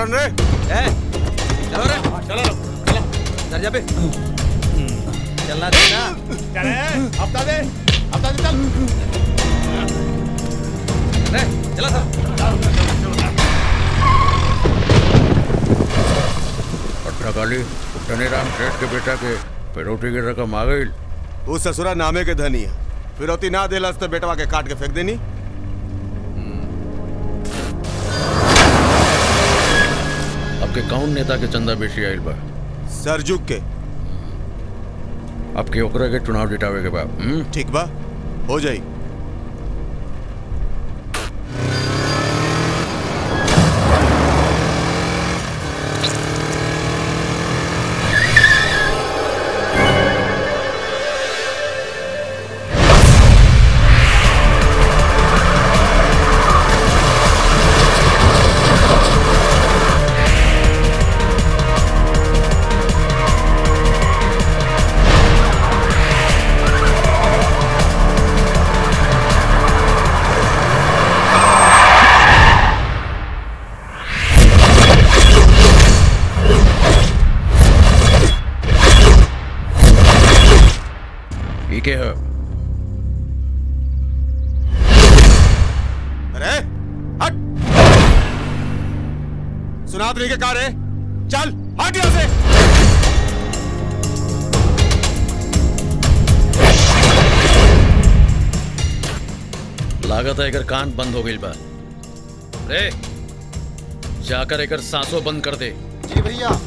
रन रे? चलो रे, चलो दर्जा पे चलना देना। चले हफ्ता दे चल। चला सर। पट्टाकाली धनीराम सेठ के बेटा के पेरोटी की रकम आ गई। वो ससुरा नामे के धनी है, फिरौती ना देला तो बेटवा के काट के फेंक देनी। अब के कौन नेता के चंदा बेची आइल बा? सरजुग के। अब के ओकरा के चुनाव जितावे के बाद ठीक बा, हो जाई। अरे हट, सुनात नहीं के कार है, चल हट यहां से। लागत है एकर कान बंद हो गई बा। रे जाकर एकर सांसों बंद कर दे। जी भैया।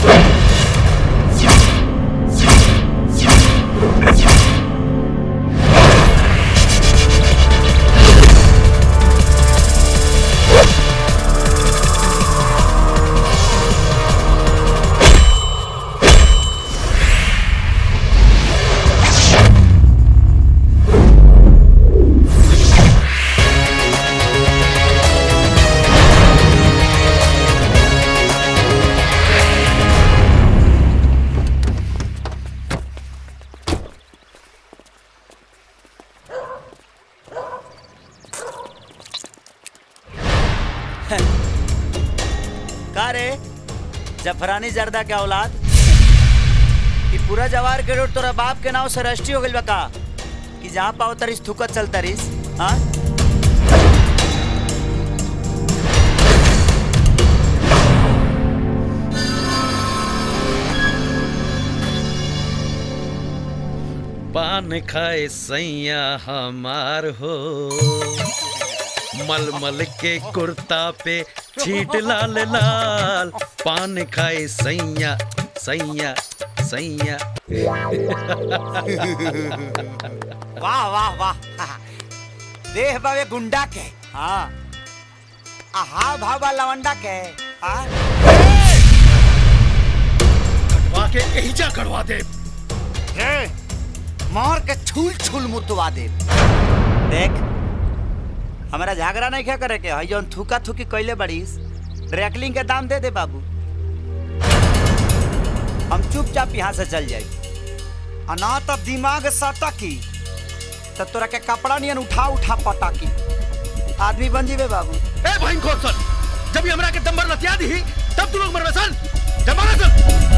का रे जफरानी जर्दा के औलाद कि पूरा जवार के रोड तोरा बाप के नाव से रजिस्ट्री हो गइल बा का कि जहाँ पाओ तरिस थुकत चल तरिस? हाँ पान खाए सैया हमार हो, मलमल के कुर्ता पे छींट लाल लाल। पान खाए सैया सैया सैया। वाह वाह वाह, देह बावे गुंडा के, हाँ आहा भावा लवंडा के। हाँ कटवा के एहिजा करवा दे। मार के छुल छुल मुतवा दे। देख हमारा झगड़ा नहीं क्या करे के है, जौन थूका थूकी कैले बड़ीस ड्रैकलिंग के दाम दे दे बाबू, हम चुपचाप यहाँ से चल जाए। अना तब दिमाग सटा की तब तोरा के कपड़ा नियन उठा उठा पटा की आदमी बन जीवे बाबू। ए भाई खोसन, जब हमरा के दंबर लतिया दी तब तू लोग मरवे सन। जमाना सन।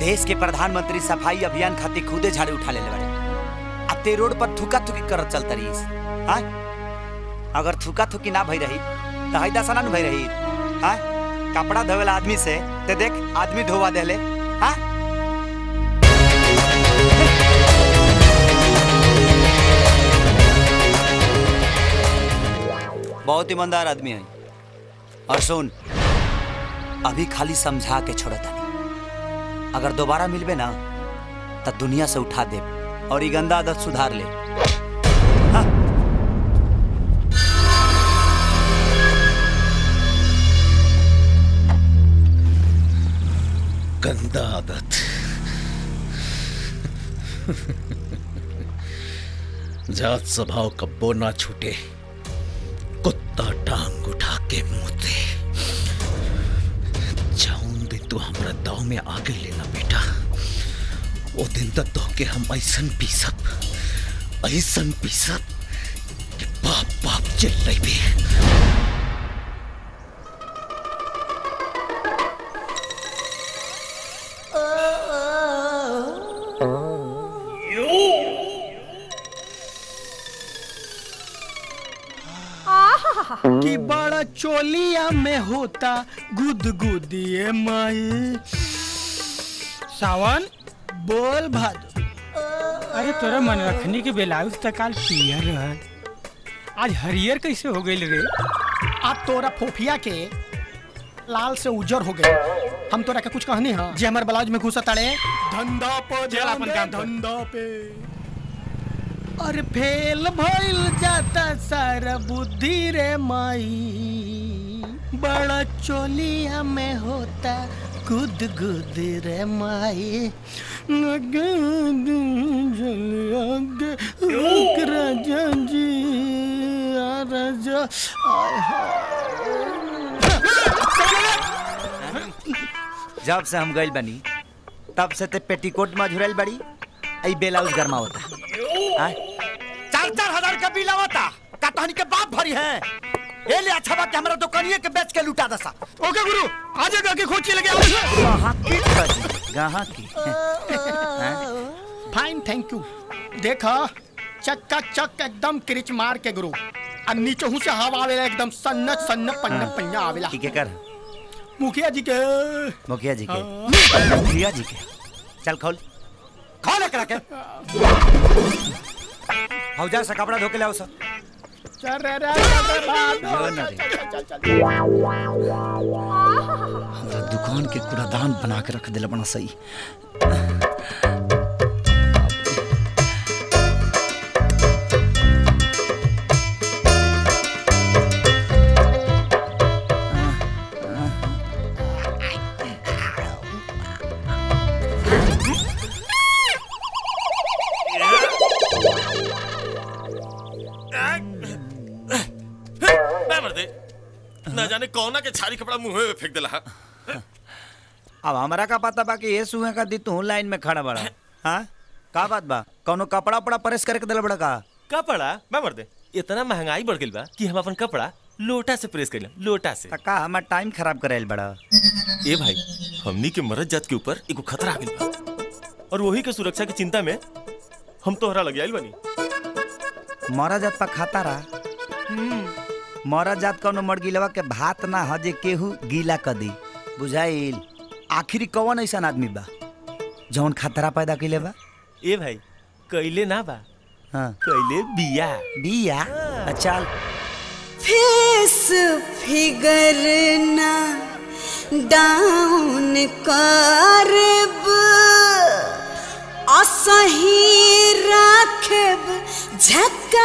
देश के प्रधानमंत्री सफाई अभियान खातिर खुदे झाड़ू उठा ले बड़े आ ते रोड पर थुका थुकी करत चलता रहीस। हाँ अगर थुका थुकी ना भई रही तो हैदा सना न भई रही। हाँ कपड़ा धोवेला आदमी से ते देख आदमी धोवा देले। हाँ बहुत ईमानदार आदमी है। और सुन अभी खाली समझा के छोड़ता नहीं, अगर दोबारा मिलबे ना तो दुनिया से उठा दे और ये गंदा आदत सुधार ले। हाँ? गंदा आदत जात स्वभाव कब्बो ना छूटे, कुत्ता टांग उठा के मुते। जाऊं दिन तू हमरा दाव में आगे लेना बेटा, वो दिन तक तो के हम ऐसन पीसब कि बाप बाप चिल्लाई भी। कि बड़ा चोलिया में होता गुदगुदिए माई। सावन बोल भादो। अरे तोरा मन रखनी के ब्लाउज तक काल पियर रहल, आज हरियर कैसे हो गई रे? आज तोरा फोफिया के लाल से उजर हो गए। हम तोरा के कुछ कहनी है जे हमारे ब्लाउज में घुसा ताड़े धंधा पे अपन काम धंधा पे। अरे फेल भइल जाता सारा बुद्धि रे माई, बड़ा चोलिया में होता गुद गुद रे माई। राजा जी राजा जब से हम गइल बनी तब से ते पेटीकोट में झुरल बड़ी, आई ब्लाउज गरमा होता। 4,000 का बिल आवता का तहनी के बाप भरी है। ए ले अच्छा बात हमरा दुकानिए के बेच के लुटा दसा। ओके गुरु आज के खोची लगे गाहा की फाइन थैंक यू। देखा चक्का चक एकदम क्रिच मार के गुरु, और नीचे हूं से हवा आवेला एकदम सन्न सन्न पन्ना पन्ना आवेला। ठीक है कर मुखिया जी के मुखिया जी के चल खोल खोल एकरा के। हौजा से कपड़ा धो के लाओ सब। चल रे हमरा दुकान के कूड़ादान बना के रख दिला बना सही। ना जाने कौना के छारी कपड़ा मुंह में फेंक देला। अब हमरा का पता बा कि ये सुहे का दी तू लाइन में खड़ा बड़ा। हाँ का बात बा, कौनो कपड़ा उपड़ा प्रेस करके दिला बड़ा का? कपड़ा मैं मर दे, इतना महंगाई बढ़ गई बा कि हम अपन कपड़ा लोटा से प्रेस कर लोटा से। का हमार टाइम खराब करेल बड़ा। ए भाई हमनी के मरद जात के ऊपर एगो खतरा आ गइल बा, और वही के सुरक्षा की चिंता में हम तोहरा लग आइल बनी। मरा जात पा खाता रहा। मरा जात कौनो मर गिलवा के भात ना हजे केहू गीला क दी बुझाइल। आखिरी कौन ऐसा आदमी बा जौन खतरा पैदा कइले बा? ए भाई कइले ना बा, हाँ कइले बिया बिया। चल फेस फिगर ना डाउन करब, असही राखब झकास।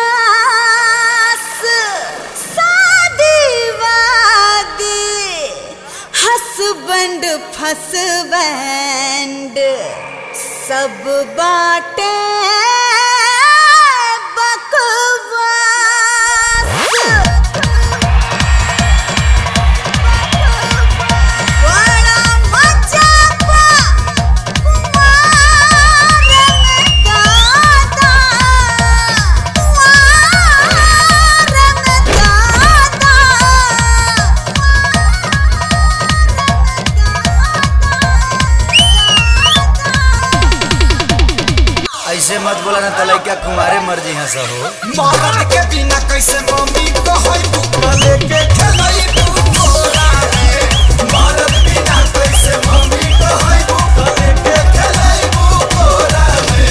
शादी वादी हसबैंड फसबैंड सब बाटे ऐसे मत बोला ना तलाई क्या कुमारे मर्जी है सब हो। मरद के बिना कैसे मम्मी कहई बुका लेके खेलई बुकोरा रे। मरद बिना कैसे मम्मी कहई बुका लेके खेलई बुकोरा रे।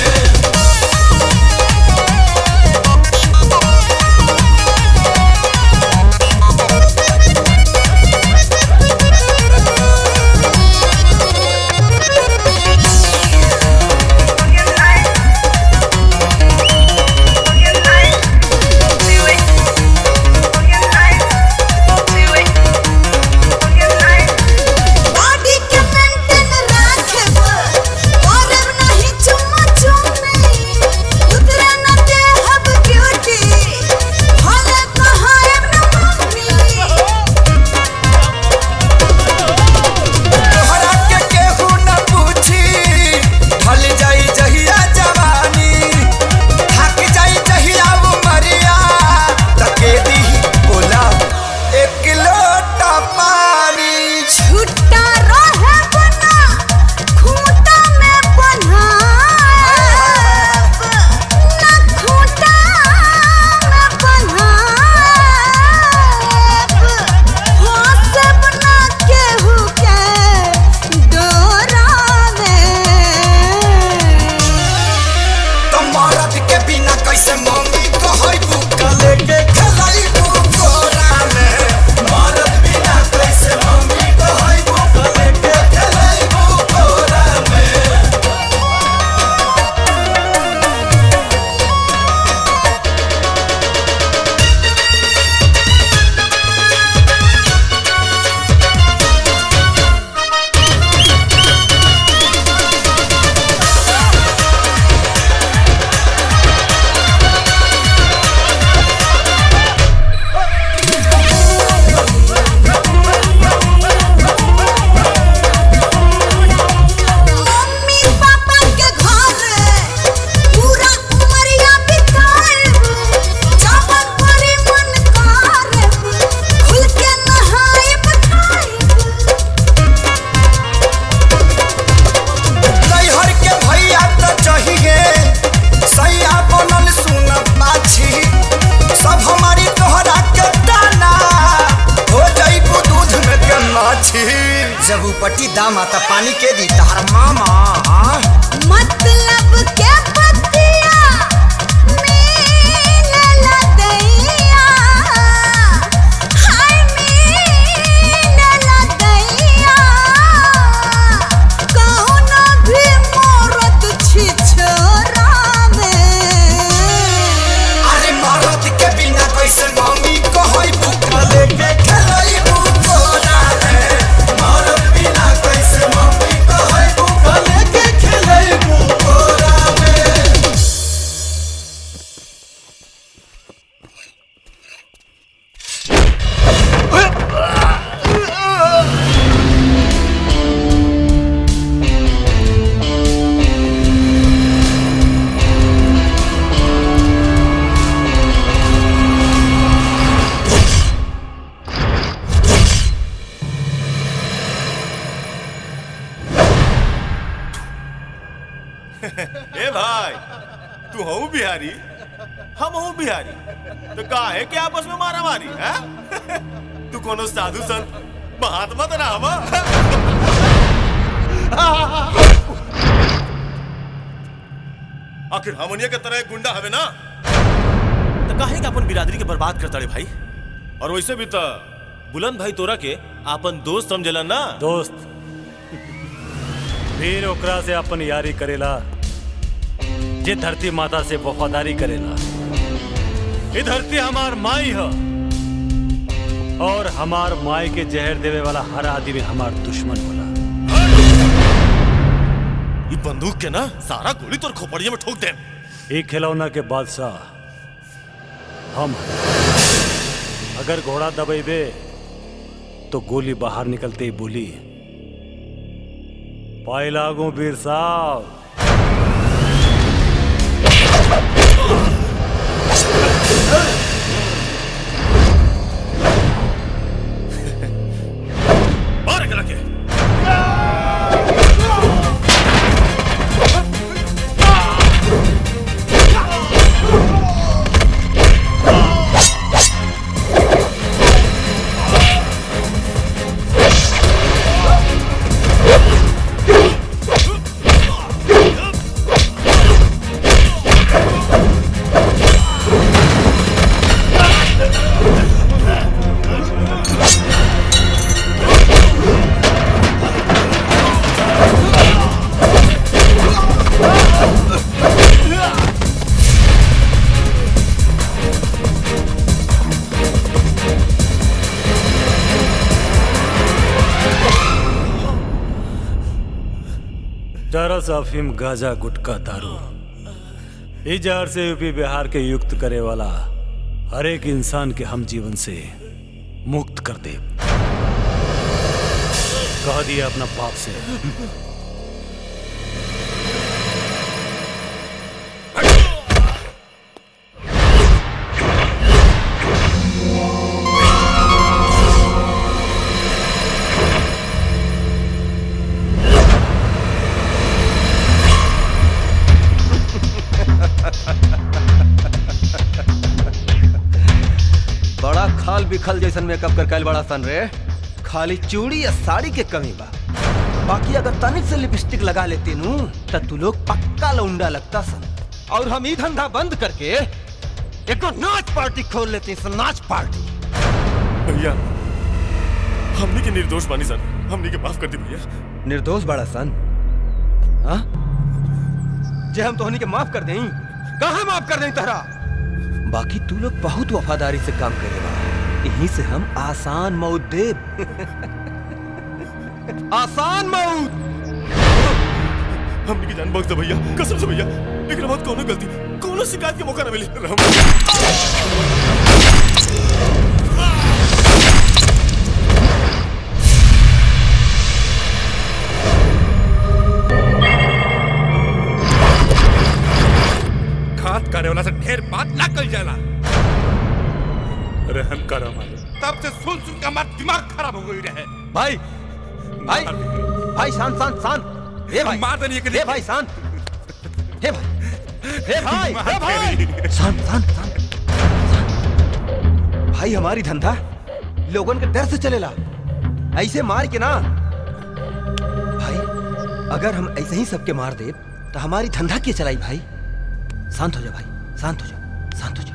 जब उपटी दाम आता पानी के दी तार मामा मतलब क्या पतिया मीन लदैया हाय मीन लदैया कौन भी मरद छिछोरा में। अरे मरद के बिना कैसे मम्मी कहई बुका लेके खेलई बुकोरा रे। मरद बिना कैसे मम्मी कहई बुका लेके खेलई बुकोरा रे। ए भाई तू हूँ बिहारी हम हूँ बिहारी तो का है कि आपस में मारा मारी है? तू कोनो साधु संत महात्मा तो ना हवा। आखिर हमनिया के तरह एक गुंडा हवे ना तो काहे कि अपन बिरादरी के बर्बाद करता रे भाई। और वैसे भी तो बुलंद भाई तोरा के अपन दोस्त समझला ना। दोस्त फिर ओकरा से अपन यारी करेला जे धरती माता से वफादारी करेला। ये धरती हमार माई है और हमार माई के जहर देवे वाला हर आदमी हमार दुश्मन होला। ये बंदूक के ना सारा गोली तोर खोपड़िया में ठोक दे। एक खिलौना के बादशाह हम हैं। अगर घोड़ा दबेबे तो गोली बाहर निकलते ही बोली पाई लागू वीर साहब। मार के रखे। ड्रग्स अफीम गांजा गुटखा दारू इस जहर से यूपी बिहार के युक्त करे वाला हर एक इंसान के हम जीवन से मुक्त कर दे। कह दिया अपना बाप से। बड़ा खाल बिखल जैसन मेकअप कर कैल बड़ा सन रे। खाली चूड़ी या साड़ी के कमी बा, बाकी अगर तनिक से लिपस्टिक लगा लेते नू तो तू लोग पक्का लौंडा लगता सन। और हम ये धंधा बंद करके एक नाच पार्टी खोल लेते हैं। नाच पार्टी। भैया हमने के निर्दोष बानी सन, हमने के माफ कर दी भैया। निर्दोष बड़ा सन? हाँ जे हम तोहनी के माफ कर दें, कहाँ माफ कर दें तहरा? बाकी तू लोग बहुत वफादारी से काम करेगा, यहीं से हम आसान मौत दे। आसान मौत। हमने की जान बख्श दे भैया, कसम से भैया। लेकिन बहुत कौनो गलती, कौनो शिकायत के मौका ना मिले। घात करे वाला से ढेर बात ना कल जाला। रहम करो मालिक, तब से सुन सुन के हमारा दिमाग खराब हो गई रहे। भाई भाई भाई शांत शांत शांत। ए भाई मार देनी है। ए भाई शांत। ए भाई ए भाई ए भाई शांत शांत शांत। भाई हमारी धंधा लोगन के डर से चलेला, ऐसे मार के ना। भाई अगर हम ऐसे ही सबके मार दे तो हमारी धंधा क्या चलाई? भाई शांत हो जा भाई, शांत हो जा, शांत हो जा।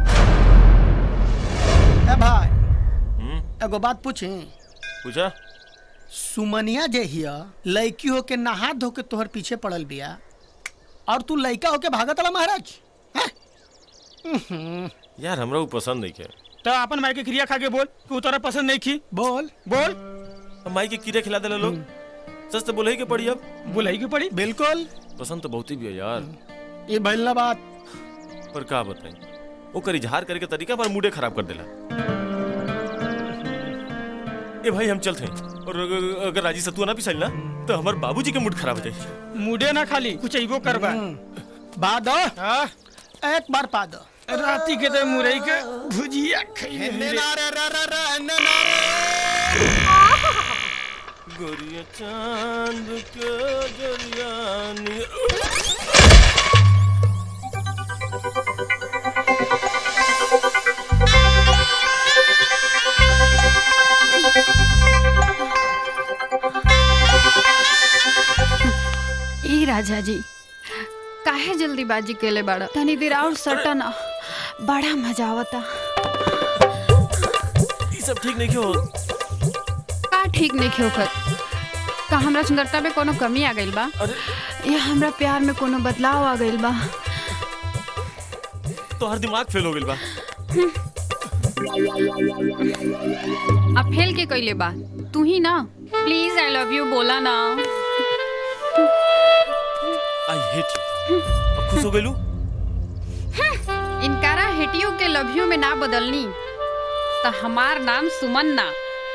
ए भाई एगो बात पूछी? पूछा। सुमनिया जे हिया लड़की हो के नहा धो के तोहर पीछे पड़ल बिया और तू लड़का हो के भागत वाला महाराज? यार हमरा वो पसंद नहीं है। तो अपन माई के क्रिया खा के बोल तू तोरा पसंद नहीं की। बोल बोल। माई के कीड़े खिला दे लोग, सच तो बोले ही के पड़ी। अब बोले की पड़ी। बिल्कुल पसंद तो बहुत ही भी है यार। ये भइल ना बात। पर का बताएं, वो कर इजहार करे के तरीका पर मूडे खराब कर देला। ए भाई हम चलते हैं, और अगर राजी सतुआ ना पिसाइल ना तो हमारे बाबूजी के मूड खराब हो जाए। मूडे ना खाली कुछ ऐबो करबा। बाद एक बार पा दो राती के दे मुरई के भुजिया खाई। गोरिया चांद के दरियानी। ई राजा जी काहे जल्दीबाजी केले बाड़ा? तनी देर और सटना, बड़ा मजा आवता। ये सब ठीक नहीं क्यों? का ठीक नहीं क्यों कर? का हमरा सुंदरता में कोनो कमी आ गइल बा? या हमरा प्यार में कोनो बदलाव आ गइल बा? तो हर दिमाग फेल हो गइल बा। अब फेल के कइले बा तू ही ना। प्लीज आई लव यू बोला ना। I hate you. अब खुश हो गइलू? इनकारा हेट यू के लव यू में ना बदलनी तो हमार नाम सुमन ना।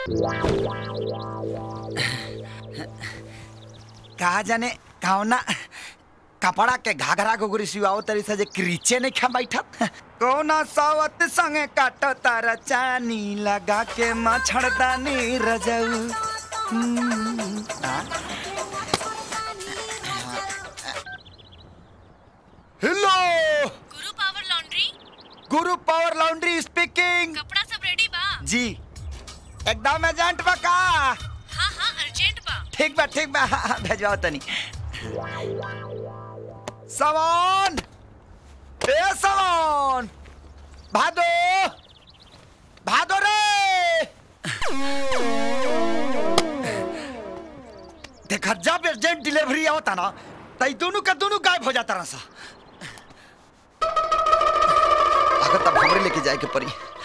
कहा जाने कौना कपड़ा के घाघरा घुघरी सिवाओ तरी से जे क्रीचे नहीं खा बैठत। कौना सावत संगे काटो तारा चानी लगा के मछड़दानी रजऊ। Hello Guru power laundry. Guru power laundry speaking. कपड़ा सब रेडी बा? जी एकदम एजेंट बा का? हाँ हाँ अर्जेंट बा। ठीक बा ठीक बा, भेजवाओ तनी सामान। ए सामान भादो भादो रे। देखा जब अर्जेंट डिलीवरी आवता ना तई दोनों का दोनों गायब हो जाता रहा। अगर तब हमरे लेके जाए के पड़ी।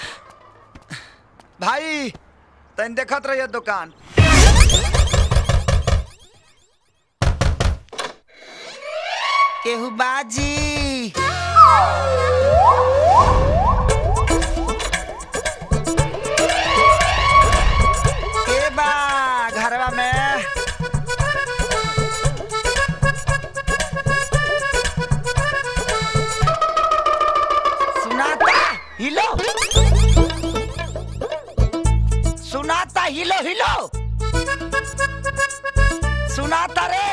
भाई तन देखत रहिए दुकान। केहू बाजी के बा घरवा में सुनाता हिलो सुनाता हिलो हिलो सुनाता रे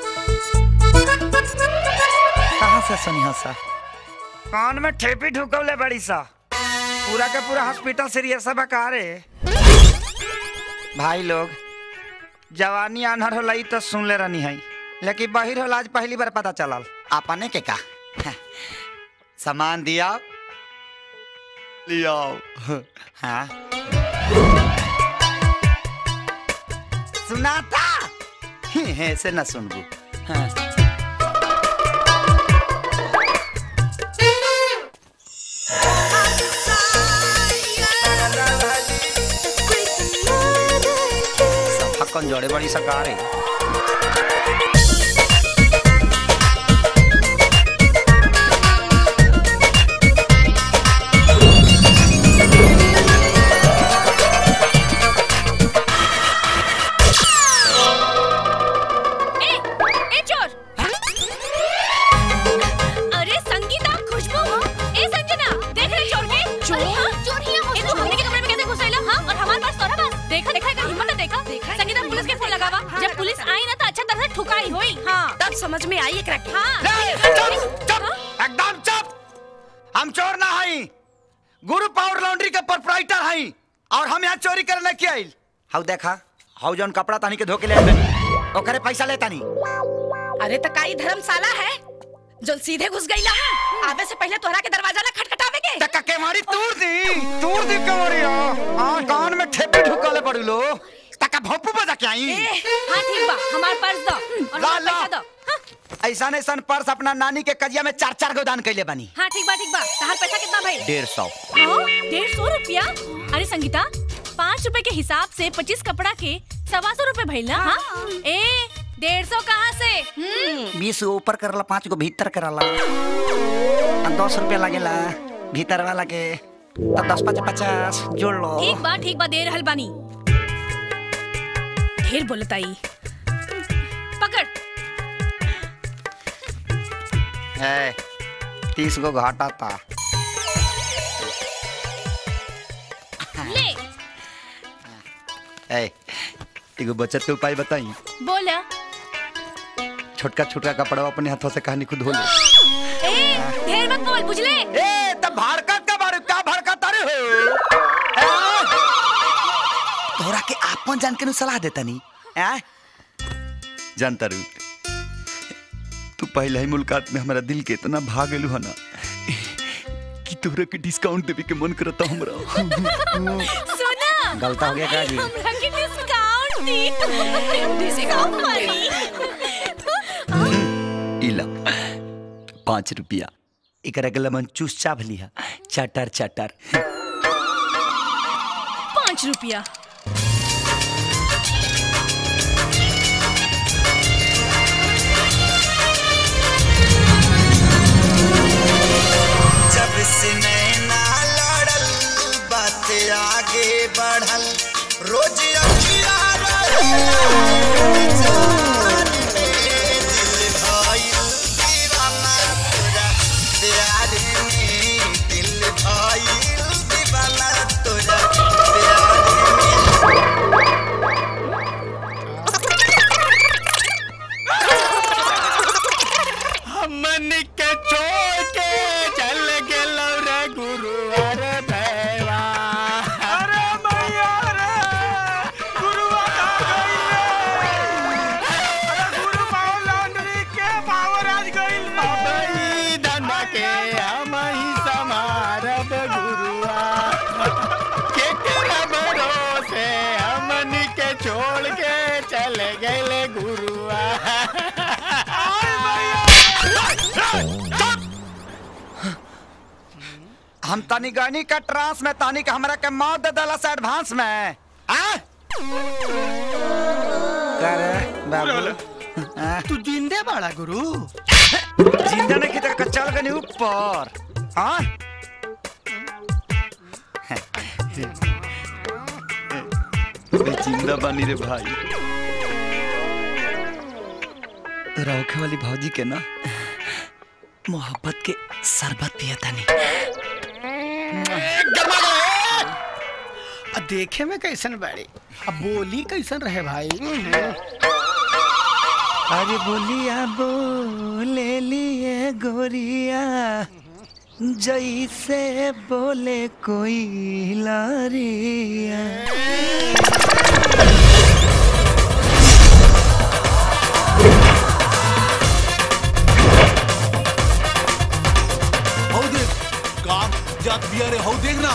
कहाँ से सुनिया सा कान में ठेपी ढुकवले बड़ी सा पूरा का पूरा हॉस्पिटल सीरियस बका रे भाई लोग जवानी आनहर होला तो सुन ले रहनी है लेकिन बहिर होला आज पहली बार पता चलल आपने के का सामान दिया लिया हाँ सुनाता ऐसे ना सुनबू हाँ कौन जोड़े बड़ी सरकार है समझ में आई एक रखी एकदम चुप हम चोर ना हई गुरु पावर लॉन्ड्री के प्रोप्राइटर हई और हम यहाँ चोरी करने के आइल हाउ देखा हाउ जौन कपड़ा तानी के धोके ले ओकरे पैसा लेता नहीं अरे तो काई धर्मशाला है जो सीधे घुस गईला आवे से पहले तोहरा के दरवाजा ना खटखटावे के तक के मारी तूर दी कमरिया हां कान में ठेपी ढुकाले पड़ू लो तक भोपू बजा के आई हां ठीक बा हमार पर्स दो और पैसा दो ऐसा ऐसा पर्स अपना नानी के कजिया में 4-4 गो दान कैले बानी हाँ ठीक बा तहार पैसा कितना भाई 150 150 रुपया अरे संगीता 5 रुपए के हिसाब से 25 कपड़ा के 125 रुपए भइल ना हाँ? ए 150 कहाँ से 20 ऊपर करला 5 गो भीतर करला 10 रुपया लगेला भीतर वाला के 10-50 जोड़ लो ठीक बा दे रहल बानी ढेर बोलताई पकड़ है 30 गो घाटा था ले एगो बचत के उपाय बताई बोला छोटका कपड़ा अपने हाथों से कहानी खुद धो ले ढेर मत बोल बुझले तब भड़कत का बारे क्या भड़कत अरे हो तोरा के आपन जान के नु सलाह देता नहीं जानता रू तू पहले ही मुलाकात में हमारा दिल के इतना भाग गेलू है ना कि तोरा के डिस्काउंट देवे के मन करता हमरा सुना गलत हो गया का जी हमरा के डिस्काउंट दी डिस्काउंट मारी इला 5 रुपया एकरा के लमन चूस चाभ लिया चटर 5 रुपया जब से नैना लड़ल बात आगे बढ़ल रोज अखिया मन के छोड़ के चल गेल रे गुरु अरे भैया अरे भैया रे गुरु आ गइल अरे गुरु पावर लॉन्ड्री के पावर आज गइल भाई धनमा के हम ही समारब गुरुआ के तेरा भरोसे हमन के छोड़ के चल गेल गुरुआ हम तानी गानी का ट्रांस में तानी का हमरा के मौत दे दला से एडवांस में करे बाबू तू जिंदे बाड़ा गुरु जिंदा नहीं की तक चल गनी ऊपर। हाँ जिंदा बानी रे भाई। रौखे वाली भौजी के ना मोहब्बत के शरबत पिया था नहीं। देखे में कैसन बाड़ी, अब बोली कैसन रहे भाई। अरे बोलिया बोले लिए गोरिया जैसे बोले कोई लारिया। हो देख काम जात बिया रे, हो देखना।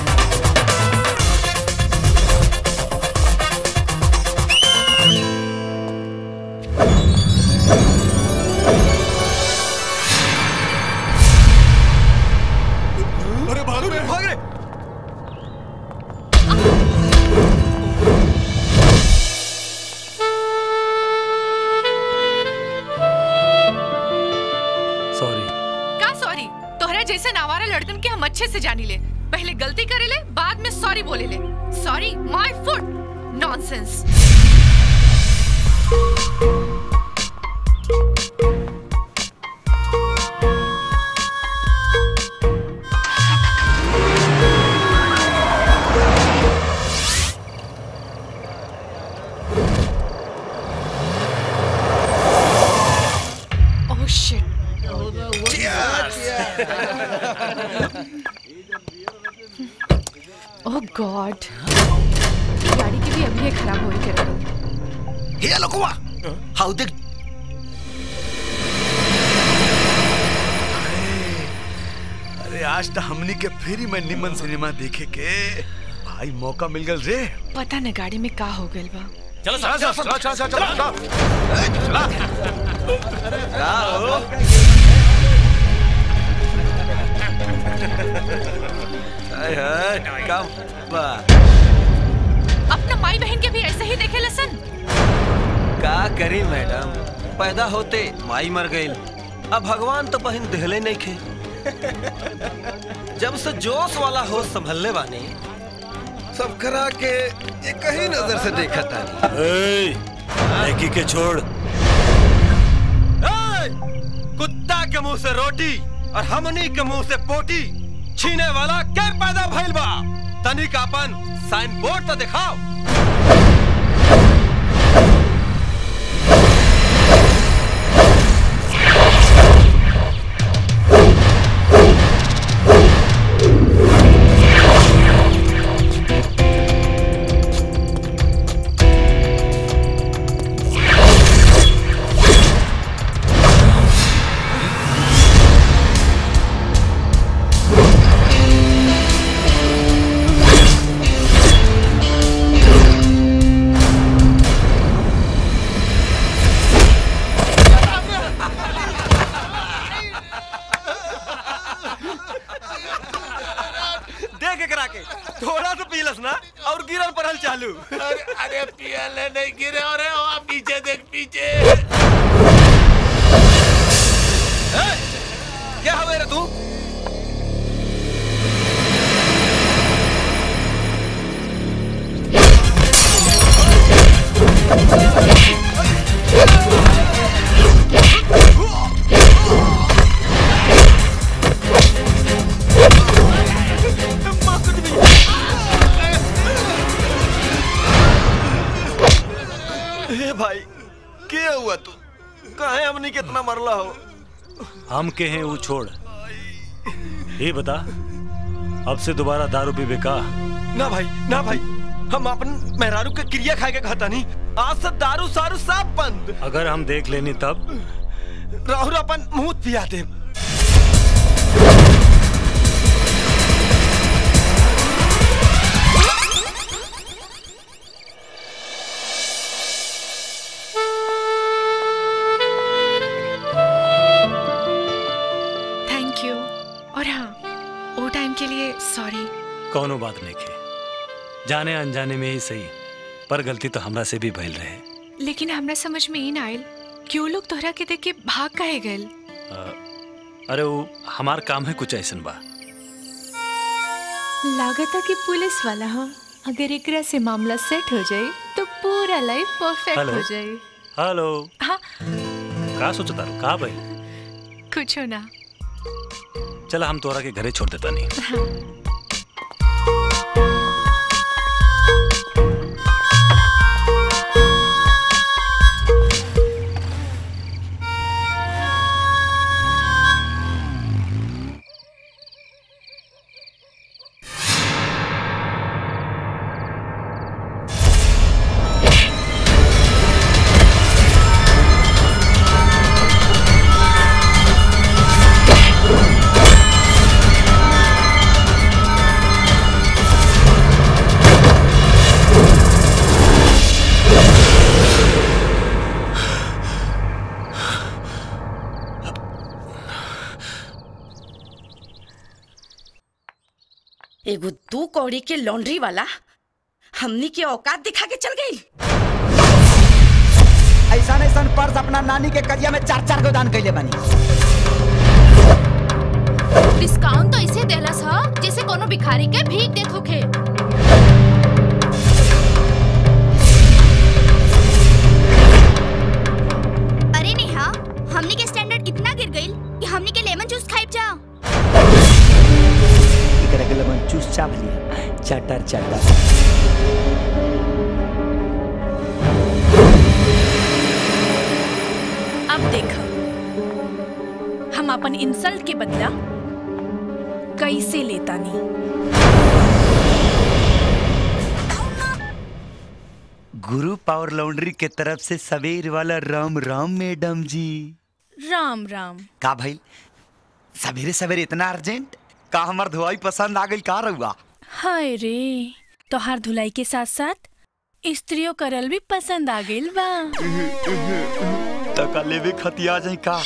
अच्छे से जानी ले, पहले गलती करे ले, बाद में सॉरी बोले ले। Sorry my foot, nonsense. Oh shit. Oh god, गाड़ी की भी अभी खराब हो रही है। हे लोगवा, हाउ देख। अरे आज तो हमनी के फ्री में निमन सिनेमा देखे के भाई मौका मिल गल रे। पता न गाड़ी में का हो गइल बा। चलो चलो चलो चलो चलो चलो अपना माई बहन के भी ऐसे ही देखे लसन। का करी मैडम, पैदा होते माई मर गई, अब भगवान तो बहन देहले नहीं खे। जब से जोश वाला हो संभलने वानी सब करा के एक ही नजर से देखा था। लड़की के छोड़। कुत्ता के मुंह से रोटी और हमनी के मुंह से पोटी छीने वाला क्या पैदा भइल बा? तनिक अपन साइन बोर्ड तो दिखाओ। थोड़ा सा पीलस ना और गिरल परल चालू। अरे पियले नहीं गिरे और पीछे देख पीछे। क्या हवे रे तू? भाई क्या हुआ तू? काहे हमनी कितना मरला हो? हम के हैं वो छोड़। ये बता, अब से दोबारा दारू पीबे का? ना भाई ना भाई, हम अपन मेहरारू के क्रिया खाए के खाता नहीं। आज से दारू सारू सब बंद। अगर हम देख लेनी तब राहुल अपन मुंह पिया दे। सॉरी। कौनो बात नहीं के, जाने अनजाने में ही सही, पर गलती तो हमरा से भी भइल रहे। लेकिन हमरा समझ में ही ना आयल कि वो लोग तोहरा के देख के भाग काहे गए। अरे वो हमार काम है कुछ ऐसन बा। लागता कि पुलिस वाला हो, अगर एकरा से मामला सेट हो जाए तो पूरा लाइफ परफेक्ट हेलो। हो जाए। हेलो, हाँ का सोचता का भाई? कुछ ना। चला हम तोरा के घरे छोड़ देता नहीं। एगो 2 कौड़ी के लॉन्ड्री वाला हमनी के औकात दिखा के चल गई। ऐसा ऐसा पर्स अपना नानी के करिया में 4-4 गो दान कैले बानी। डिस्काउंट तो इसे देलस ह जैसे कोनो भिखारी के भीख देत होखे। अरे नेहा, हमनी के स्टैंडर्ड इतना गिर गइल कि हमनी के लेमन जूस खाइब जा। एकरा के लेमन जूस चाप लिया, चटर चटर। अब देखा हम अपन इंसल्ट के बदला कैसे लेता नहीं। गुरु पावर लॉन्ड्री के तरफ से सवेर वाला राम राम मैडम जी। राम राम। का भाई सवेरे सवेरे इतना अर्जेंट? का हमार धुआई पसंद आ गई का रहुआ? हाय रे, तोहार धुलाई के साथ साथ स्त्रियों करल भी पसंद आ गइल बा। तका लेवे खतिया जाई का?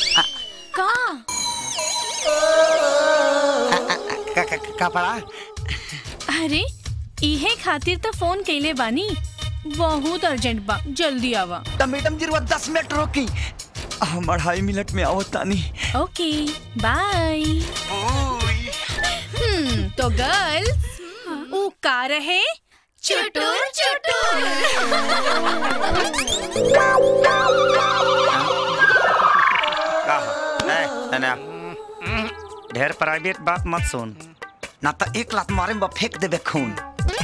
का पड़ा? अरे इहे खातिर तो फोन कइले बानी, बहुत अर्जेंट बा, जल्दी आवा। तो मैडम जी 10 मिनट रोकी, हम 2.5 मिनट में आओ तानी। ओके बाय। तो गर्ल्स ऊ का रहे चुटुर चुटुर। ढेर प्राइवेट बात मत सुन, ना तो 1 लात मारे में फेंक देबे खून।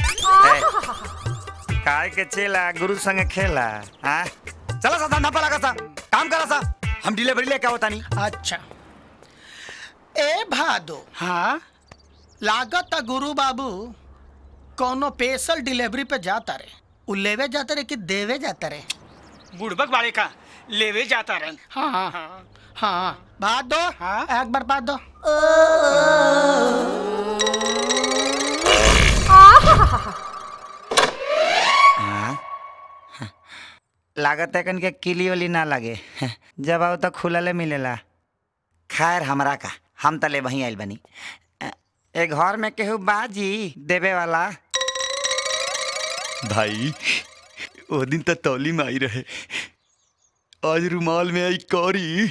काय के चेला गुरु संगे खेला। हाँ चला सा धंधा लगा सा, काम करा सा, हम डिलीवरी लेके आवता नहीं। अच्छा ए भादो, हाँ लागत गुरु बाबू कोनो स्पेशल डिलीवरी पे जाता रे। उ लेवे जाता रे कि देवे जाता रे? बुड़बक वाले का लेवे जाता रे। हाँ हाँ हाँ हाँ बात दो। हाँ एक बार बात दो। लागत है कन के किली वाली ना लगे, जब आओ तो खुलले मिलेला। खैर हमरा का, हम तले वहीं आइल बनी। एक घर में केहू बाजी देवे वाला। भाई वो दिन तो तौली में आई रहे, आज रुमाल में आई कौरी।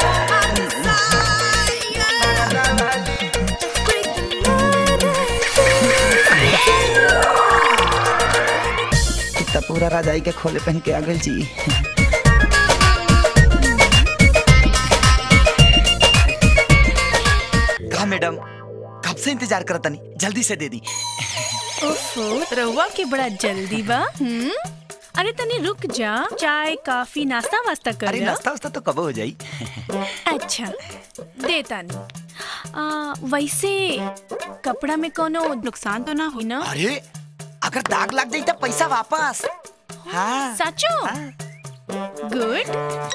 तो पूरा राजाई के खोले पहन के आ गई जी। कहा मैडम कब से इंतजार करता नहीं, जल्दी से दे दी। ओफो, रहुआ के बड़ा जल्दी बा। अरे तनी रुक जा, चाय कॉफी नाश्ता वास्ता कर। अरे नाश्ता वास्ता तो कब हो जाई। अच्छा देता नहीं। वैसे कपड़ा में कोनो नुकसान तो ना हुई ना? अरे अगर दाग लग जाए तो पैसा वापस। हाँ सचो? गुड।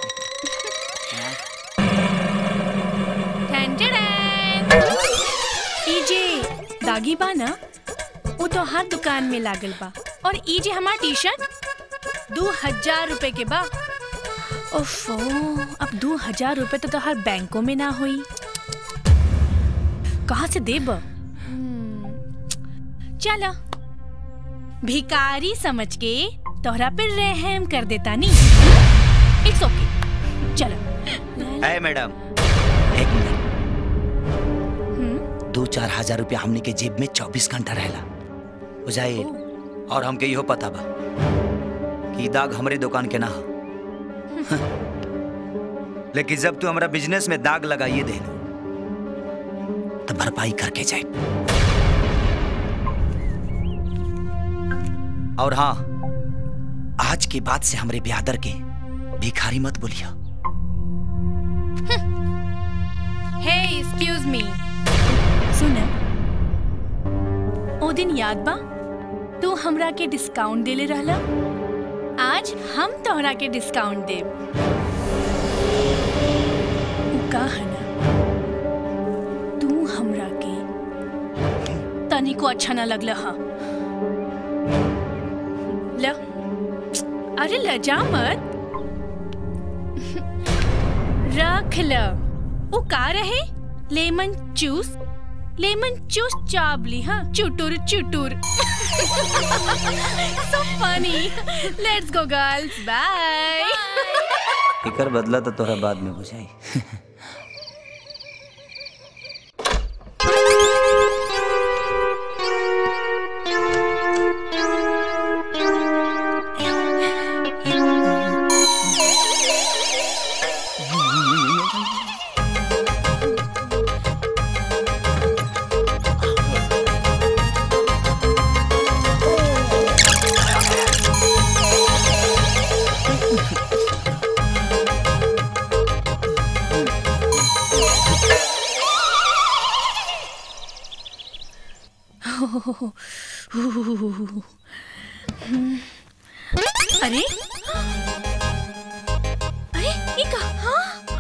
इजे दागी बा ना, वो तो हर दुकान में लागल बा। और इजे हमार टी शर्ट 2000 रुपए के बा। ओफो, अब 2000 रुपए तो हर बैंकों में ना हुई, कहाँ से देब? चला भिकारी समझ के तोहरा पे रहम कर देता नी। इट्स ओके, चलो। ए मैडम एक मिनट 2-4 हजार रुपया हमनी के जेब में 24 घंटा रहेला बुझाई। और हमके इहो पता बा कि दाग हमारे दुकान के ना हो। लेकिन जब तू हमारा बिजनेस में दाग लगाइए दे तो भरपाई करके जाए। और हाँ, आज के बाद से हमरे ब्यादर के भिखारी मत बोलिया। हे एक्सक्यूज मी, सुन ओ दिन याद बा तू हमरा के डिस्काउंट देले रहला। आज हम तोहरा के डिस्काउंट देब। उ का है ना, तू हमरा के तनिको अच्छा ना लगला हा। ल अरे लजा मत, रख ल। वो का रहे? लेमन जूस चाबली। हाँ, चुटुर चुटुर। So funny. Let's go girls. Bye. इकर बदला तो तोरा बाद में बुझाई। अरे अरे ये कहाँ?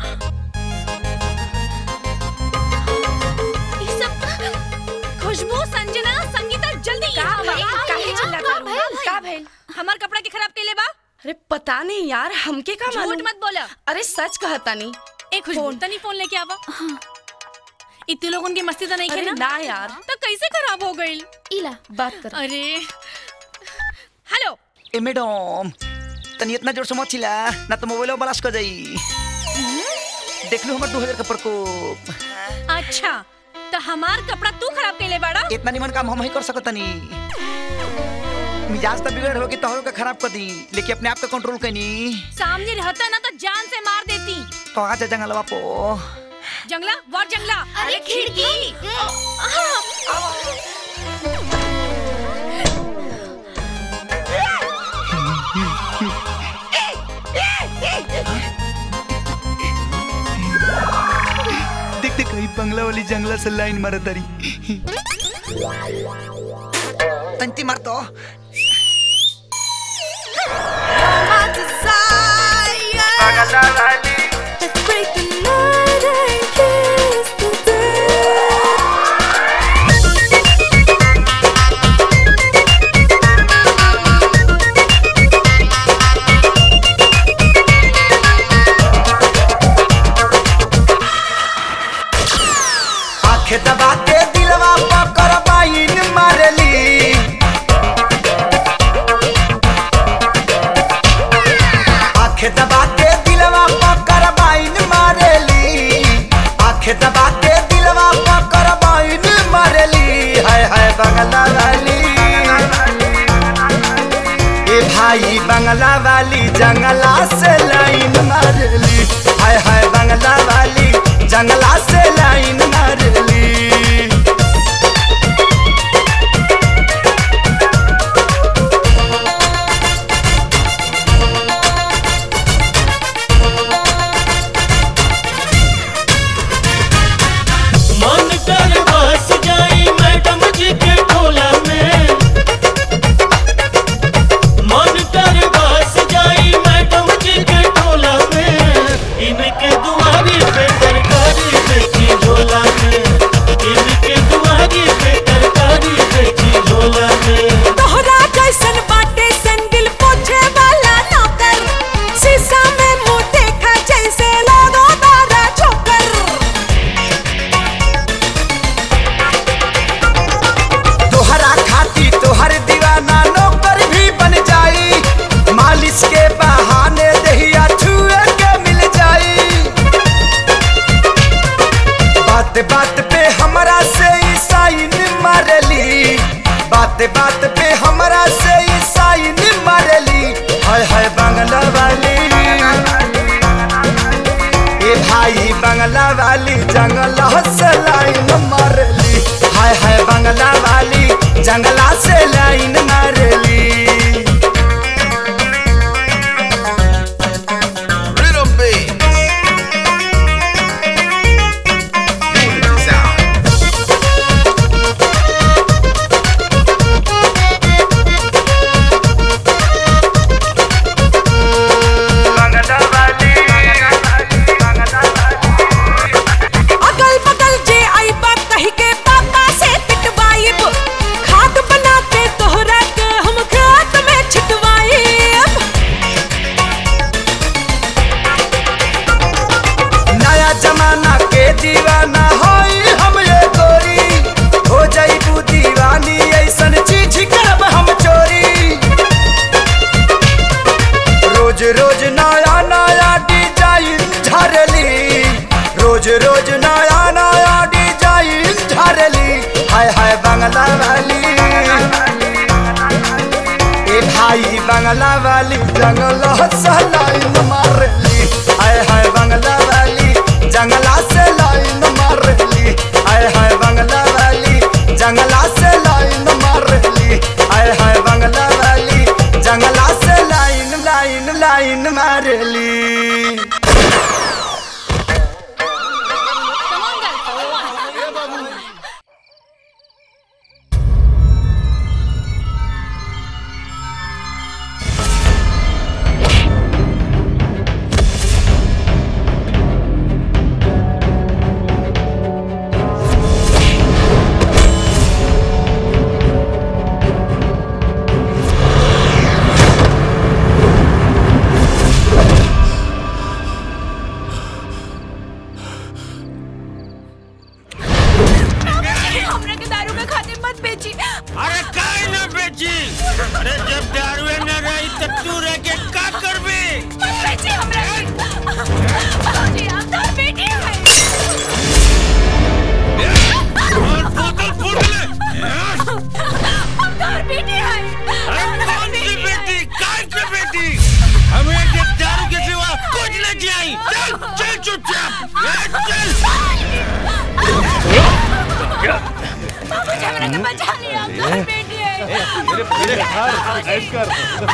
ये सब खुशबू, संजना, संगीता, जल्दी काहे चिल्लाता रू? का भइल? हमार कपड़ा के खराब कैले बा? अरे पता नहीं यार, हमके का मालूम। झूठ मत बोला। अरे सच कहता नहीं। एक खुशबू तनी फोन लेके आवा। इतने लोगों की मस्ती तो नहीं अरे खेना ना यार, तो कैसे खराब हो गई? इला बात कर। अरे हेलो ए मैडम, तनी इतना जोर से मत चिल्ला ना तो मोबाइल ब्लास्ट कर जाई। देख लो हमार 2000 का प्रकोप। अच्छा तो हमार कपड़ा तू खराब कैले बाड़ा? इतना निमन काम हम ही कर सकत तनी। मिजाज तो बिगड़ हो कि तोहरो का खराब कर दी, लेकिन अपने आप का कंट्रोल कनी। सामने रहता ना तो जान से मार देती। तो आजा जंगलवा पो। जंगला वार जंगला। अरे खिड़की। देख देख कहीं बंगला वाली जंगला से लाइन मारा तारी। तंती मार तो। दबा के दिलवा पकड़ बाइन मारली। आंखें दबा के दिलवा पकड़ बाइन मारली। आंखें दबा के दिलवा पकड़ बाइन मारली। हाय हाय बंगला वाली, ए भाई बंगला वाली जंगला से लाइन मारली। हाय हाय बंगला वाली जंगला से लाइन मारली। बात बात पे हमरा से ईसाइन मारली, बात बात पे हमरा से ईसाइन मारली। हाय हाय बंगला वाली, ए भाई बंगला वाली जंगला से लाइन मारली। हाय हाय बंगला वाली जंगला से लाइन मारली। दीवाना होई हम ये गोरी, हो जाइबू दीवानी ऐसन चीज करब हम चोरी। रोज रोज नया नया डिजाइन झारली, रोज रोज नया नया डिजाइन झारली। हाय हाय बंगला वाली, ए भाई बंगला वाली जंगला से लाइन मारली। हाय हाय बंगला वाली जंगला से लाइन मारली। हाय हाय बंगला वाली जंगला से लाइन मारली। हाय हाय बंगला वाली जंगला से लाइन लाइन लाइन मारली। अरे काहे न बेची? अरे जब दारू न रही तो तू रह के का करबे? बेची हमरा बाबूजी हम तो बेटी है। और बोतल फूट ले। हम तो बेटी है। अरे कौन सी बेटी? काहे की बेटी? हमें के दारू के सिवा कुछ न चाहिए। चल चल चुपचाप चल। बाबूजी हमरा के बचा लिया, हम तो बेटी है। मेरे ऐश कर।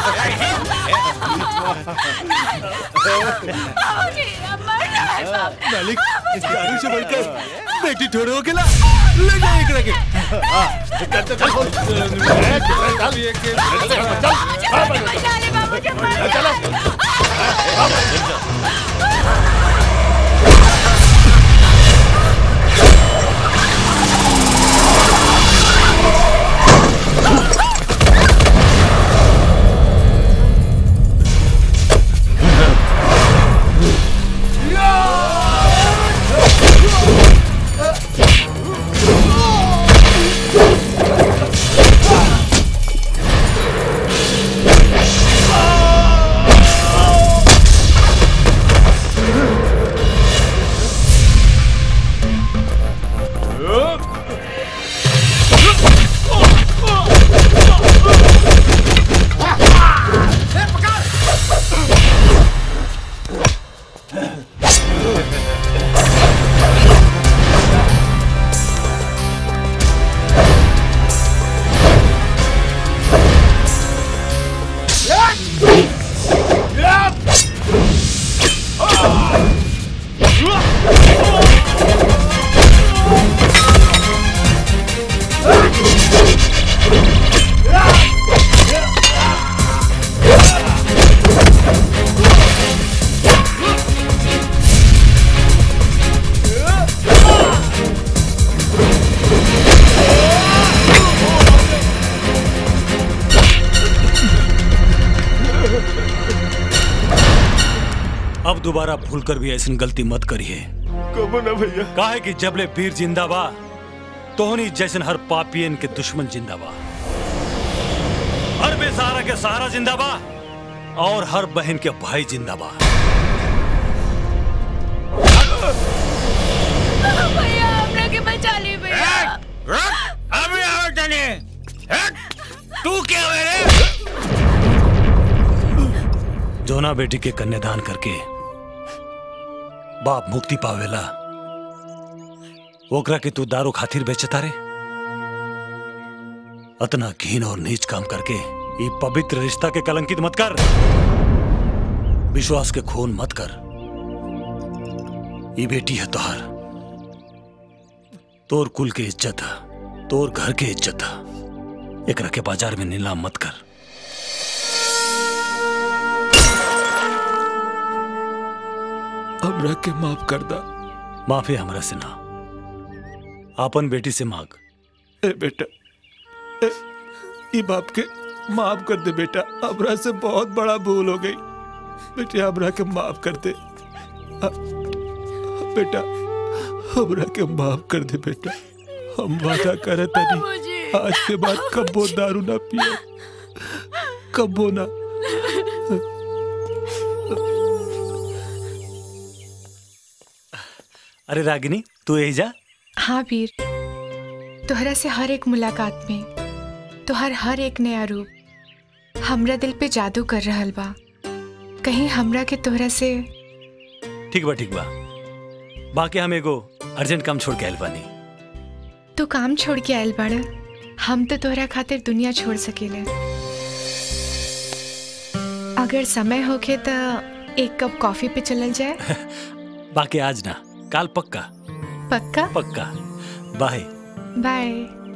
बाबूजी अब मरना है बाबू। मालिक दारू से बढ़कर बेटी थोड़े हो गेला, ले जाए एकरा के। चल चल चल बचा ले बाबूजी, चलो। अब दोबारा भूल कर भी ऐसी गलती मत करिए। कबो ना भैया। काहे कि जबले वीर जिंदाबा तोहनी जैसन हर पापियन के दुश्मन जिंदाबा, हर बेसहारा के सहारा जिंदाबा और हर बहन के भाई जिंदाबा। भैया अभी आओ तने। तू क्या मेरे? जोना बेटी के कन्यादान करके बाप मुक्ति पावेला, ओकरा के तू दारू खातिर बेचता रे। अतना घीन और नीच काम करके ये पवित्र रिश्ता के कलंकित मत कर, विश्वास के खून मत कर। ये बेटी है तोहर, तोर कुल के इज्जत है, तोर घर के इज्जत है। एकरा के बाजार में नीलाम मत कर। हमरा के माफ कर दा। माफी हमरा से ना, आपन बेटी से मांग। ए बेटा, ये बाप के माफ कर दे बेटा, हमरा से बहुत बड़ा भूल हो गई। बेटा हमरा के माफ कर दे बेटा, हमरा के माफ कर दे बेटा। हम वादा करे तनी आज के बाद कब्बो दारू ना पिए, कब्बो ना। अरे रागिनी, तू यही जा। हाँ वीर, तोहरा से हर एक मुलाकात में तोहर हर एक नया रूप हमरा दिल पे जादू कर रहल बा। कहीं हमरा के तोहरा से। ठीक बा ठीक बा, बाकी हम एगो अर्जेंट काम छोड़ के आयल बानी। तू काम छोड़ के आयल बाड़, हम तो तोहरा खातिर दुनिया छोड़ सकेले। अगर समय होके तो एक कप कॉफी पे चलल जाए। बाकी आज ना, काल पक्का। पक्का? पक्का। By by.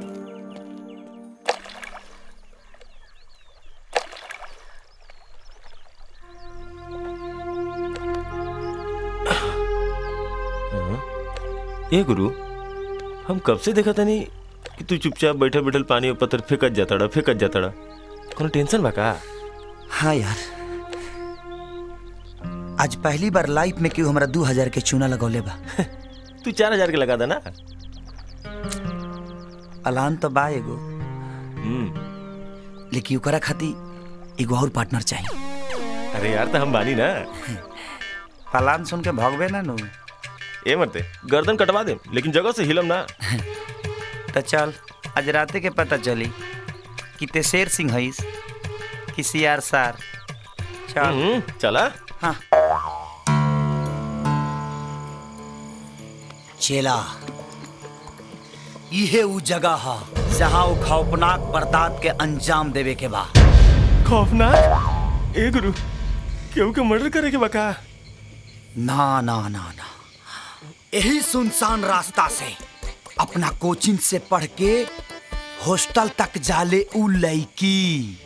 ए गुरु, हम कब से देखा था नहीं कि तू चुपचाप बैठे बैठल पानी और पत्थर फेंकत जाता। कोनो टेंशन बा का? हाँ यार, आज पहली बार लाइफ में क्यों हमारा 2000 के चूना लगौले बा। तू 4000 के लगा था ना। अलान तो बा एगो, लेकिन ओकरा खाती एगो और पार्टनर चाहिए। अरे यार, तो हम बानी ना। पलान सुन के भागबे ना नु। ए मरते, गर्दन कटवा दे, लेकिन जगह से हिलम ना। तो चल, आज राते के पता चली कि ते शेर सिंह हईस कि सियार सार। चल चला। हाँ चेला, इहे उ जगह है जहाँ वो खौफनाक बर्दात के अंजाम देवे के बा। खौफनाक? ए गुरु, केहू के मर्डर करे के बका? ना ना ना ना, यही सुनसान रास्ता से अपना कोचिंग से पढ़ के हॉस्टल तक जाले उ लड़की।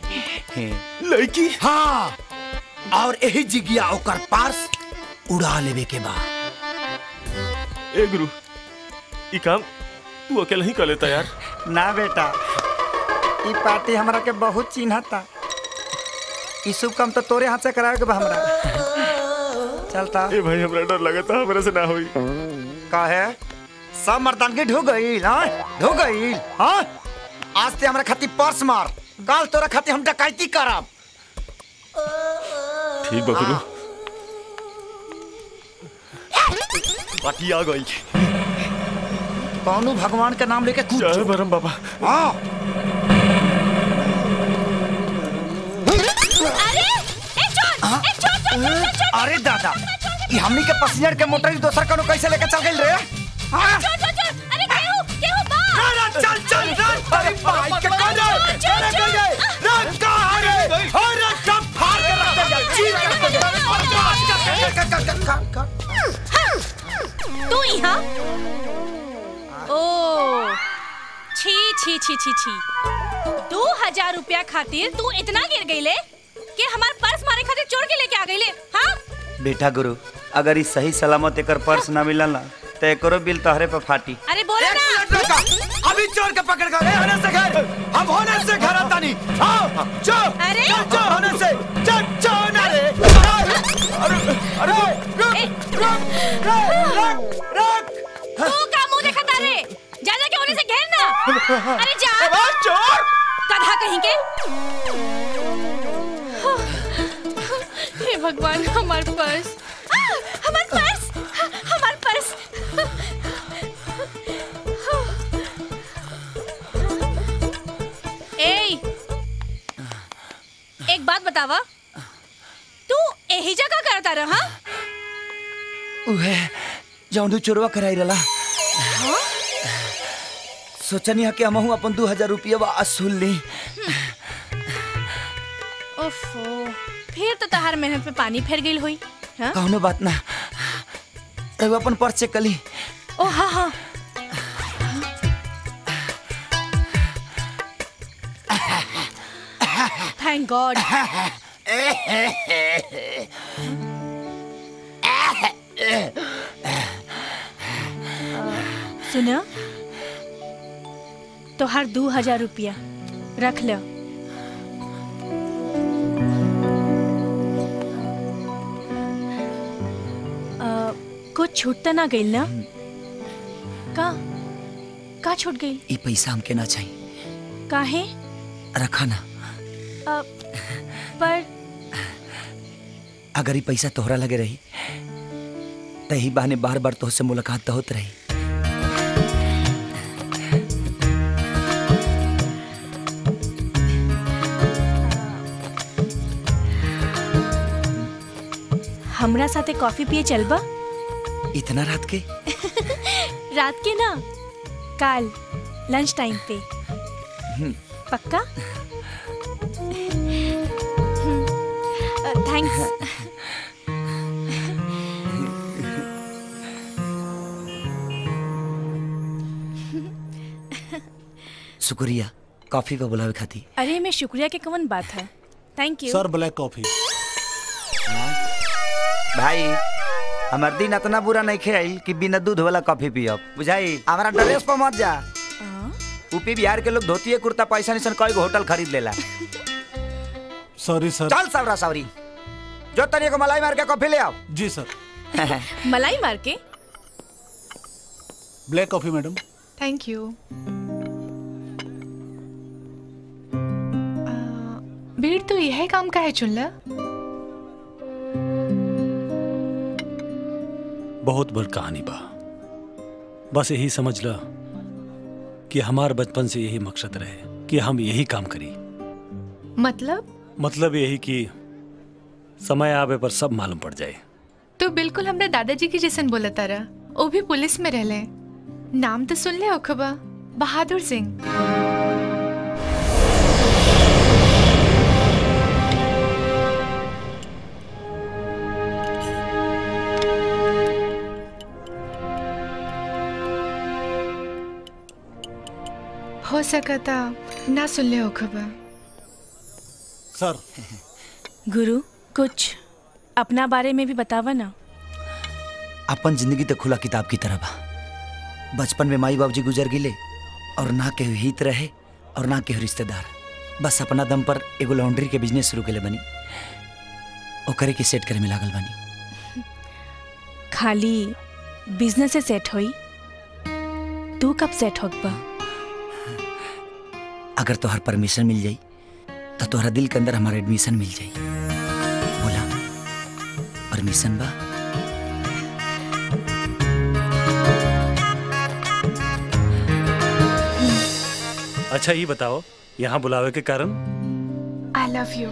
हाँ, और यही जिगिया ओकर पास उड़ा लेवे के बा। ए गुरु, ई काम तू अकेला ही कर लेता यार। ना बेटा, ई पार्टी हमरा के बहुत चिन्हता। ई शुभ काम तो तोरे हाथ से करावे के बा हमरा। चलता। ए भाई, हमरा डर लगता है हमरा से ना होई। का है? सब मर्दानगी ढो गई, हाँ ढो गई। हाँ, आज ते हमरा खाती पर्स मार, काल तोरा खाती हम डकैती करब। ठीक बा गुरु। पार्टी आ गई। कौनू भगवान के नाम लेके कूद। जय बरम बाबा। हाँ। अरे दादा, ये हमनी के पैसेंजर के मोटर दोसर कनो कैसे लेके चल गइल रे? हाँ? अरे केहू बा। चल चल, अरे भाई के कौन है? अरे गए, रख कहाँ रे? अरे सब फाड़ के रख दे, चीर के रख दे। तू यहाँ? ओ, छी छी छी छी छी। 2000 रुपया खातिर तू इतना गिर गईले कि हमार पर्स मारे खातिर चोर के लेके आ गईले। हाँ? बेटा गुरु, अगर इस सही सलामत एकर पर्स ना मिलल ना तो एकरो बिल तहरे पे फाटी। अरे बोलो ना। अभी चोर के पकड़ कर होने से घर, हम होने से घर आता नहीं। हाँ, चोर। अरे चोर होने से, चोर ना रे। अरे रुक। तू का मुंह देखता रे? जा के होने से घेर ना। अरे जा। चोर। गधा कहीं के। हे भगवान, हमार पर्स, हमार पर्स, हमार पर्स। बतावा तू यही जगह करता रहा? उहे जौन चोरवा कराई रला। सोचनी है कि हमहू अपन 2000 रुपया वसूल ली। ओफो, फिर तो तहार मेहनत पे पानी फेर गई हुई। हाँ? कौनो बात ना, रघु अपन पर्स चेक कली। ओ हाँ हाँ। Thank god. सुना, तो हर 2000 रुपया रख लो। कुछ छूटता ना गई ना? का छूट गई? ये पैसा हमके ना चाहिए। काहे? रखा ना। पर अगर ये पैसा तोहरा लगे रही तो ही बहाने बार बार तोहसे मुलाकात तो होत रही। हमरा साथे कॉफी पिए चलबा? इतना रात के? रात के ना, काल लंच टाइम पे। पक्का? थैंक्स। शुक्रिया कॉफी पे बुलावे खाती। अरे मैं शुक्रिया के कौन बात है। Thank you sir. Black coffee. भाई हमार दिन इतना बुरा नहीं खेल कि बिना दूध वाला कॉफी पियब, बुझाई? हमारा ड्रेस पर मत जा। यूपी बिहार के लोग धोती कुर्ता पैसा निसन कई गो होटल खरीद लेला। Sorry sir. चल सावरा सावरी, जो तनिक मलाई मार के कॉफी ले आओ। जी सर। मलाई मार के? Black coffee madam. Thank you. भीड़ तो यह काम का है चुनला? बहुत बड़ कहानी बा। बस यही समझ ला कि हमार बचपन से यही मकसद रहे कि हम यही काम करी। मतलब यही कि समय आवे पर सब मालूम पड़ जाए। तो बिल्कुल हमरा दादाजी की जैसन बोला तारा। वो भी पुलिस में रहले। नाम तो सुन ले होखबा, बहादुर सिंह। हो सकता ना सुन ले होखबा। सर। गुरु कुछ अपना बारे में भी बतावा ना। अपन जिंदगी तो खुला किताब की तरह बा। बचपन में माई बाबूजी गुजर गिले और ना केहू हित रहे और ना केहू रिश्तेदार। बस अपना दम पर एगो लॉन्ड्री के बिजनेस शुरू केले बनी, ओकरे के सेट करे में लागल बनी। खाली बिजनेस से सेट होई? तू कब सेट होगा? अगर तोहर परमिशन मिल जाई तो तोहरा दिल के अंदर हमारा एडमिशन मिल जाई। बोला परमिशन बा? अच्छा ये बताओ, यहाँ बुलावे के कारण? I love you.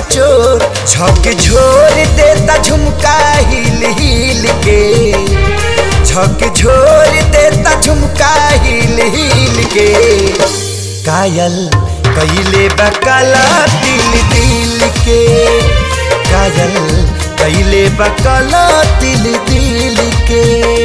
चोर झक झोर देता झुमका हिल हिल के झक झोर देता झुमका हिल हिल के कायल कैले बकला दिल दिल के कायल कैले बकला दिल दिल के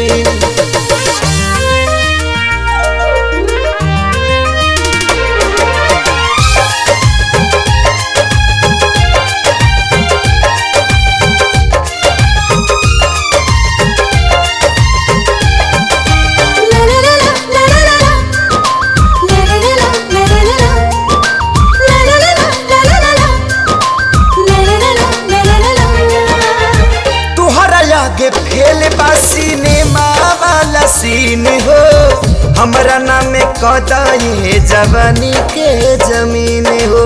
के फेल बासीने वाला सीन हो हमरा नाम कदाई जवानी के जमीन हो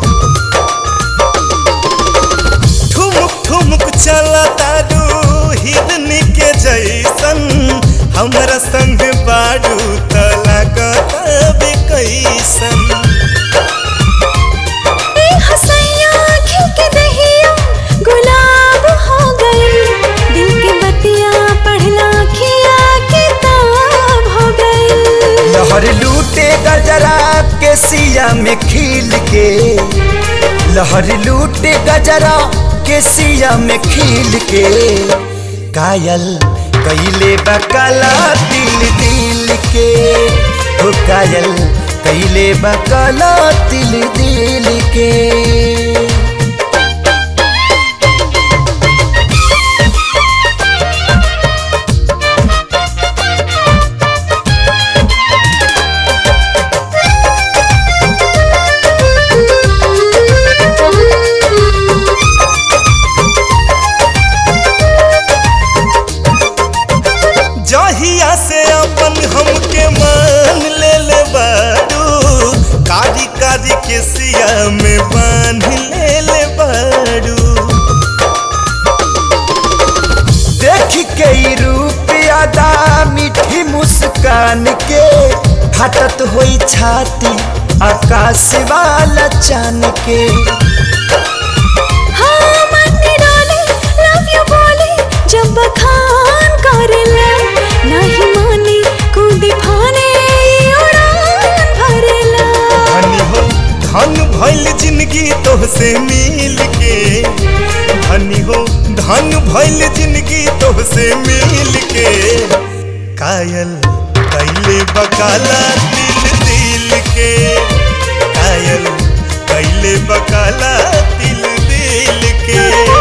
ठुमुक ठुमुक चला तारू हिरन के जैसन हमरा संग बारू तला कतबे कैसन ए हसैया खिल के दहिया गुलाब हो गई दिल के बतिया पढ़ना खिया किताब हो गई लहर लूटे गजरा के सिया में खिल के लहर लूटे गजरा के सिया में खिल के कायल कैले बकला दिल दिल के हो कायल कैले बकला दिल दिल के जहिया से अपन हमके मान ले ले बारू कारी कारी के सिया में बांध ले ले बारू देख के रूप अदा मीठी मुस्कान के हटत हुई छाती आकाश वाला चान के हाँ मन डाले लव यू बोले जब बखान करेला नहीं मानी कूदी फाने उड़ान भरेला धनी हो धन भइल जिंदगी तोहसे मिल के धनी हो धन भइल जिंदगी तोहसे मिल के कायल कैले बकाला दिल दिल के कायल कैले बकाला दिल दिल के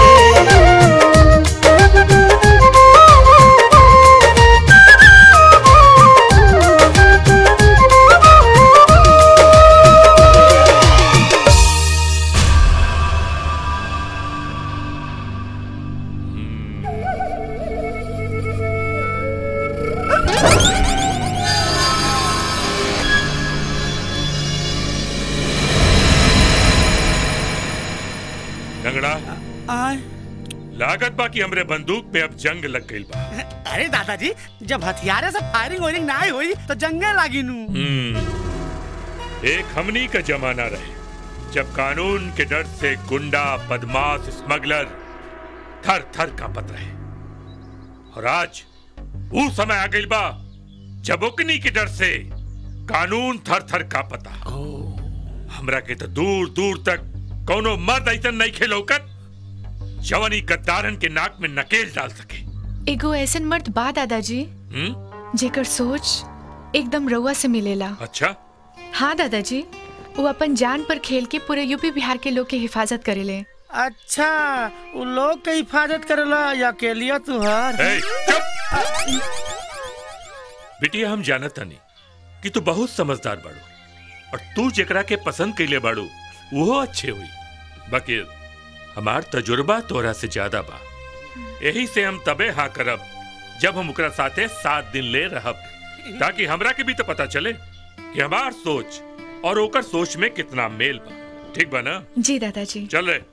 लंगड़ा लागत बा कि हमरे बंदूक पे अब जंग लग गई बा। अरे दादाजी जब हथियारे से फायरिंग वायरिंग ना हुई तो जंगे लागी नू। एक हमनी का जमाना रहे जब कानून के डर से गुंडा बदमाश स्मगलर थर थर कांपत रहे और आज वो समय आ गई बा जब ओकनी के डर से कानून थर थर कांपता। हमरा के तो दूर दूर तक कौनो मर्द ऐसन नहीं खेलौकत जवानी गद्दारन के नाक में नकेल डाल सके। एगो ऐसन मर्द बा दादाजी जेकर सोच एकदम रउआ से मिलेला। अच्छा हाँ दादाजी वो अपन जान पर खेल के पूरे यूपी बिहार के लोग के हिफाजत करेले। अच्छा वो लोग के हिफाजत करेला या अकेलिया तुहार। बिटिया हम जानत नहीं कि तू बहुत समझदार बाड़ू और तू जेकरा के पसंद कैले बाड़ू वो अच्छे हुई बाकी हमार तजुर्बा तोरा से ज्यादा बा। यही से हम तबे हाँ करब जब हम उकरा साथे 7 दिन ले रहब ताकि हमरा के भी तो पता चले कि हमार सोच और ओकर सोच में कितना मेल बा। ठीक बा ना? जी दादाजी। चल रे।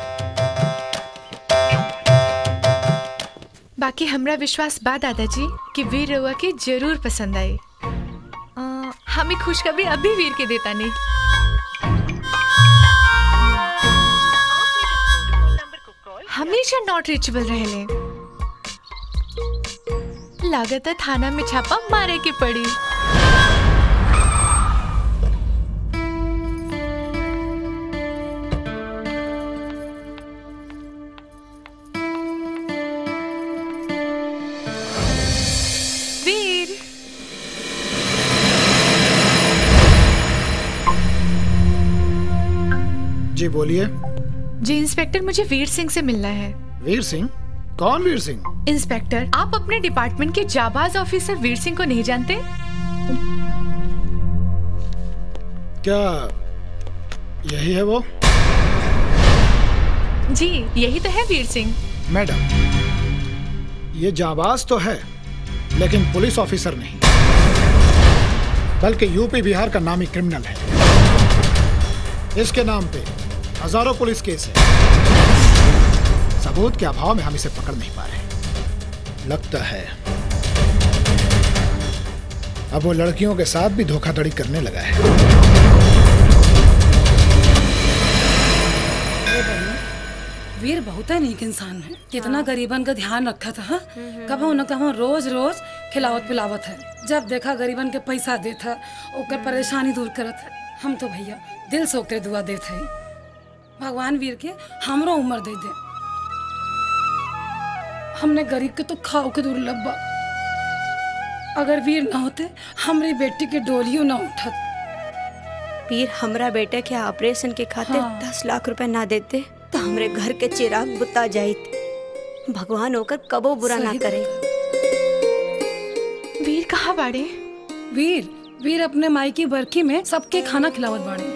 बाकी हमरा विश्वास बा दादाजी कि वीर रउआ के जरूर पसंद आई। हमें खुशखबरी अभी वीर के देता नहीं। हमेशा नॉट रीचेबल रहेले। लागत है थाना में छापा मारे के पड़ी। वीर, जी बोलिए। जी इंस्पेक्टर, मुझे वीर सिंह से मिलना है। वीर सिंह? कौन वीर सिंह? इंस्पेक्टर, आप अपने डिपार्टमेंट के जाबाज ऑफिसर वीर सिंह को नहीं जानते? क्या यही है वो? जी यही तो है वीर सिंह। मैडम, ये जाबाज तो है लेकिन पुलिस ऑफिसर नहीं, बल्कि यूपी बिहार का नामी क्रिमिनल है। इसके नाम पे हजारों पुलिस केस है। सबूत के अभाव में हम इसे पकड़ नहीं पा रहे। लगता है अब वो लड़कियों के साथ भी धोखाधड़ी करने लगा है। वीर बहुत है नीक इंसान है। कितना गरीबन का ध्यान रखा था। कभो न कभो रोज रोज खिलावत पिलावत है। जब देखा गरीबन के पैसा देता, ओकर परेशानी दूर करत है। हम तो भैया दिल से ओकरे दुआ देते हैं, भगवान वीर के हमरो उम्र दे दे। हमने गरीब के तो खाओ के दूर लब्बा। अगर वीर न होते हमारी बेटी के डोलियों न उठत। वीर हमरा बेटे के ऑपरेशन के खातिर 10 लाख रुपए ना देते तो हमरे घर के चिराग बुता जाइत। भगवान होकर कबो बुरा ना करे। वीर कहाँ बाड़े? वीर अपने माई की बरखी में सबके खाना खिलावत बाड़े।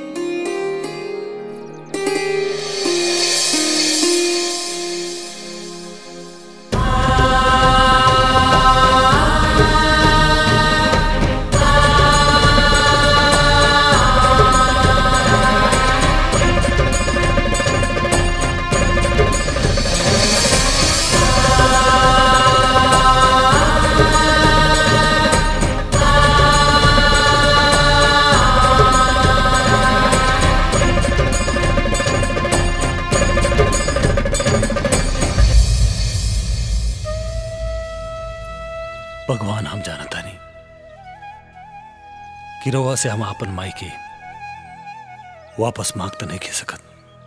भगवान हम जानता नहीं कि रउआ से हम अपन माई के वापस मांग तो नहीं के सकत,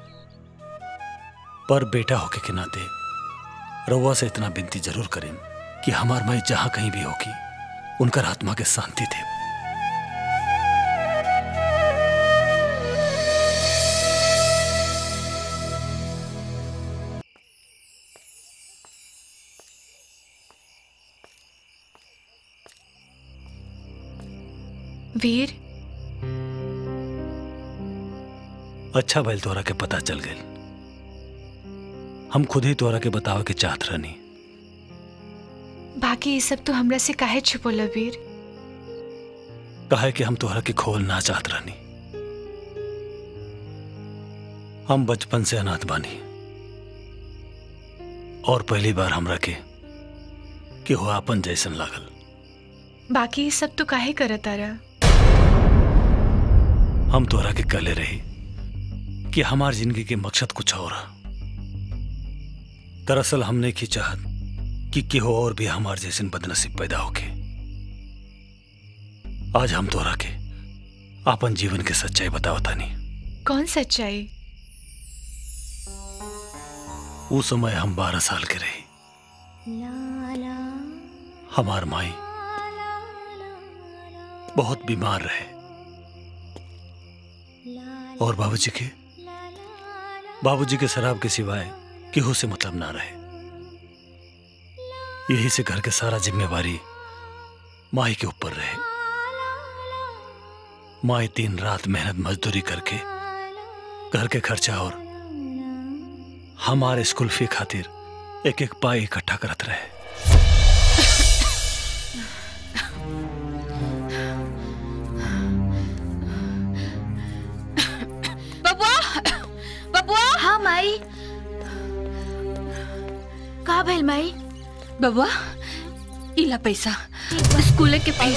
पर बेटा होके के नाते रउआ से इतना विनती जरूर करें कि हमार माई जहां कहीं भी होगी उनकर आत्मा के शांति दे। वीर, अच्छा भइल तोरा के पता चल गई। हम खुद ही तोरा के बतावे के चाहत रहनी। बाकी ये सब तो हमरा से काहे छुपोला वीर? काहे कि हम तोरा के खोल ना चाहत रहनी। हम बचपन से अनाथ बानी और पहली बार हमरा के हो आपन जैसन लागल। बाकी ये सब तो काहे करत तारा? हम तोरा के कहले रही कि हमार जिंदगी के मकसद कुछ और है। दरअसल हमने की चाहत कि केहो और भी हमार जैसन बदनसीब पैदा होके। आज हम तोरा के अपन जीवन के सच्चाई बतावता नहीं। कौन सच्चाई? उस समय हम 12 साल के रही। हमार माई बहुत बीमार रहे और बाबूजी के शराब के सिवाय केहू से मतलब ना रहे। यही से घर के सारा जिम्मेवारी माई के ऊपर रहे। माई दिन रात मेहनत मजदूरी करके घर के खर्चा और हमारे स्कूल फी खातिर एक एक पाई इकट्ठा करत रहे। हाँ माई। का भइल माई? बबुआ, इला पैसा स्कूल के फीस।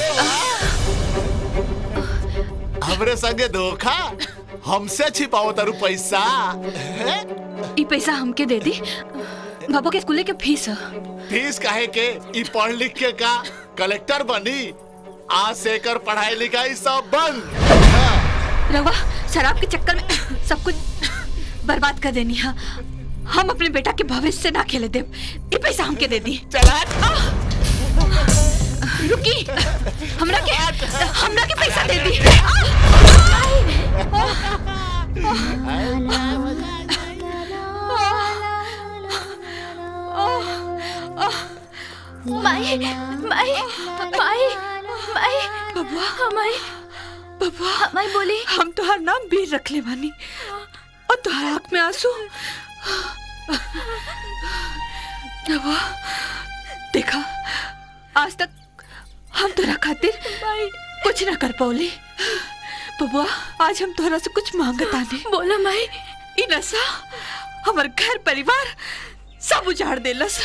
हमरे संगे धोखा, हमसे छिपाओ तारू पैसा। ई पैसा हमके दे दी, बाबा के स्कूल के फीस है। फीस काहे के? ई पढ़ लिख के का कलेक्टर बनी? आज से कर पढ़ाई लिखाई सब बंद। रवा शराब के चक्कर में सब कुछ बर्बाद कर देनी है। हम अपने बेटा के भविष्य से ना खेले दे। ये पैसा हमके दे दी। चला रुकी, हमरा के पैसा दे दी। माई माई माई माई बबुआ माई बबुआ माई बोली हम तुहार नाम वीर रख ले बानी और तुहार आँख में आंसू। बबुआ देखा, आज तक हम तोरा खातिर कुछ ना कर पौली। बबुआ आज हम तोरा से कुछ मांगत आने। बोला माई। ई नशा हमार घर परिवार सब उजाड़ देलस।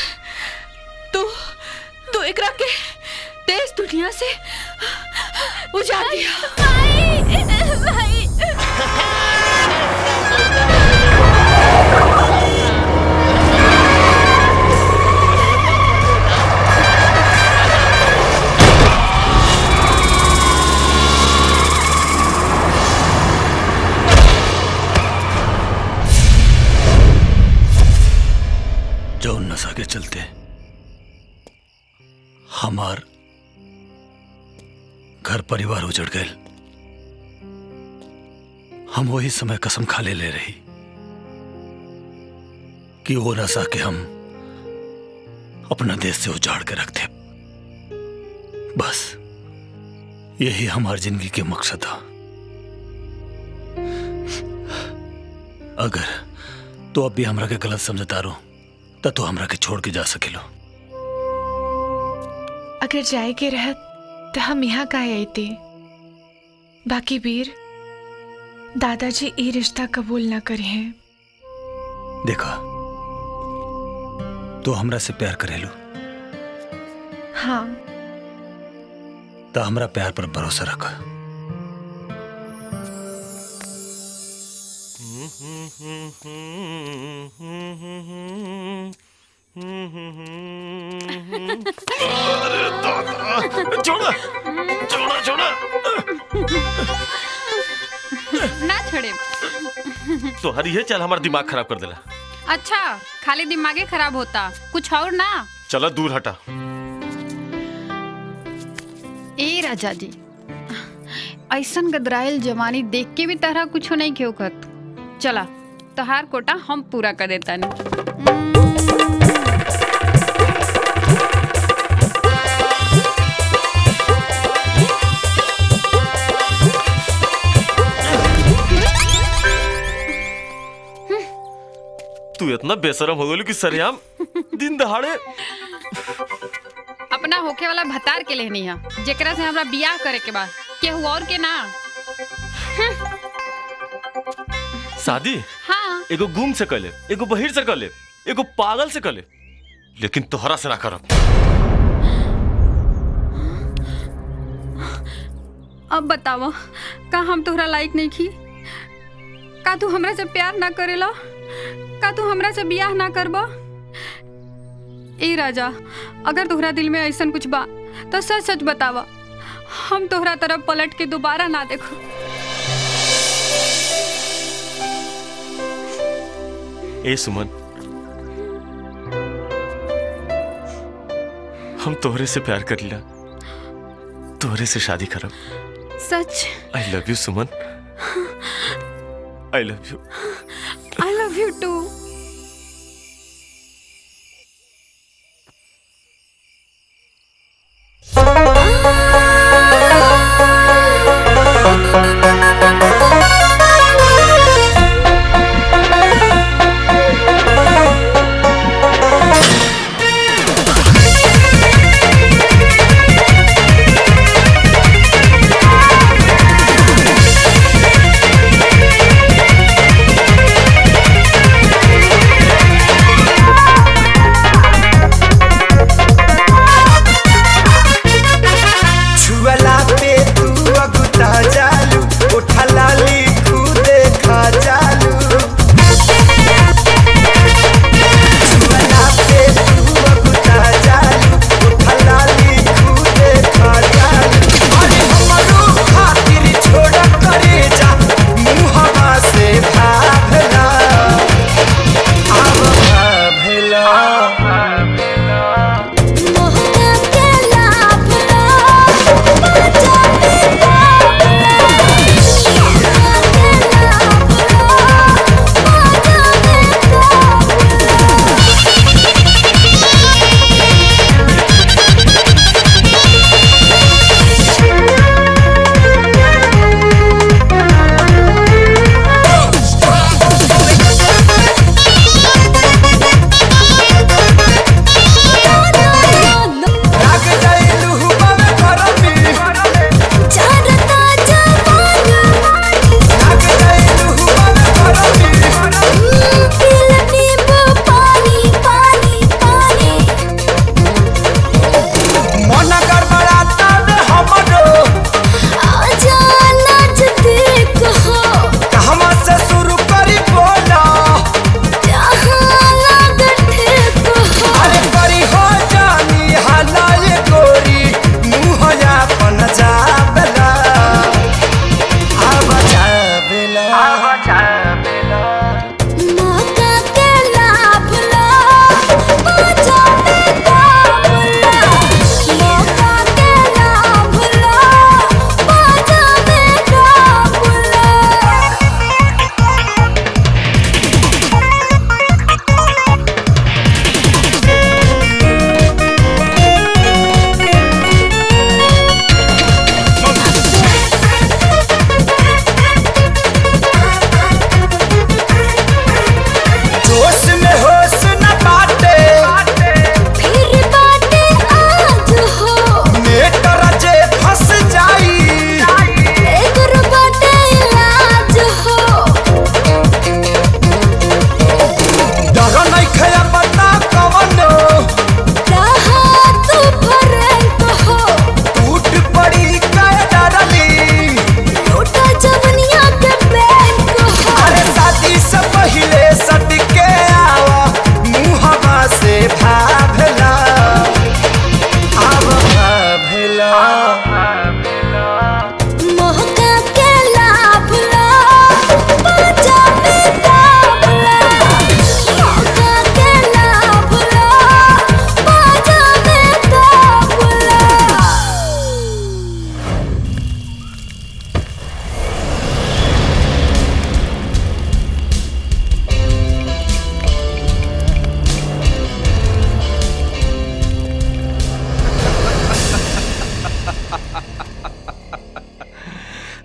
तू एकरा के देश दुनिया से उजाड़ दिया। माई जो नशा के चलते हमार घर परिवार उजड़ गए, हम वही समय कसम खा ले रही कि वो नशा के हम अपना देश से उजाड़ के रखते। बस यही हमारी जिंदगी के मकसद था। अगर तो अब भी हमरा के गलत समझता रहो तो हमरा के छोड़ के जा सकेलो। अगर जाए के रहत तो हम यहाँ काहे आते। बाकी वीर दादाजी ये रिश्ता कबूल ना करे हैं। देखा, तो हमरा से प्यार करेलू हाँ, तो हमरा प्यार पर भरोसा रखा। छोड़ा छोड़ा छोड़ा ना छोड़े। तो हर ये चल हमारा दिमाग खराब कर देला। अच्छा खाली दिमागे खराब होता, कुछ और ना। चलो दूर हटा। ए राजा जी, ऐसन गदराइल जवानी देख के भी तरह कुछ नहीं क्यों कहत। चला तोहार कोटा हम पूरा कर देता नहीं। तू इतना बेशरम हो गई कि सरेआम दिन दहाड़े अपना होके वाला भतार के लेनी है, जेकरा से हमरा बियाह करे के बाद केहू और के ना। शादी हाँ एगो गुम से कर ले, एगो बहिर से कर ले, एगो पागल से कर ले, लेकिन तोहरा से ना करब। अब बतावा, का हम तोहरा लायक नहीं की? का तू हमरा से प्यार ना करेला? का तू हमरा से बियाह ना करबा? ए राजा, अगर तोहरा दिल में ऐसन कुछ बा तो सच सच बतावा, हम तोहरा तरफ पलट के दोबारा ना देखो। ए सुमन, हम तोहरे से प्यार कर लिया, तोहरे से शादी करब। सच? I love you Suman, I love you. I love you too. उठा लाली खुदे खा जालू।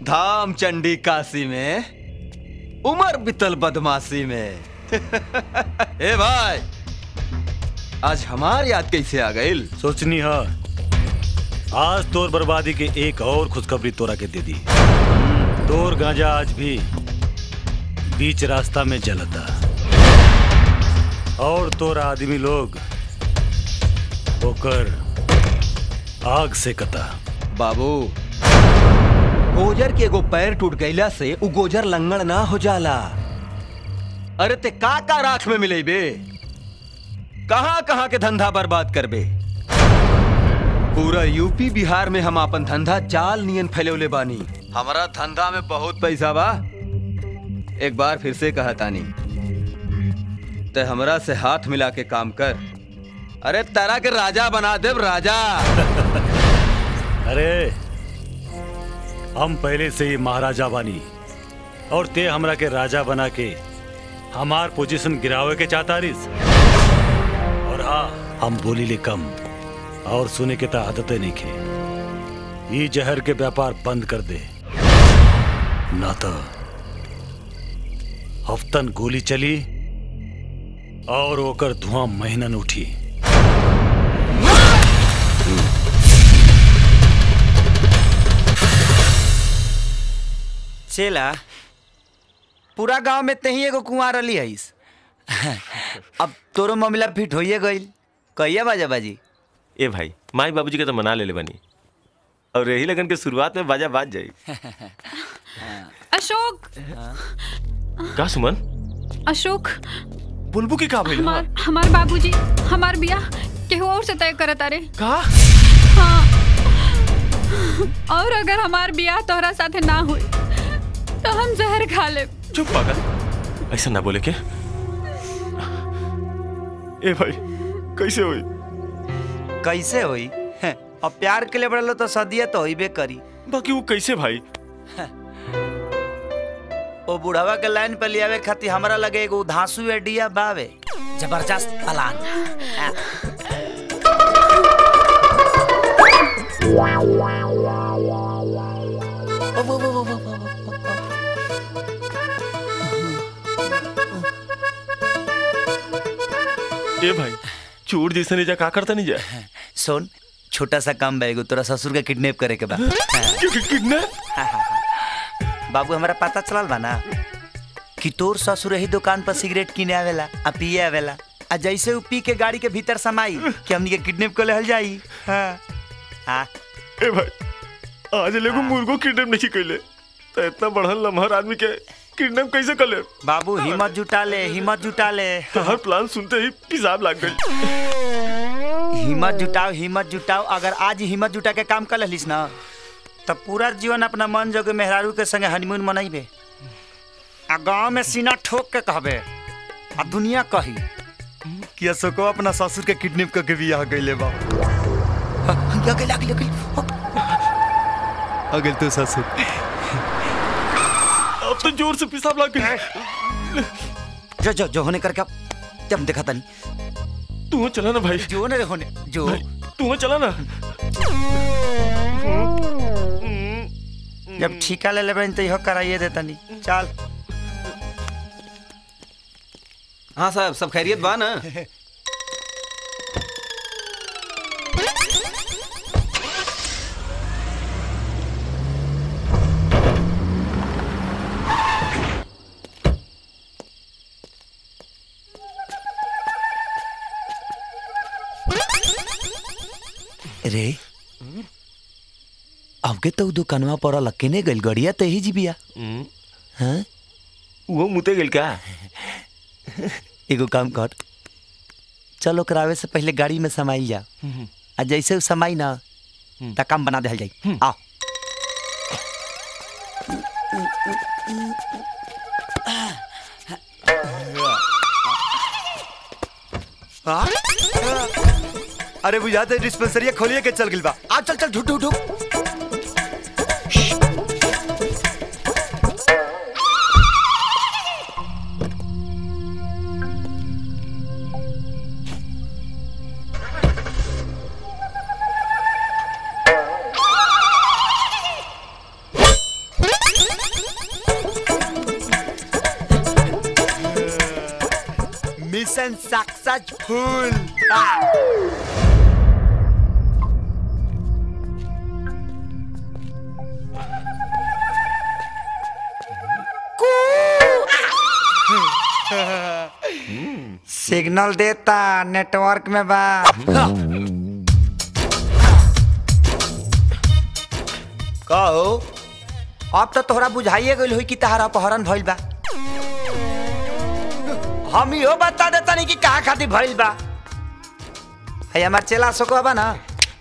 धाम चंडी काशी में, उमर बितल बदमाशी में। ए भाई, आज हमार याद कैसे आ गई? सोचनी है आज तोर बर्बादी के एक और खुशखबरी तोरा के दे दी। तोर गांजा आज भी बीच रास्ता में जलता और तोरा आदमी लोग होकर आग से कता। बाबू, गोजर के एगो पैर टूट गईला से उ गोजर लंगड़ ना हो जाला। अरे ते का राख में मिले बे? कहां कहां के धंधा बर्बाद करबे? पूरा यूपी बिहार में हम अपन धंधा चाल नियन फैलौले बानी। हमारा धंधा में बहुत पैसा बा। एक बार फिर से कहा तानी, ते हमरा से हाथ मिला के काम कर। अरे तारा के राजा बना देव, राजा। अरे हम पहले से ही महाराजा बानी और ते हमरा के राजा बना के हमार पोजीशन गिरावे के चाहता रिस। और हाँ, हम बोली ले कम और सुने के ता आदतें नहीं खे। ये जहर के व्यापार बंद कर दे, ना तो हफ्तन गोली चली और ओकर धुआं महीनन उठी। चेला, पूरा गांव में तही एगो कुंवार रली हईस। अब तोरो मामला फिट होइए गईल। कहिया बाजा बाजी? ए भाई, माई बाबूजी के तो मना ले बनी और यही लगन के शुरुआत में बाजा बाज जाई। अशोक, का सुमन? अशोक, बुलबुल की का भइल? हमार बाबूजी हमार बियाह केहू और से तय करत अरे। का? हाँ, और अगर हमार बियाह तोहरा साथे ना हुई तो हम जहर खा ले। चुप पागल, ऐसा ना बोले के। ए भाई, कैसे हुई? कैसे हुई? अब प्यार के लिए बढ़लो तो सदिया तो होइबे करी। बाकी वो कैसे भाई? ओ बुढ़ावा के लाइन पे लियावे खातिर हमरा लगे एगो धांसू आइडिया बावे। जबरदस्त प्लान। ए भाई, चोर जैसे नहीं जा, का करता नहीं जा? सुन, छोटा सा काम बा, एगो तोरा ससुर के किडनैप करे के बा। किडनैप? बाबू, हमरा पता चलल बा ना कि तोर ससुर ही दुकान पर सिगरेट किने आवेला आ पिए आवेला। आ जैसे उ पी के गाड़ी के भीतर समाई कि हमनी के किडनैप कर लेहल जाई। हां ए भाई, आज लेगो मुर्गो किडनैप नहीं कइले त इतना बढ़न लम्हर आदमी के किडनैप कैसे कर ले? बाबू, हिम्मत जुटा ले, हिम्मत जुटा ले। हर प्लान सुनते ही पिसाब लग गई। हिम्मत जुटाओ, हिम्मत जुटाओ। अगर आज हिम्मत जुटा के काम कर लेलिस ना तब पूरा जीवन अपना मन जोगे मेहरारू के संगे हनीमून मनाइबे। आ गांव में सीना ठोक के कहबे, आ दुनिया कही कि अशोको अपना ससुर के किडनैप करके बियाह कइले बा। अगल तो ससुर अब तो जोर से पिसाब लग गई। जो जो जो होने करके जब देखा तनी। तू चला ना भाई। जो ने होने जो तू चला ना। जब ठीका ले लेबे तो इहो कराइए दे तनी। चल। हाँ साहब, सब खैरियत बा ना? रे, अबके तो दुकानवा पर लकेने गइल गड़िया ते ही जीबिया। हां, वो मुते गेल का? एगो काम कर, चलो करावे से पहले गाड़ी में समाई जा। आ जैसे समाई ना त काम बना देहल जाई। आओ। अरे बुझाते डिस्पेंसरी खोलिए के चल गिल बा। आ चल चल ढूंढ ढूंढ। ऐसन सक्सेसफुल। सिग्नल देता नेटवर्क में बा। कहो अब तो तोहरा बुझाइए गइल हुई कि तहरा अपहरण भइल बा। हम इहो बता देता नहीं कि कहाँ खातिर भइल बा। है हमार चेला सोको बा ना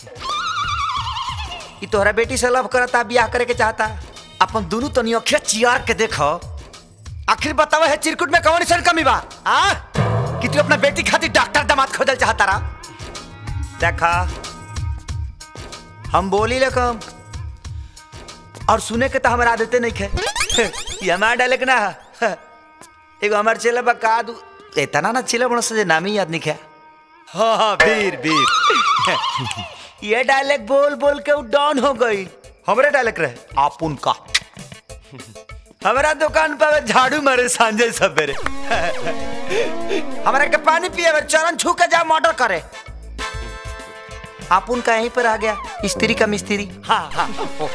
कि तोहरा बेटी से लव करता, ब्याह करे के चाहता। अपन दोनों तनी अखिया चियार के देखो, आखिर बतावा है चिरकुट में कौन सी कमी बा कि तू अपना बेटी खातिर डॉक्टर दामाद खोजल चाहता रहा। देखा हम बोली लकम और सुने के तो हमारा आदतें नहीं खे। ये हमारा डायलॉग ना एगो हमार चेला बका दू इतना ना चेला बनो से नाम ही याद नहीं खे। हाँ वीर वीर ये डायलॉग बोल बोल के डाउन हो गई। हमारे डायलॉग रहे आप उनका हमारा दुकान पर झाड़ू मारे सांझे सवेरे, हमारा के पानी पिए चरण छू के जा मर्डर करे। आप उनका यहीं पर आ गया स्त्री का मिस्त्री। हाँ हाँ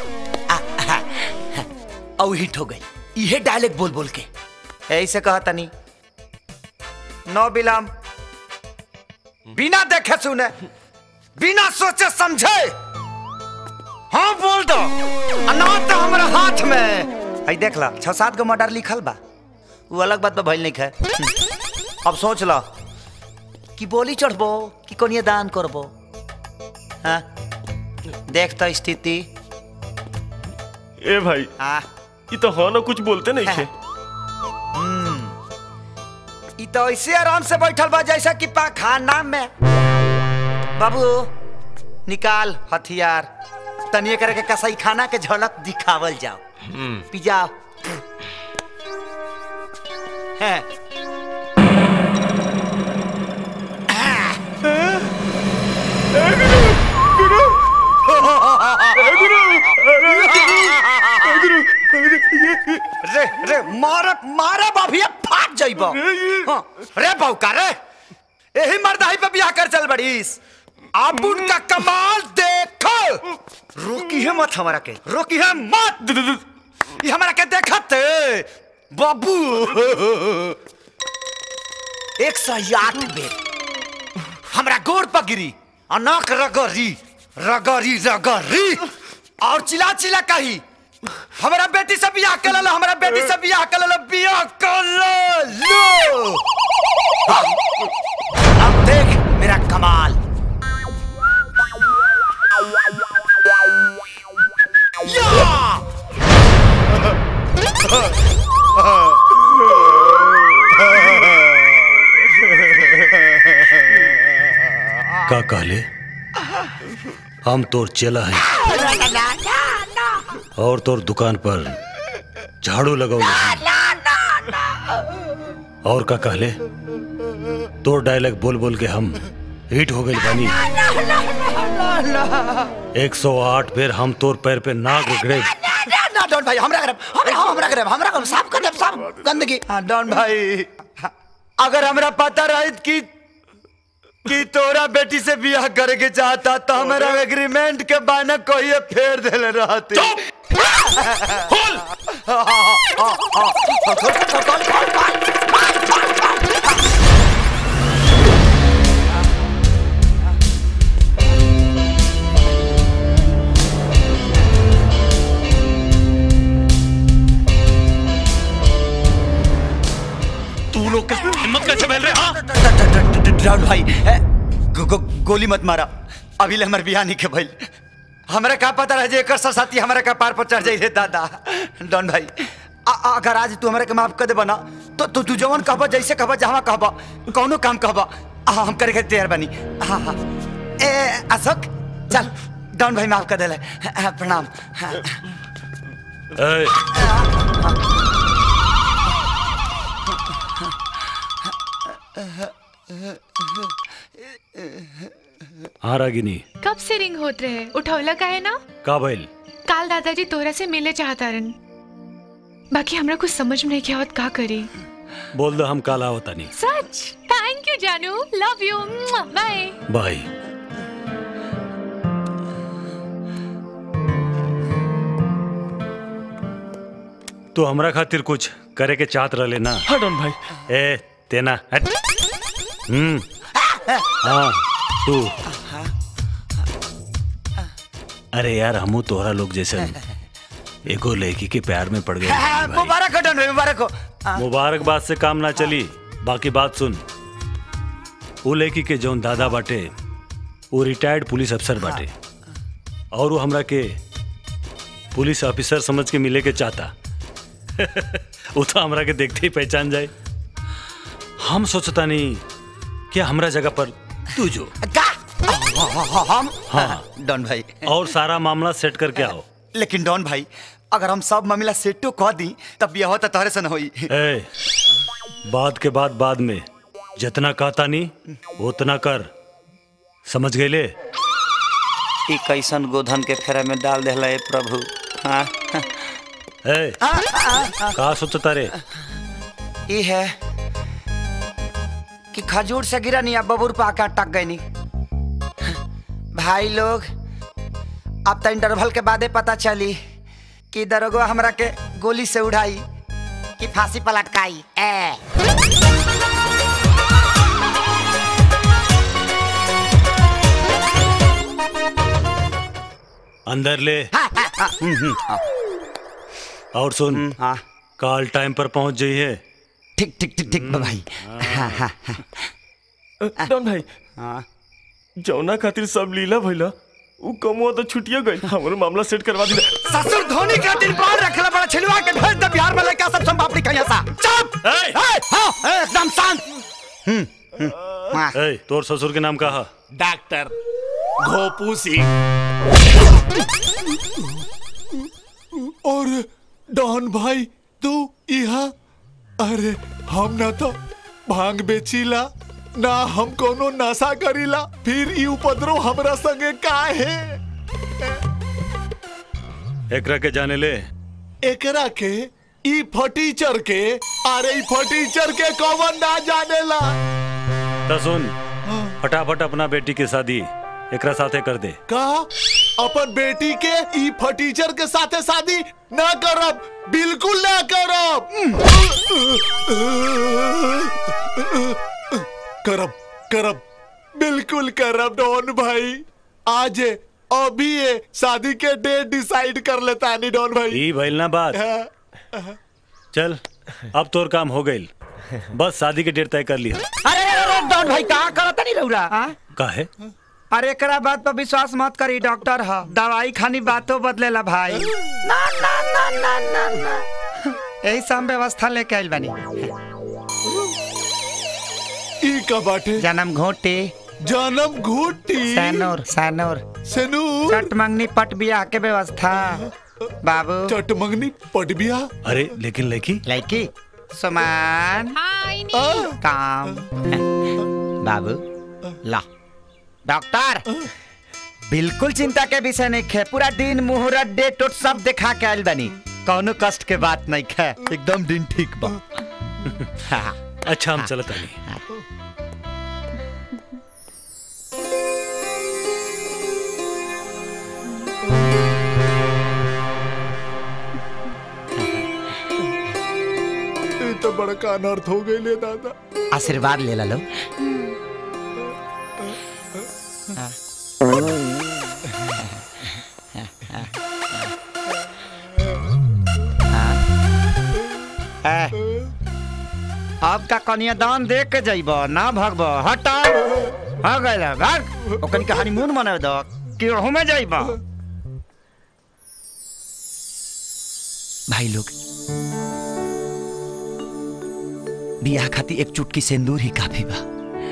और हिट हो गई ये डायलॉग बोल बोल के। ऐसे कहा तनी नो बिलाम बिना देखे सुने बिना सोचे समझे हाँ बोल दो ना तो हमारा हाथ में। आई देख ला 6-7 गो मर्डर लिखल बा, वो अलग बात भइल नहीं है। अब सोच ला कि बोली चढ़बो कि कोनिया दान करबो। हाँ देख तो स्थिति। ए भाई ये तो हाँ ना कुछ बोलते नहीं थे। ये तो ऐसे आराम से बैठल बा जैसा कि खाना में। बाबू निकाल हथियार तनिए करके कसाई खाना के झलक दिखावल जाओ। पिजाओ है रे रे मारे मारे बाभिया फाट जाइबो। रे बौका रे यही मर्दाही पे ब्याह कर चल बड़ीस। आप उनका कमाल देखो। रोकी है मत हमारा के, रोकी है मत। ये हमारा के देखत बाबू 108 बेर हमारा गोड़ पर गिरी, अनाक रगरी रगरी रगरी और चिल्ला चिल्ला कही हमारा बेटी से बियाह कर लो, हमारा बेटी से बियाह कर लो, बियाह कर लो। अब देख मेरा कमाल। का कहले हम तोर चेला है और तोर दुकान पर झाड़ू लगाओ। और का कहले तोर डायलॉग बोल बोल के हम हिट हो गए बानी। 108 बेर हम तोर पैर पे नाग रगड़े। ना डॉन भाई हमरा काम साफ कर दे, सब गंदगी। हाँ डॉन भाई अगर हमरा पता रहित कि तोरा बेटी से बियाह करे के चाहता तो हमारा एग्रीमेंट के बहाना कोई फेर देले रहते। तू लोग हिम्मत कैसे मिल रहे? राहुल भाई गोली मत मारा, अभी ले हमारे बियाह नहीं के भइल। हमरा का पता रहे जे एकर साथी हमरा का पार पर चढ़ जाई रे दादा। डॉन भाई अगर आज तू हमरा के माफ कर देबा ना तो तू जवन कहबा जैसे कहबा जहां कहबा कौनो काम कहबा हम करे के तैयार बनी। हां हां ए अशोक चल डॉन भाई माफ कर देले, प्रणाम। हाँ रागिनी कब से रिंग होत रहे, उठौला का है ना? का भइल? काल दादाजी तोरा से मिले चाहता रन, बाकी हमरा कुछ समझ में नहीं आवत का करी। बोल दो हम काल आवता नहीं। सच? काहे थैंक यू जानू, लव यू, बाय बाय। तो हमरा खातिर कुछ करे के चाहत रहे ना? हाँ डॉन भाई। ए तेना हट। हाँ तू। अरे यार हमू तोहरा लोग जैसे एगो लड़की के प्यार में पड़ गए। मुबारक हो डॉन भाई, मुबारक हो। मुबारकबाद से काम ना चली, बाकी बात सुन। वो लड़की के जौन दादा बाटे वो रिटायर्ड पुलिस अफसर बाटे और वो हमरा के पुलिस ऑफिसर समझ के मिले के चाहता। वो तो हमरा के देखते ही पहचान जाए। हम सोचता नहीं क्या हमरा जगह पर तू जो हम हाँ डॉन भाई और सारा मामला सेट करके आओ। लेकिन डॉन भाई अगर हम सब मामला सेटो कह दी तब यह होता तोहरे से न होई। ए, बात के बाद में जितना कहता नहीं उतना कर, समझ गए ले? ई कैसन गोधन के फेरा में डाल देला है प्रभु। हाँ ए, का सोचता रे? ये है कि खजूर से गिरा नहीं, अब बबूर पे आके अटक गए नहीं। भाई लोग अब तो इंटरवल के बादे पता चली कि दरोगा हमरा के गोली से उड़ाई कि फांसी पर लटकाई। अंदर ले। और सुन, कॉल टाइम पर पहुंच जाइए। ठीक ठीक ठीक ठीक भाई। डॉन भाई जौना खातिर सब लीला भइला उ कमुआ तो छुटिया गई। हमरो मामला सेट करवा दिला। ससुर धोनी का दिन बाहर रखला बड़ा छिलवा के भेज दे बिहार में लड़का सब संभापड़ी कहिया सा। चुप हां एकदम शांत। ए तोर ससुर के नाम का है? डॉक्टर घोपू सिंह। और डॉन भाई तू यहाँ? अरे हम ना तो भांग बेचीला ना हम कोनो नशा करीला, फिर ई उपद्रव हमरा संगे का है? एकरा के जाने ले? एकरा के ई फटीचर के? अरे ई फटीचर के कौन ना जानेला? तो सुन, फटाफट अपना बेटी की शादी एकरा साथे कर दे। का अपन बेटी के ई फटीचर के साथे शादी ना करब, बिल्कुल ना करब। करब करब बिल्कुल करब डॉन भाई। आज अभी ये शादी के डेट डिसाइड कर लेता नहीं डॉन भाई। ई भइल ना बात। चल अब तोर काम हो गइल, बस शादी के डेट तय कर लिया। अरे डॉन भाई कहाँ करता नहीं रहुला? काहे? अरे एकरा बात पर विश्वास मत करी, डॉक्टर है, दवाई खानी बातों बदलेला भाई। ना ना ना ना ना ना यही सब व्यवस्था लेके आइल बनी। ई का बाटे? जन्म घोटी। जन्म घोटी? सैनूर सैनूर सैनूर। चट मंगनी पट बियाह के व्यवस्था बाबू। चट मंगनी पट बियाह? अरे लेकिन लड़की सुमान काम बाबू ला। डॉक्टर बिल्कुल चिंता के विषय नहीं है, पूरा दिन मुहूर्त डेट उट सब दिखा के आइल बनी, कौनो कष्ट के बात नहीं है, एकदम दिन ठीक बा। अच्छा हम चलत आनी। तो बड़ा अनर्थ हो गई ले दादा। आशीर्वाद ले लो। अब का कन्यादान दे के जाइब ना भगब। हटा हो गइल भाग ओकन के हनीमून मनावे दो कि ओहु में जाइब। भाई लोग बियाह खातिर एक चुटकी सिंदूर ही काफी बा।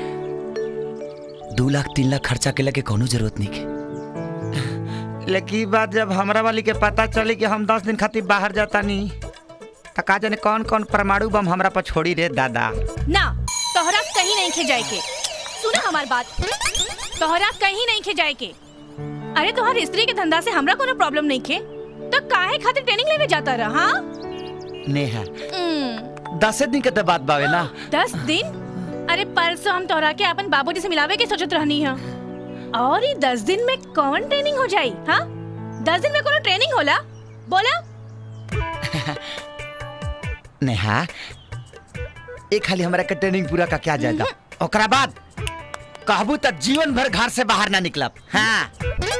2 लाख 3 लाख खर्चा के लगे कोनो जरूरत नहीं के। लेकिन बात जब हमरा वाली के पता चली कि हम 10 दिन खातिर बाहर जाता नहीं तो का जाने कौन कौन परमाणु बम हमरा पर छोड़ी रे दादा। ना तोहरा कहीं नहीं खे जाए के। सुना हमार बात, तोहरा कहीं नहीं खे जाए के। अरे तोहर स्त्री के धंधा से हमरा कोनो प्रॉब्लम नहीं खे तो काहे खातिर ट्रेनिंग लेवे जाता रहा? हाँ नेहा 10 दिन के तो बात बावे ना। 10 दिन अरे परसों हम तोरा के अपन बाबूजी से मिलावे के सोचत रहनी है और ये 10 दिन में कौन ट्रेनिंग हो जाई? हाँ 10 दिन में कौन ट्रेनिंग होला? बोला नेहा एक खाली हमरा के ट्रेनिंग पूरा का क्या जाएगा ओकरा बाद कहबू तक जीवन भर घर से बाहर ना निकलब। हाँ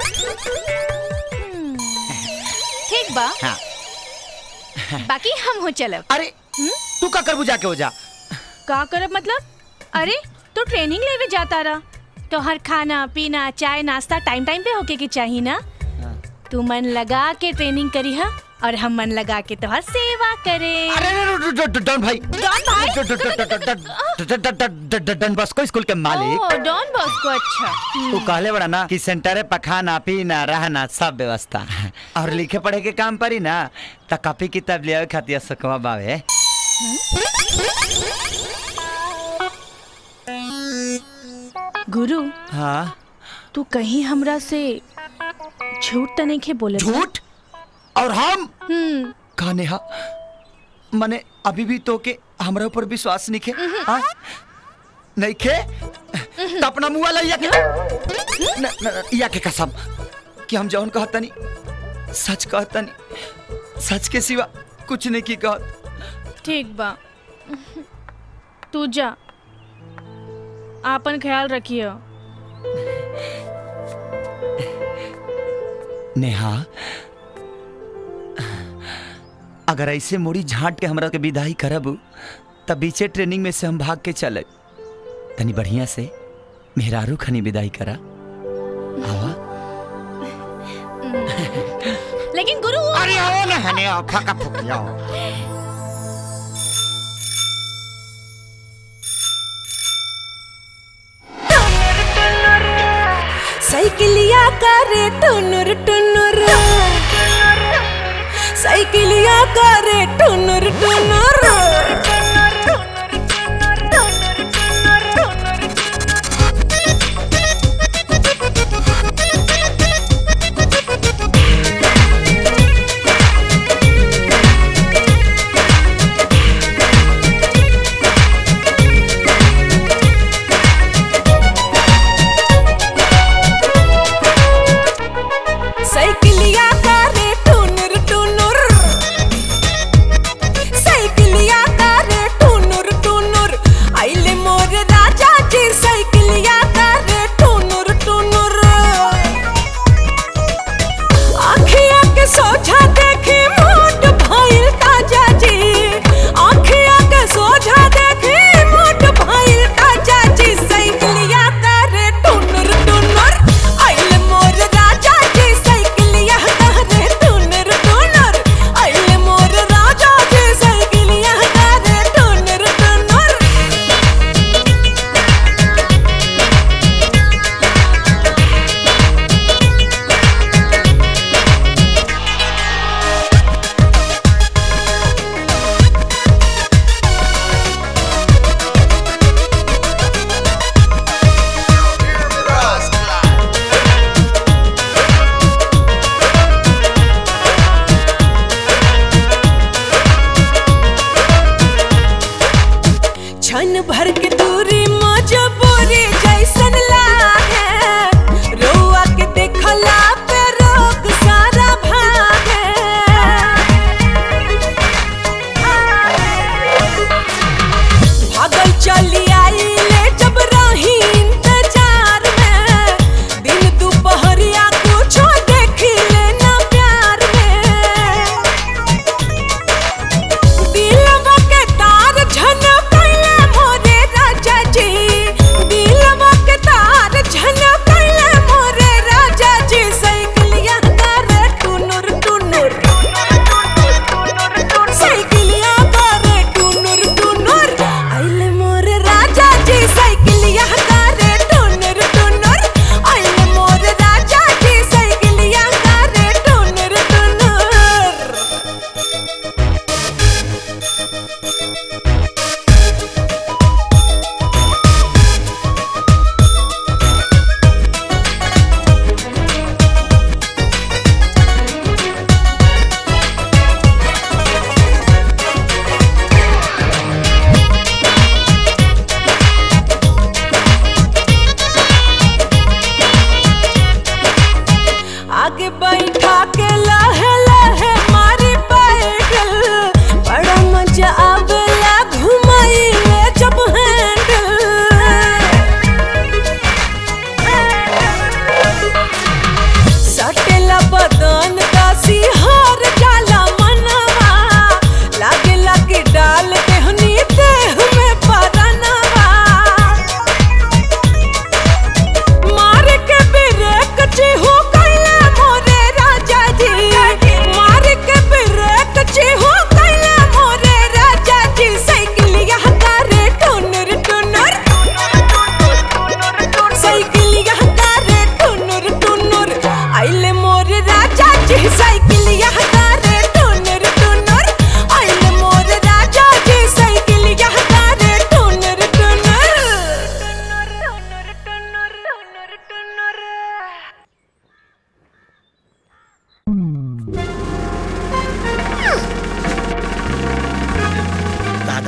ठीक बा। हाँ बाकी हम हो चलब। अरे तू का करबू जाके हो जा। का करब मतलब? अरे तू ट्रेनिंग लेवे जाता रहा तो हर खाना पीना चाय नाश्ता टाइम टाइम पे होके के चाहिए ना। तू मन लगा के ट्रेनिंग करी है और हम मन लगा के तोहर सेवा करे। अरे डॉन भाई डॉन बॉस्को स्कूल के मालिक। डॉन बॉस्को अच्छा। तू कहले बड़ा ना कि सेंटर पे खाना पीना रहना सब व्यवस्था और लिखे पढ़े के काम परी ना तो कॉपी किताब ले खातिर सकवा बावे। गुरु हाँ तू कहीं हमरा से झूठ तो नहीं खे बोले? झूठ? और हम का नेहा मने अभी भी तो के हमरा ऊपर विश्वास नहीं खे? हाँ नहीं खे तो अपना मुआ लइया के या के कसम कि हम जौन कहता नहीं सच कहता नहीं, सच के सिवा कुछ नहीं की कहत। ठीक बा तू जा आपन ख्याल रखियो। नेहा अगर ऐसे मोड़ी झांट के हमरा के विदाई करब तब बीचे ट्रेनिंग में से हम भाग के चले तनी बढ़िया से मेहरारू खनी विदाई करा। आवा लेकिन गुरु अरे आओ ना हने आओ फका फुकिया साइकिलिया करे टुनुर टुनुर साइकिलिया करे टुनुर टुनुर साइकिलिया करे टुनुर टुनुर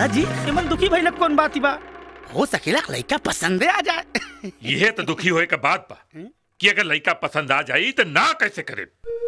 दादाजी एमन दुखी भइल कौन बात बा हो सकेला लड़का पसंद आ जाए। यह तो दुखी होए का बात बा कि अगर लड़का पसंद आ जाई तो ना कैसे करे।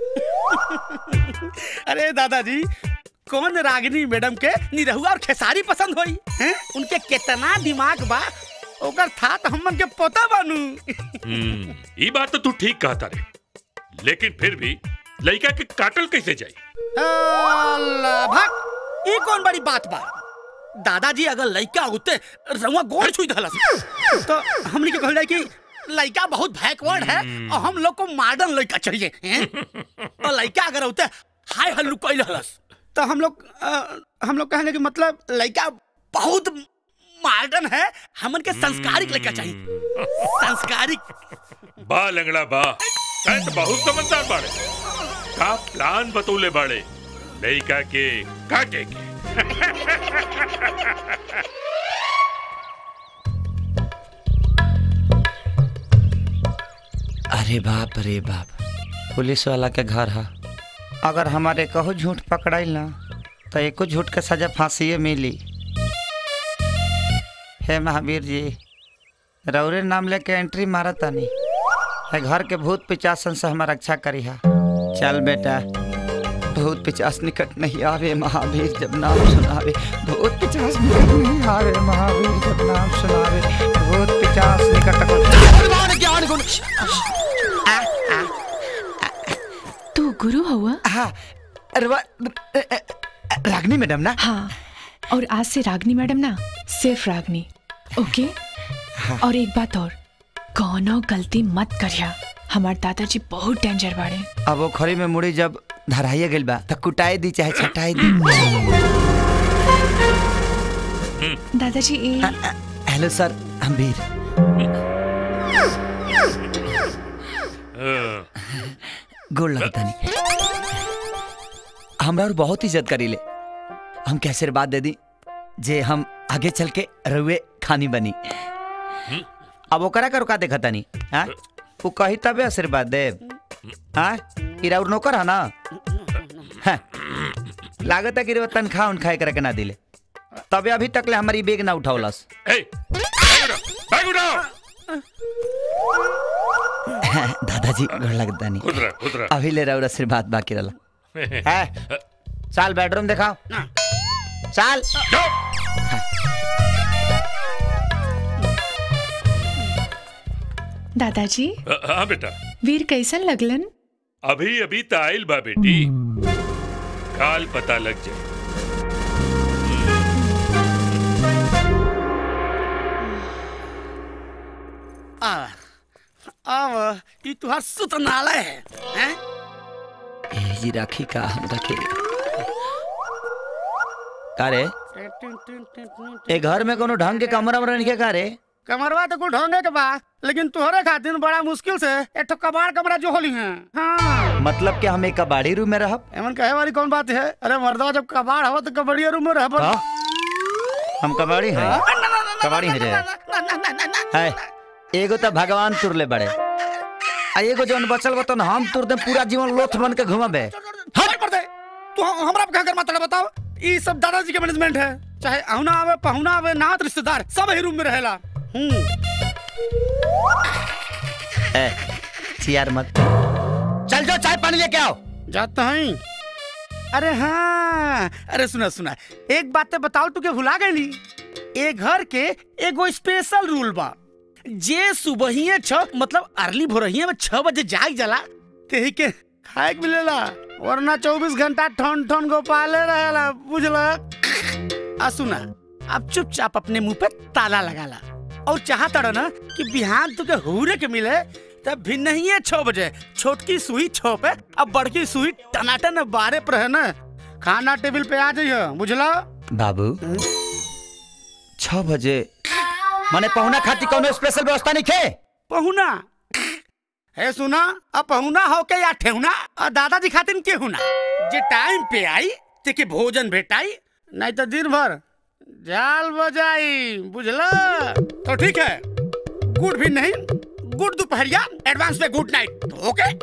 अरे दादाजी कौन रागिनी मैडम के निरहुआ और खेसारी पसंद होई हैं? उनके कितना दिमाग बा ओकर था तो हमन के पता बानू। ये बात तो तू ठीक कहता रे, लेकिन फिर भी लड़का के काटल कैसे जाई? अल्लाह भाग ये कौन बड़ी बात बा। दादाजी अगर लड़का होते रउआ गोड़ छुई दहलस तो हमनी के कहल जाए कि लड़का बहुत बैकवर्ड है और हम लोग को मॉडर्न लड़का चाहिए हैं? और लड़का अगर होते हाय हल्लू कइल हलस तो हम लोग कहने के मतलब लड़का बहुत मॉडर्न है, हमन के संस्कारिक लड़का चाहिए। संस्कारिक बा लंगड़ा बा तो बहुत समझदार बाड़े। का प्लान बतौले बाड़े लड़का के काटे के। अरे बाप रे बाप, पुलिस वाला के घर है। अगर हमारे कहू झूठ पकड़ाइल ना तो एको झूठ के सजा फांसी मिली। हे महावीर जी रौरे नाम लेके एंट्री मारा तानी है, घर के भूत पिचासन से हमारा रक्षा करी है। चल बेटा, भूत पिचास निकट नहीं आवे महावीर जब नाम सुनावे। भूत पिचास निकट नहीं आवे महावीर जब नाम सुनावे। भूत पिचास निकट तू गुरु हुआ? हाँ रागनी मैडम ना? हाँ, और आज से रागनी मैडम ना सिर्फ रागनी, ओके? हाँ। और एक बात और, कौनो गलती मत करिया, हमार दादाजी बहुत डेंजर बाड़े। अब वो खरी में मुड़ी जब धराइए गइल बा तो कुटाई दी चाहे छटाई दी। दादाजी हेलो सर, हम वीर। गोड़ लगता नहीं, हमरा और बहुत इज्जत करी ले। हम कैसे बात दे दी जे हम आगे चल के रउए खानी बनी। अब ओकरा का रुका देखता नहीं, हाँ वो कही तबे आशीर्वाद दे। हाँ इरा और नौकर है ना? हाँ लागत है कि रे तनख्वाह उनखाए करके ना दिले, तबे अभी तक ले हमारी बेग ना उठावलस। दादाजी गोड़ लगता नहीं, अभी ले रहा आशीर्वाद बाकी रहा है। चल बेडरूम दिखाओ, चल। दादाजी हाँ बेटा, वीर कैसन लगलन? अभी अभी ताइल बा बेटी, काल पता लग जाए। अब ये तुहार सुतनालय है, हैं? जी राखी का हम रखे का रे? ए घर में कोनो ढंग के कमरा वमरा नहीं का रे? कमरवा तो कुल ढोंगे के बा, लेकिन तुहरे खातिर बड़ा मुश्किल से एक तो कबाड़ कमरा जो होली है। हाँ। मतलब कि हम एक कबाड़ी रूम में रहब? एमन कहे वाली कौन बात है? अरे मर्दवा जब कबाड़ हो तो कबाड़ी रूम में रहब। हम कबाड़ी हैं? कबाड़ी हैं रे? है एगो तो भगवान तुरले बड़े, एगो जौन बचल बा तो हम तुर दे पूरा जीवन लोथ बन के घुमाबे। हट पर दे तू हमरा पे कहकर मत बताओ। ये सब दादाजी के मैनेजमेंट है, चाहे आउना आवे पहुना आवे नात रिश्तेदार सब ही रूम में रहेला। चियार मत, चल जाओ चाय पानी लेके आओ। जाता हैं। अरे हाँ, अरे सुना सुना एक बात बताओ, तू के भुला गई? ए घर के एगो स्पेशल रूल बा, जे सुबहिए 6 मतलब अर्ली भोरहिए में 6 बजे जाग जाला तेही के खाए के मिलेला, वरना 24 घंटा ठन ठन गोपाले रहेला, बुझला? आ सुना, अब चुपचाप अपने मुंह पे ताला लगाला और चाहता रहा ना कि बिहान तुके हुरे के मिले तब भी नहीं है 6 बजे, छोटकी सुई 6 पे अब बड़की सुई टनाटन 12 पर है ना, खाना टेबल पे आ जाइए, बुझला? बाबू 6 बजे माने पहुना खाती कोनो स्पेशल व्यवस्था नहीं खे? पहुना है सुना, अब पहुना हो के या ठेहुना और दादाजी खातिर के हुना, जे टाइम पे आई ते के भोजन भेटाई, नहीं तो दिन भर जाल बजाई, बुझला? तो ठीक है, गुड भी नहीं, गुड दोपहरिया, एडवांस में गुड नाइट, ओके?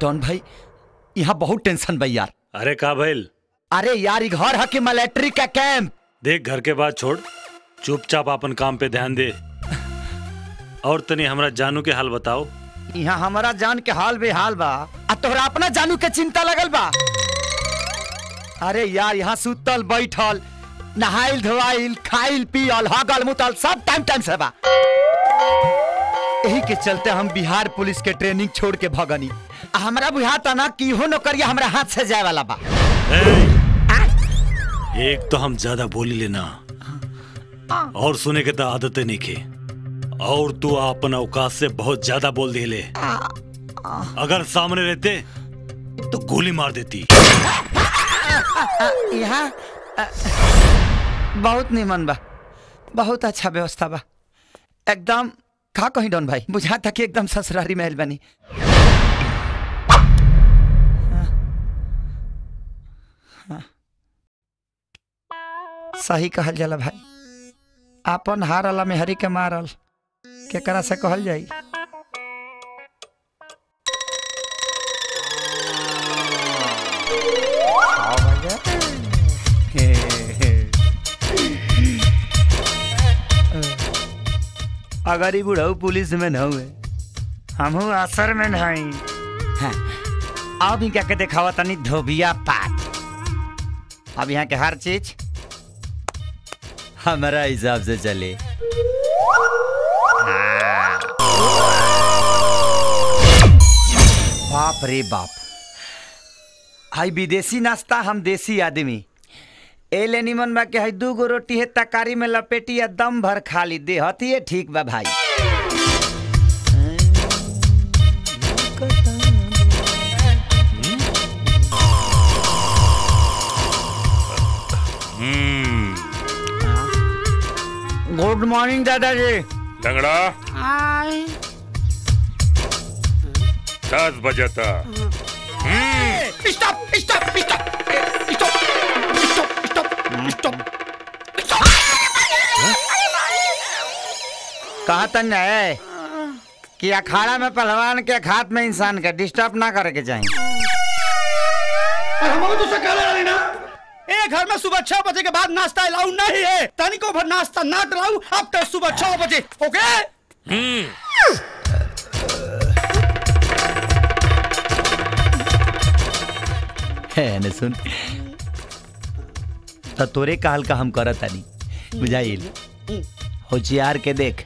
डॉन भाई यहाँ बहुत टेंशन भाई यार। अरे का भइल? अरे यार घर है कि मिलिट्री का कैंप। देख घर के बात छोड़, चुपचाप अपन काम पे ध्यान दे। और तनी हमरा जानू के हाल बताओ। यहाँ हमारा जान के हाल बेहाल बा, आ तोहरा अपना जानू के चिंता लगल बा। अरे यार यहाँ सुतल बैठल नहाइल धोआइल खाइल पियल हगल मुतल सब टाइम टाइम से बा। यही के चलते हम बिहार पुलिस के ट्रेनिंग छोड़ के भगनी। हमरा बुझाता ना कि हो नौकरिया हमरा हाथ से जाए वाला बा। एक तो हम ज्यादा बोली लेना और सुने के तो आदतें नहीं खे, और तू अपन औकात से बहुत ज्यादा बोल दे ले। अगर सामने रहते तो गोली मार देती। यहाँ बहुत निमन बा, बहुत अच्छा व्यवस्था बा एकदम। का कहीं डॉन भाई बुझा था कि एकदम ससुरारी महल बनी। सही कहल जाला भाई, आपन हारला में हरी के मारल केकरा से कहल जाई। अगर ही बुढ़ाऊ पुलिस में न हुए हम असर में नहीं। हाँ, अब क्या के दिखावा तनी धोबिया पात। अब यहाँ के हर चीज हमारा हिसाब से चले। बाप रे बाप, हाई विदेशी नाश्ता हम देसी आदमी। ए ले निमन बा के हई 2 गो रोटी है तकारी में लपेटी या दम भर खा ली देहती है ठीक बा भाई। गुड मॉर्निंग दादाजी। लंगड़ा 10 बजे था। स्टॉप स्टॉप स्टॉप कहा तन है कि अखाड़ा में पहलवान के हाथ में इंसान का डिस्टर्ब ना करे के चाहिए। ए घर में सुबह 6 बजे के बाद नाश्ता अलाउ नहीं है। तनिको भर नाश्ता ना डलाऊ अब तक सुबह 6 बजे। ओके है न सुन तो तोरे काल का हम करत तानी बुझाइल। होशियार के देख।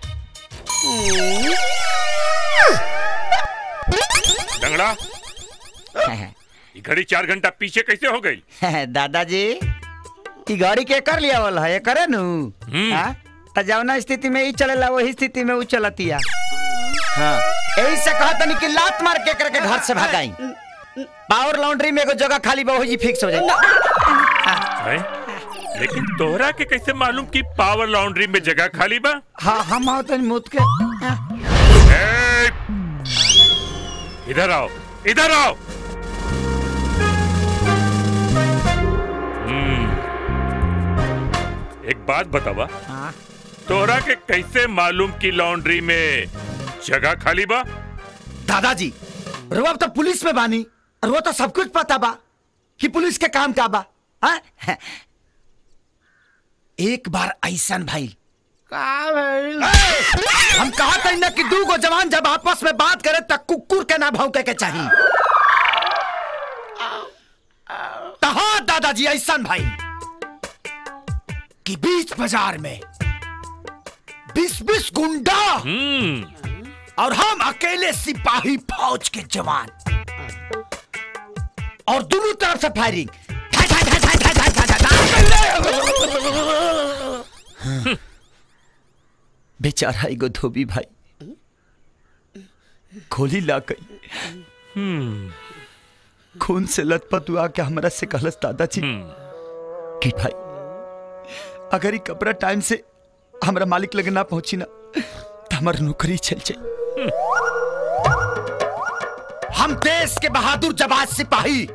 लंगड़ा ये घड़ी 4 घंटा पीछे कैसे हो गई? दादाजी ई गाड़ी के कर लिया वाला है करे नु। तो जवना स्थिति में ई चलेला वही स्थिति में वो चलतिया। हाँ यही से कहा तनी कि लात मार के करके घर से भागाई। पावर लॉन्ड्री में एगो जगह खाली बा वही फिक्स हो जाए। लेकिन तोहरा के कैसे मालूम कि पावर लॉन्ड्री में जगह खाली बा? हाँ हम आओ तनी मुत के। इधर आओ इधर आओ। एक बात बतावा, तोहरा के कैसे मालूम कि लॉन्ड्री में जगह खाली बा? दादाजी रुआ तो पुलिस में बानी और वो तो सब कुछ पता बा कि पुलिस के काम का बा। एक बार ऐसा भाई हम कहा था ना कि 2 गो जवान जब आपस में बात करे तब कुकुर के ना भौंके के चाहिए। हाँ दादाजी ऐसा भाई कि बीच बाजार में 20-20 गुंडा और हम अकेले सिपाही फौज के जवान और दोनों तरफ से फायरिंग। बेचारा एगो धोबी भाई गोली ला गई। खून से लथपथ हुआ के हमरा से कहलस दादाजी कि भाई अगर ये कपड़ा टाइम से हमरा मालिक लगे ना पहुंची ना तो हमारी नौकरी चल जाए। हम देश के बहादुर जवान सिपाही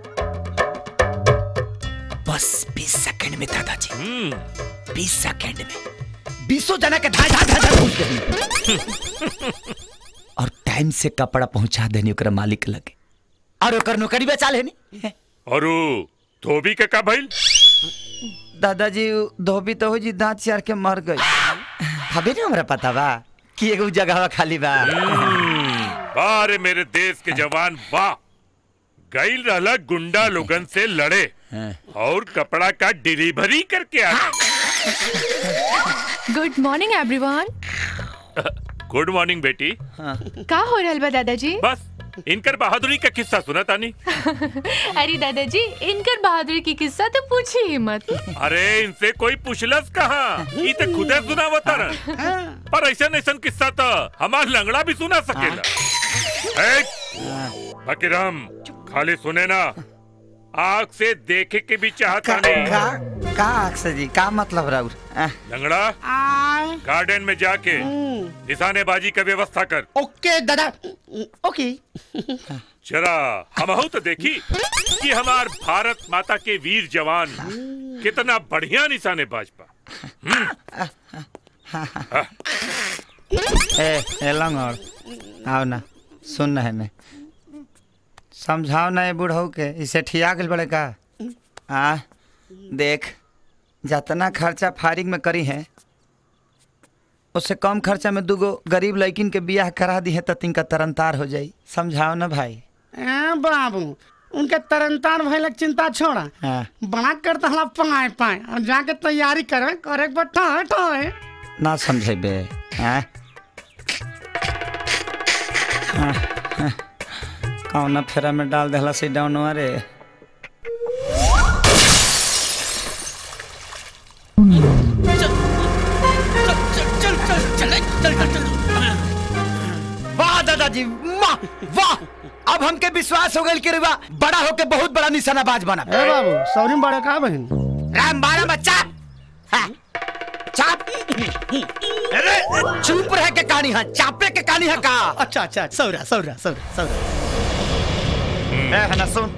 बस 20 सेकंड में दादाजी 20 सेकंड में 20 जना के धाय धाय धाय पूछ देनी और टाइम से कपड़ा पहुंचा देनी ओकरा मालिक लगे। और ओकर नौकरी बचा लेनी। और धोबी के का भइल? दादाजी धोबी तो हो जी दांत चार के मर गई। अभी ना हमरा पता बा कि एगो जगह खाली बा। वाह रे मेरे देश के जवान वाह, गईल रहला गुंडा लोगन से लड़े और कपड़ा का डिलीवरी करके आ गए। Good morning everyone. Good morning बेटी। का हो रहल बा दादाजी? बस इनकर बहादुरी का किस्सा सुना तानी। अरे दादाजी इनकर बहादुरी की किस्सा तो पूछी ही मत। अरे इनसे कोई पूछलस कहाँ, ये तो खुदे सुनावता रहा। पर ऐसा ऐसा किस्सा तो हमार लंगड़ा भी सुना सकेला। फकीरम खाली सुने ना, आँख से देखे के भी चाहता नहीं। का आँख से जी, का मतलब राउर? लंगड़ा गार्डन में जाके निशानेबाजी का व्यवस्था कर। ओके दादा, ओके। जरा हमहू तो देखी कि हमार भारत माता के वीर जवान कितना बढ़िया निशानेबाज पा। ए लंगड़ आओ ना, सुन ना है ने समझाओ ना ये बुढ़ऊ के, इसे ठिया गल बड़े का। देख जितना खर्चा फारिग में करी है उससे कम खर्चा में दूगो गरीब लड़किन के बियाह करा दी है तो तिनका तरनतार हो जाई। समझाओ ना भाई। बाबू उनके तरनतार भइलक चिंता छोड़ा। बना कर तो हम पाए पाए और जाके तैयारी करे बैठा ना समझे बे। कौन फेरा में डाल देला से डाउन रे। वाह दादाजी वाह वाह, अब हमके विश्वास हो गया कि रुआ बड़ा होके बहुत बड़ा निशानाबाज बना। ए बाबू सौरी में बड़ा का बहन राम बारा बच्चा चाप। चुप रह के कहानी है, चापे के कहानी है का। अच्छा अच्छा सौरा सौरा सौरा सौरा। है ना सुन,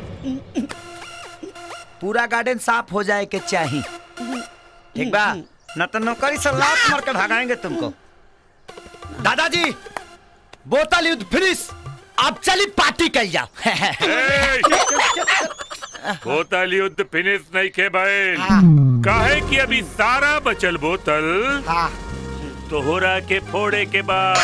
पूरा गार्डन साफ हो जाए के चाहिए, ठीक बा? न तो नौकरी से लात मार के भगाएंगे तुमको। दादाजी बोतल युद्ध फिनिश, अब चली पार्टी कर जाओ। बोतल युद्ध फिनिश नहीं के भाई, काहे कि अभी सारा बचल बोतल तोहरा के फोड़े के बाद।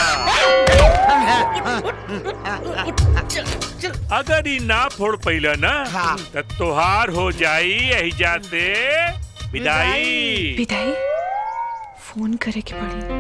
अगर ये ना फोड़ पैला ना तो तोहार हो जाई यही जाते विदाई। विदाई फोन करे के पड़ी।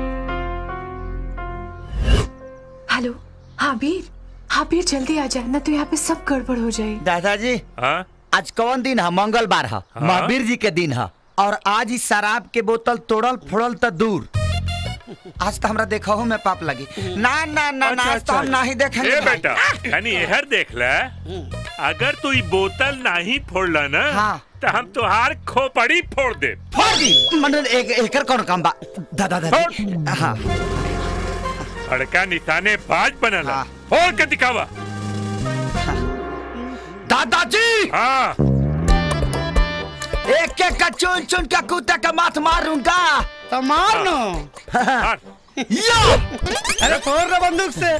हेलो हाँ वीर जल्दी आ जाए ना तो यहाँ पे सब गड़बड़ हो जाए। दादाजी आज कौन दिन है? मंगलवार है, महावीर जी के दिन है। और आज इस शराब के बोतल तोड़ल फोड़ल तो दूर, आज तो हमरा देखा हो मैं पाप लगी। ना ना ना ना, आज तो हम नहीं देखेंगे। ए बेटा यानी एहर देख ले, अगर तू ये बोतल नहीं फोड़ला ना तो हम तुहार खोपड़ी फोड़ दे। फोड़ दी मतलब एकर कौन काम बा? दादा हाँ लड़का निशाने बाज बनला, फोड़ के दिखावा। दादाजी हाँ एक एक का चुन चुन का कुत्ते का माथ मारूंगा। तो मारनो। अरे फोड़ दो बंदूक से।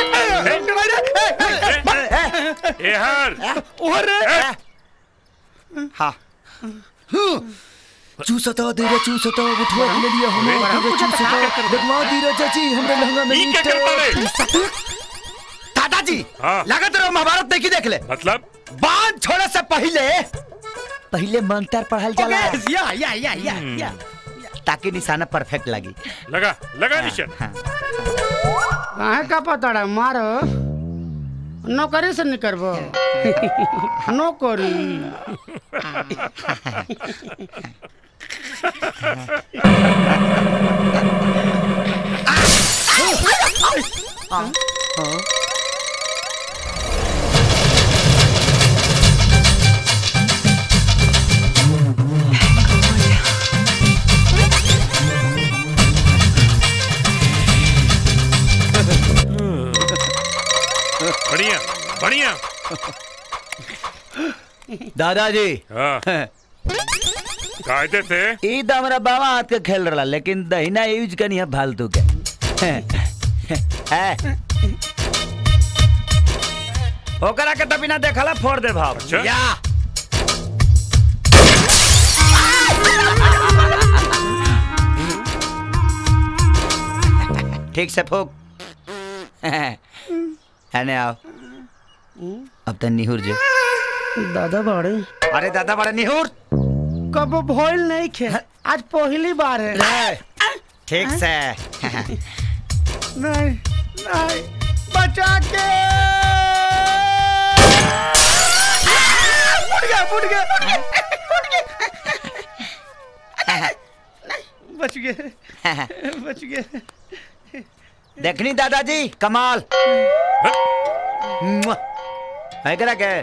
हाँ चूसता धीरे चूसता उठवा ले लिया हमें चूसता देखवा धीरे चाची हमरे लहंगा में नीचे। दादाजी लागत रहो महाभारत देखी देख ले। मतलब बांध छोड़े से पहले मंत्र पढ़ल जाला। या ताकि निशाना परफेक्ट लगी। लगा निशान। काहे का पताड़ा मारो, नौकरी से निकलबो। नौकरी बढ़िया बढ़िया। दादाजी कायदे से ई तो हमारा बाबा हाथ के खेल रहा, लेकिन दहिना यूज करनी है फालतू के। ओकरा के तो बिना देखला फोड़ दे भाव। या ठीक से फूक। है आओ अब तो निहुर जो दादा बड़े। अरे दादा बड़े निहुर कब भइल नहीं खे, आज पहली बार है। ठीक से नहीं नहीं बचा के फुट गया बच गए। देखनी दादाजी कमाल है करा के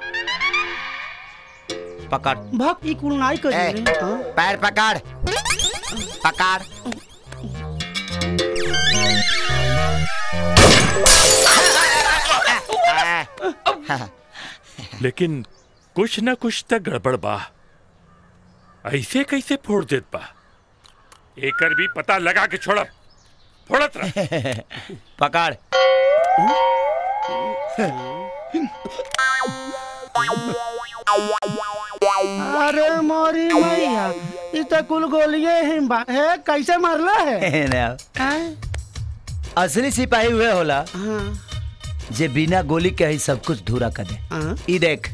पकड़ भक ई कुल नाई कर पैर पकड़ पकड़। लेकिन कुछ न कुछ तक गड़बड़ बा। ऐसे कैसे फोड़ देत बा? एकर भी पता लगा के छोड़ फोड़त रह। पकड़ अरे मोरी मैया ई तो कुल गोलिये हिम्बा है, कैसे मारला है? असली सिपाही हुए होला जे बिना गोली के ही सब कुछ धूरा कर दे। ई देख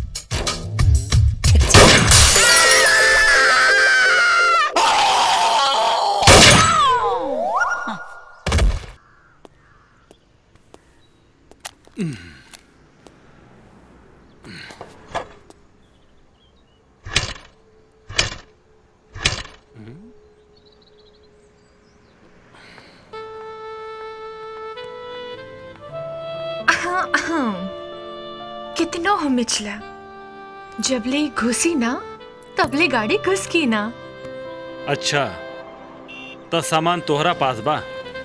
कितनो हो मिचला, जबले घुसी ना तबले गाड़ी घुस की ना। अच्छा तो सामान तोहरा पास बा,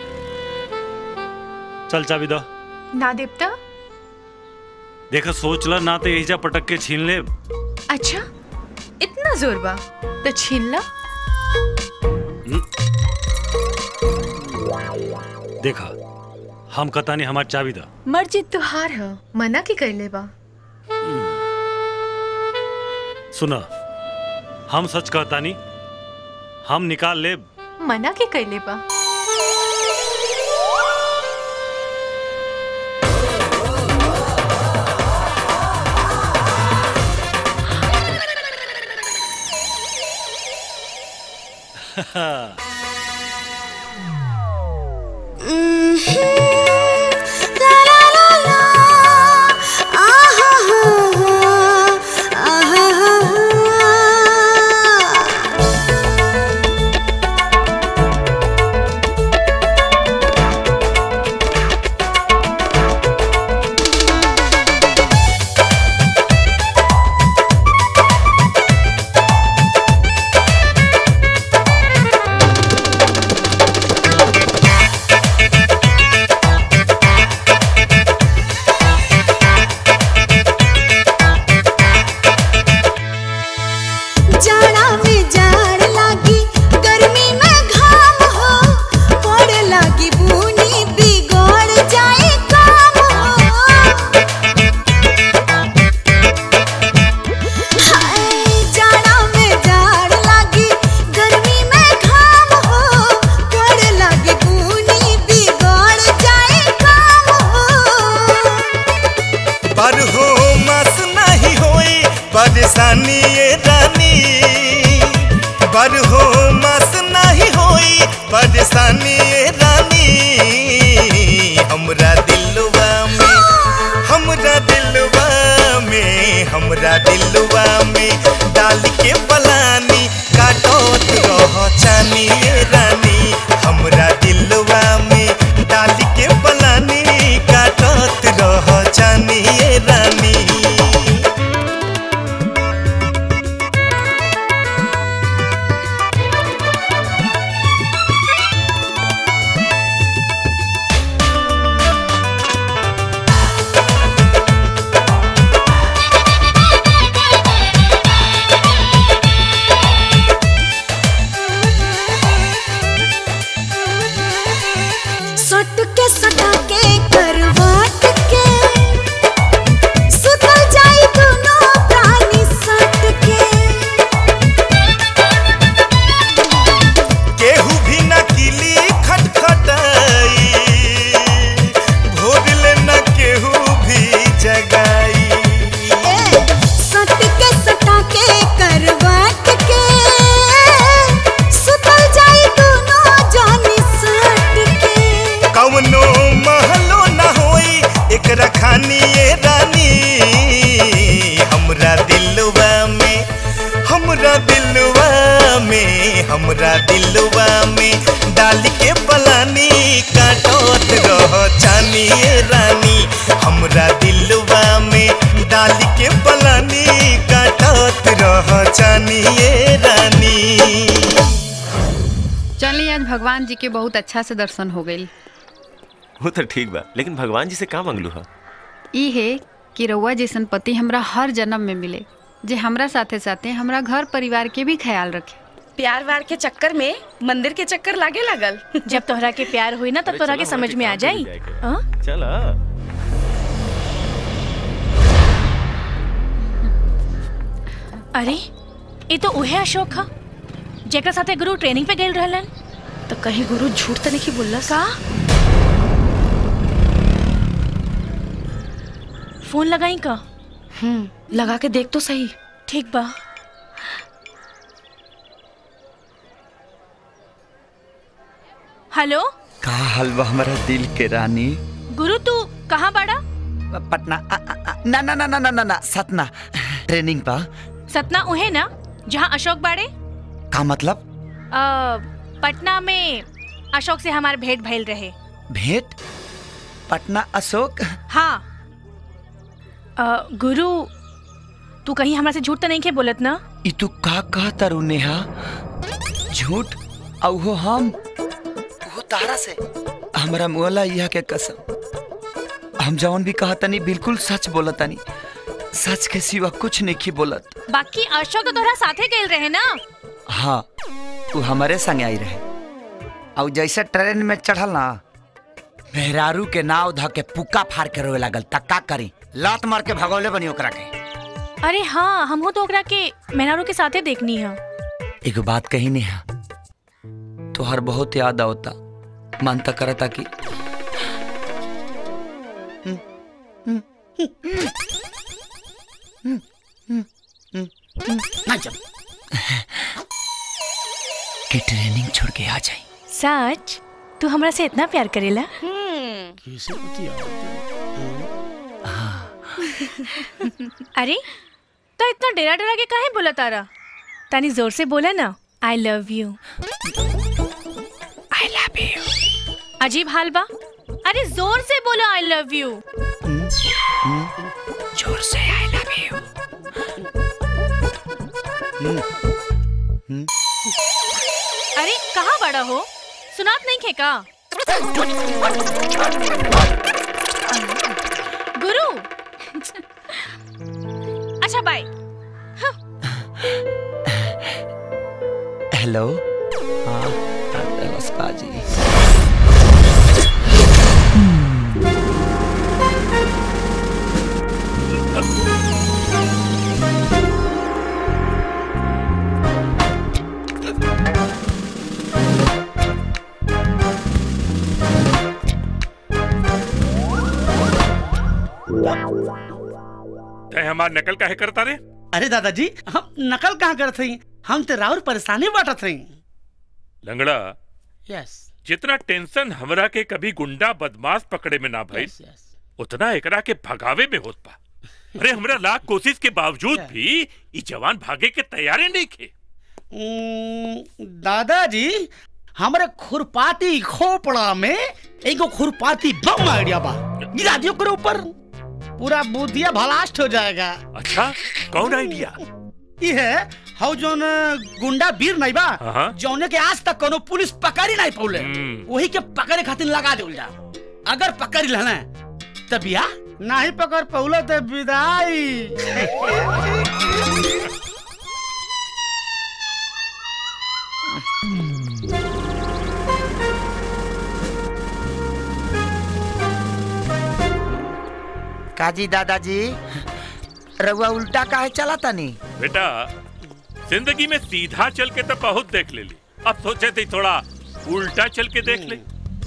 चल चाबी दो। ना देवता देखा सोच ला ना तो यही पटक के छीन ले। अच्छा इतना जोर बा तो छीन ला। देखा हम कतानी हमार चाबी दा। मर्जी तुहार है, मना की कैले बा। सुना हम सच कहतानी, हम निकाल ले। मना की कैले बा। परेशानी ये रानी बर हो मस नहीं होई, परेशानी ये रानी हमरा दिलवा में, हमरा दिलवा में, हमरा दिलवा में डाल के पलानी काटोत रहो चानी ये रानी, हमरा दिलवा में डाल के पलानी काटोत रहो चानी ये रानी। चलिए आज भगवान जी के बहुत अच्छा से दर्शन हो गई। वो तो ठीक बा, लेकिन भगवान जी से का मांगलू हा? ई है कि रउआ जैसन पति हमरा हर जन्म में मिले, जे हमरा साथे साथे हमरा घर परिवार के भी ख्याल रखे। प्यार व्यार के चक्कर में मंदिर के चक्कर लागे लगल। जब तोहरा के प्यार हुई ना तब तोहरा के समझ में आ जाई। चल अरे ये तो उहे अशोक हा जेकर साथे गुरु ट्रेनिंग पे गइल रहलन। तो कहीं गुरु झूठ तो नहीं बोलला का? फोन लगाई का? लगा के देख तो सही। ठीक बा। हेलो, का हाल बा हमारा दिल के रानी? गुरु तू कहाँ बाड़ा? पटना ना ना ना ना ना ना ना सतना ट्रेनिंग पा। सतना उहे ना जहाँ अशोक बाड़े? का मतलब? पटना में अशोक से हमार भेंट भइल रहे। भेंट? पटना अशोक? हाँ। गुरु तू कहीं हमरा से झूठ तो नहीं के बोलत ना? ई तू का कहता रू नेहा? झूठ? औ हो हम वो तारा से हमरा मुअला यह के कसम, हम जौन भी कहतनी बिल्कुल सच बोलतनी, सच के सिवा कुछ नहीं की बोलत। बाकी अशोक तो तोहरा साथे गइल रहे ना? हाँ, तू हमारे संग आई रहे और जैसे ट्रेन में चढ़ल ना मेहरारू के नाव ध के पुक्का फाड़ के रोए लागल। तक का करी, लात मार के भगौले बनी ओकरा के। अरे हाँ, हमहू तो ओकरा के मेहरारू के साथे देखनी है। एगो बात कही नहीं है, तोहर बहुत याद आवता, मन तक करता कि ना जब कि ट्रेनिंग छोड़ के आ जाए। सच? तू हमरा से इतना प्यार करेला? कैसे अरे तो इतना डेरा डेरा के काहे बोला तारा? तानी जोर से बोला ना, I love you. I love you. अजीब हाल बा। अरे जोर से बोलो आई लव यू। जोर से आई लव यू। अरे कहाँ बड़ा हो? सुनात नहीं खे का? गुरु अच्छा बाय। हेलो। हाँ नमस्कार जी। हमार नकल काहे करता रे? अरे दादाजी हम नकल कहाँ करत हई, हम तो राउर परेशानी बांटत हई। लंगड़ा, यस। जितना टेंशन हमरा के कभी गुंडा बदमाश पकड़े में ना भइल, उतना एकरा के भगावे में होत बा। अरे हमरा लाख कोशिश के बावजूद भी ई जवान भागे के तैयारी नहीं खे। दादाजी हमारे खुरपाती खोपड़ा में एगो खुरपाती बम आइडिया बा, गिरा दियो करे ऊपर, पूरा बुद्धिया भलास्ट हो जाएगा। अच्छा कौन आइडिया? ये है हाउ जोन गुंडा वीर नहीं बा, जौने के आज तक कोनो पुलिस पकड़ी नहीं पौले, वही के पकड़े खातिर लगा देल जा। अगर पकड़ लेना तब या नहीं पकड़ पौले तो विदाई। काजी दादाजी रउआ उल्टा काहे चला तनी? बेटा जिंदगी में सीधा चल के तो बहुत देख ले ली, अब सोचे थे थोड़ा उल्टा चल के देख ले।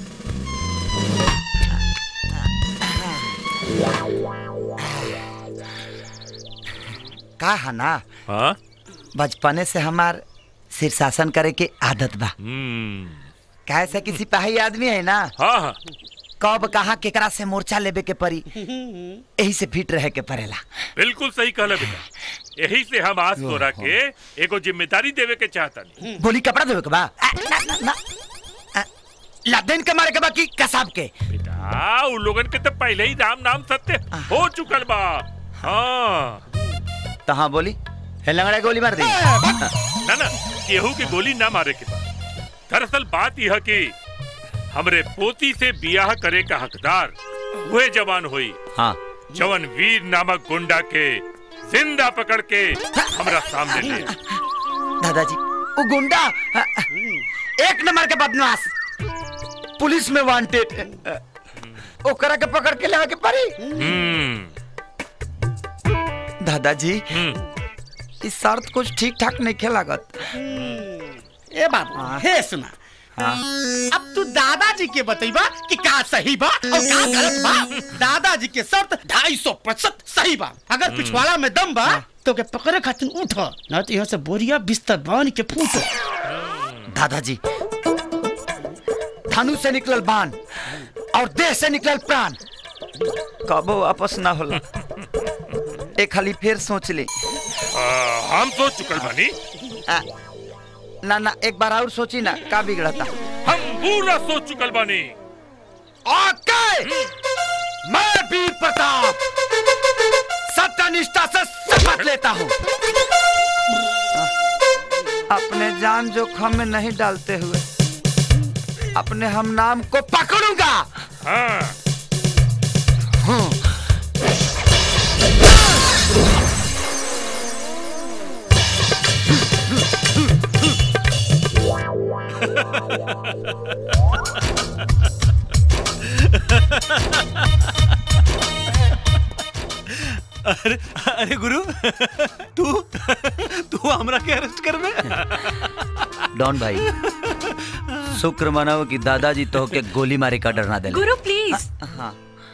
का है ना, हाँ बचपने से हमार शीर्षासन करे के आदत बा। काहे से किसी सिपाही आदमी है ना, हाँ हाँ, कब कहाँ केकरा से मोर्चा लेबे के परी, यही से फिट रहे के पड़ेला। बिल्कुल सही कहला बेटा, यही से हम आज तोरा के एगो जिम्मेदारी देवे के चाहता नहीं। गोली कपड़ा देवे के बा? ना ना ना, लादेन के मारे के बा की कसाब के? बेटा उन लोगन के तो पहले ही राम नाम सत्य हो चुकल बा। हाँ तो बोली लंगड़ा गोली मार दी? ना ना, केहू के गोली ना मारे के बा, दरअसल बात यह कि हमरे पोती से बियाह करे का हकदार वह जवान हुई। हाँ। जवन वीर नामक गुंडा के जिंदा पकड़ के हमरा सामने ले। दादाजी वो गुंडा एक नंबर के बदमाश, पुलिस में वांटेड, ओकरा के पकड़ के लेवे के पड़ी। दादाजी इस शर्त कुछ ठीक ठाक नहीं खे लागत। ए बाबू हे सुना, अब तू दादाजी के बतईबा कि का सही बा और का गलत बा। दादाजी के शर्त 250% सही बा। अगर पिछवाड़ा में दम बा तो के पकड़े खातिर उठ, ना तो यहाँ से बोरिया बिस्तर बांध के फूट। दादाजी धनु से निकलल बाण और देह से निकलल प्राण कबो वापस ना होला। एक खाली फिर सोच ले। हम सोच चुकल बानी। ना ना एक बार और सोची ना, का बिगड़ता। हम पूरा सोच चुकल बानी। ओके, मैं वीर प्रताप सत्यनिष्ठा से शपथ लेता हूँ, अपने जान जोखिम में नहीं डालते हुए अपने हम नाम को पकड़ूंगा। हाँ। हाँ। अरे अरे गुरु तू हमरा के अरेस्ट कर में। डॉन भाई शुक्र मनाओ कि दादाजी तो के गोली मारे का डर ना दे। गुरु प्लीज। हाँ।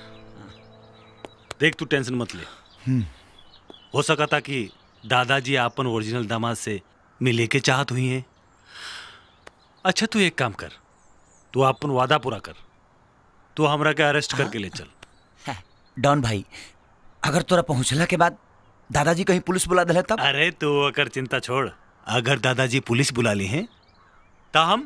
देख तू टेंशन मत ले। हो सका था कि दादाजी आपन ओरिजिनल दामाद से मिले के चाहत हुई हैं। अच्छा तू एक काम कर, तू अपन वादा पूरा कर, तू हमरा के अरेस्ट करके ले चल। डॉन भाई अगर तोरा पहुंचला के बाद दादाजी कहीं पुलिस बुला दे तब? अरे तू अगर चिंता छोड़, अगर दादाजी पुलिस बुला ली हैं तो हम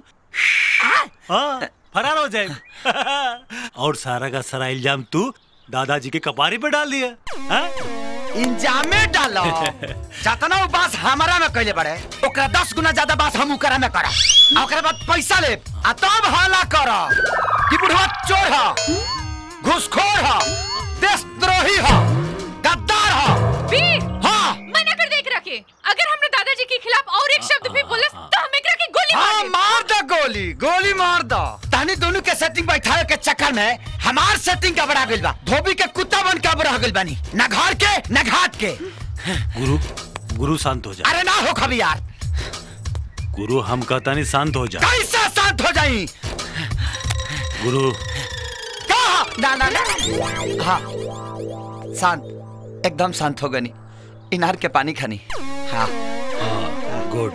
फरार हो जाए और सारा का सारा इल्जाम तू दादाजी के कपारी पे डाल दिया। इंजाम में डालो जातना वो बास हमारा में कहले बड़े, ओकरा 10 गुना ज्यादा बास हम ओकरा में करा, ओकरा बाद पैसा ले आ तब हाला करा कि बुढ़वा चोर ह, घूसखोर ह, देशद्रोही ह, गद्दार ह। वीर हाँ मना कर देख रखे, अगर हमने दादाजी के खिलाफ और एक शब्द भी बोले तो हम एकरा की गोली हाँ मार दो गोली, गोली मार दो। तहनी दोनों के सेटिंग बैठावे के चक्कर में हमार सेटिंग का बड़ा गइल बा, धोबी के कुत्ता बन के रह गइल बानी, न घर के न घाट के। गुरु शांत हो जा। अरे ना हो खबी यार। गुरु हम कहता नहीं शांत हो जा। कैसे शांत हो जाई? गुरु कहा ना ना ना। हाँ शांत, एकदम शांत हो गनी। इनार के पानी खानी। हाँ गुड।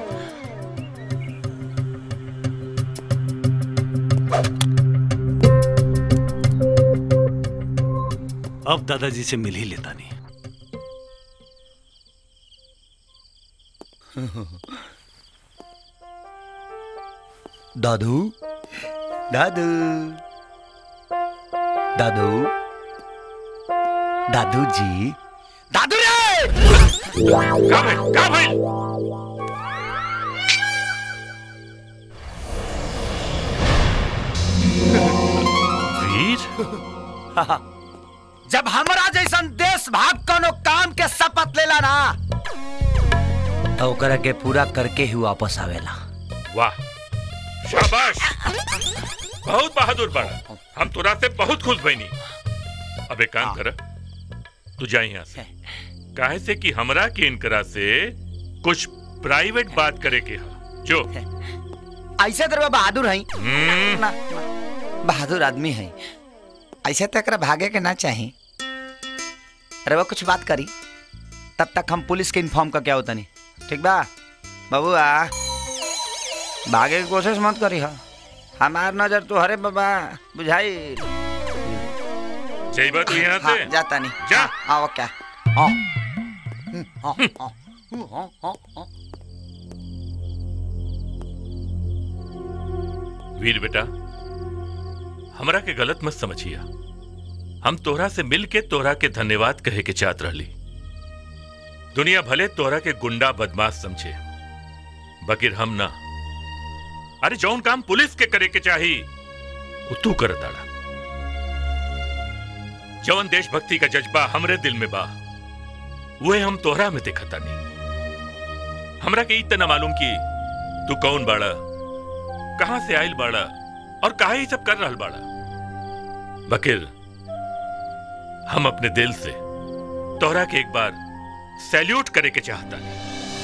अब दादाजी से मिल ही लेता नहीं। दादू दादू दादू दादू जी, दादू रे का भाई? जब हमारा जैसन देश भाग कोनो काम के शपथ लेला ना तो ओकरा के पूरा करके ही वापस आवेला। वाह शाबाश, बहुत बहादुर बड़ा। हम तोरा से बहुत खुश बनी। अब एक काम कर, तू जा यहाँ से, काहे से कि हमरा के इनकरा से कुछ प्राइवेट बात करे के है। जो ऐसे तरह बहादुर है ना, बहादुर आदमी है, ऐसे तक भागे के ना चाहिए। अरे वो कुछ बात करी तब तक हम पुलिस के इन्फॉर्म का क्या होता नहीं। ठीक बा बाबूआ, भागे की कोशिश मत करी। हा हमार नजर तो हरे बाबा बुझाई। जाइबा तू यहाँ से? जाता नहीं जा। आओ क्या? वीर बेटा, हमरा के गलत मत समझिया। हम तोहरा से मिल के तोहरा के धन्यवाद कहे के चाहत रहली। दुनिया भले तोहरा के गुंडा बदमाश समझे, बकिर हम ना, अरे जौन काम पुलिस के करे के चाही वो तू कर ताड़ा। जौन देशभक्ति का जज्बा हमरे दिल में बा वह हम तोहरा में देखता नहीं। हमरा के इतना मालूम कि तू कौन बाड़ा, कहां से आयल बाड़ा और काहे ही सब कर रहल बाड़ा। बकीर हम अपने दिल से तोहरा के एक बार सैल्यूट करे के चाहता नहीं।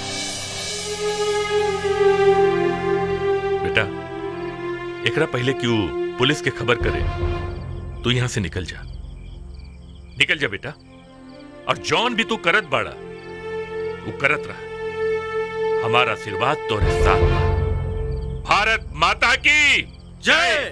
बेटा एकरा पहले क्यों पुलिस के खबर करे तू यहां से निकल जा, निकल जा बेटा। और जॉन भी तू करत बाड़ा तू करत रहा, हमारा आशीर्वाद तोरे साथ बा। भारत माता की जय।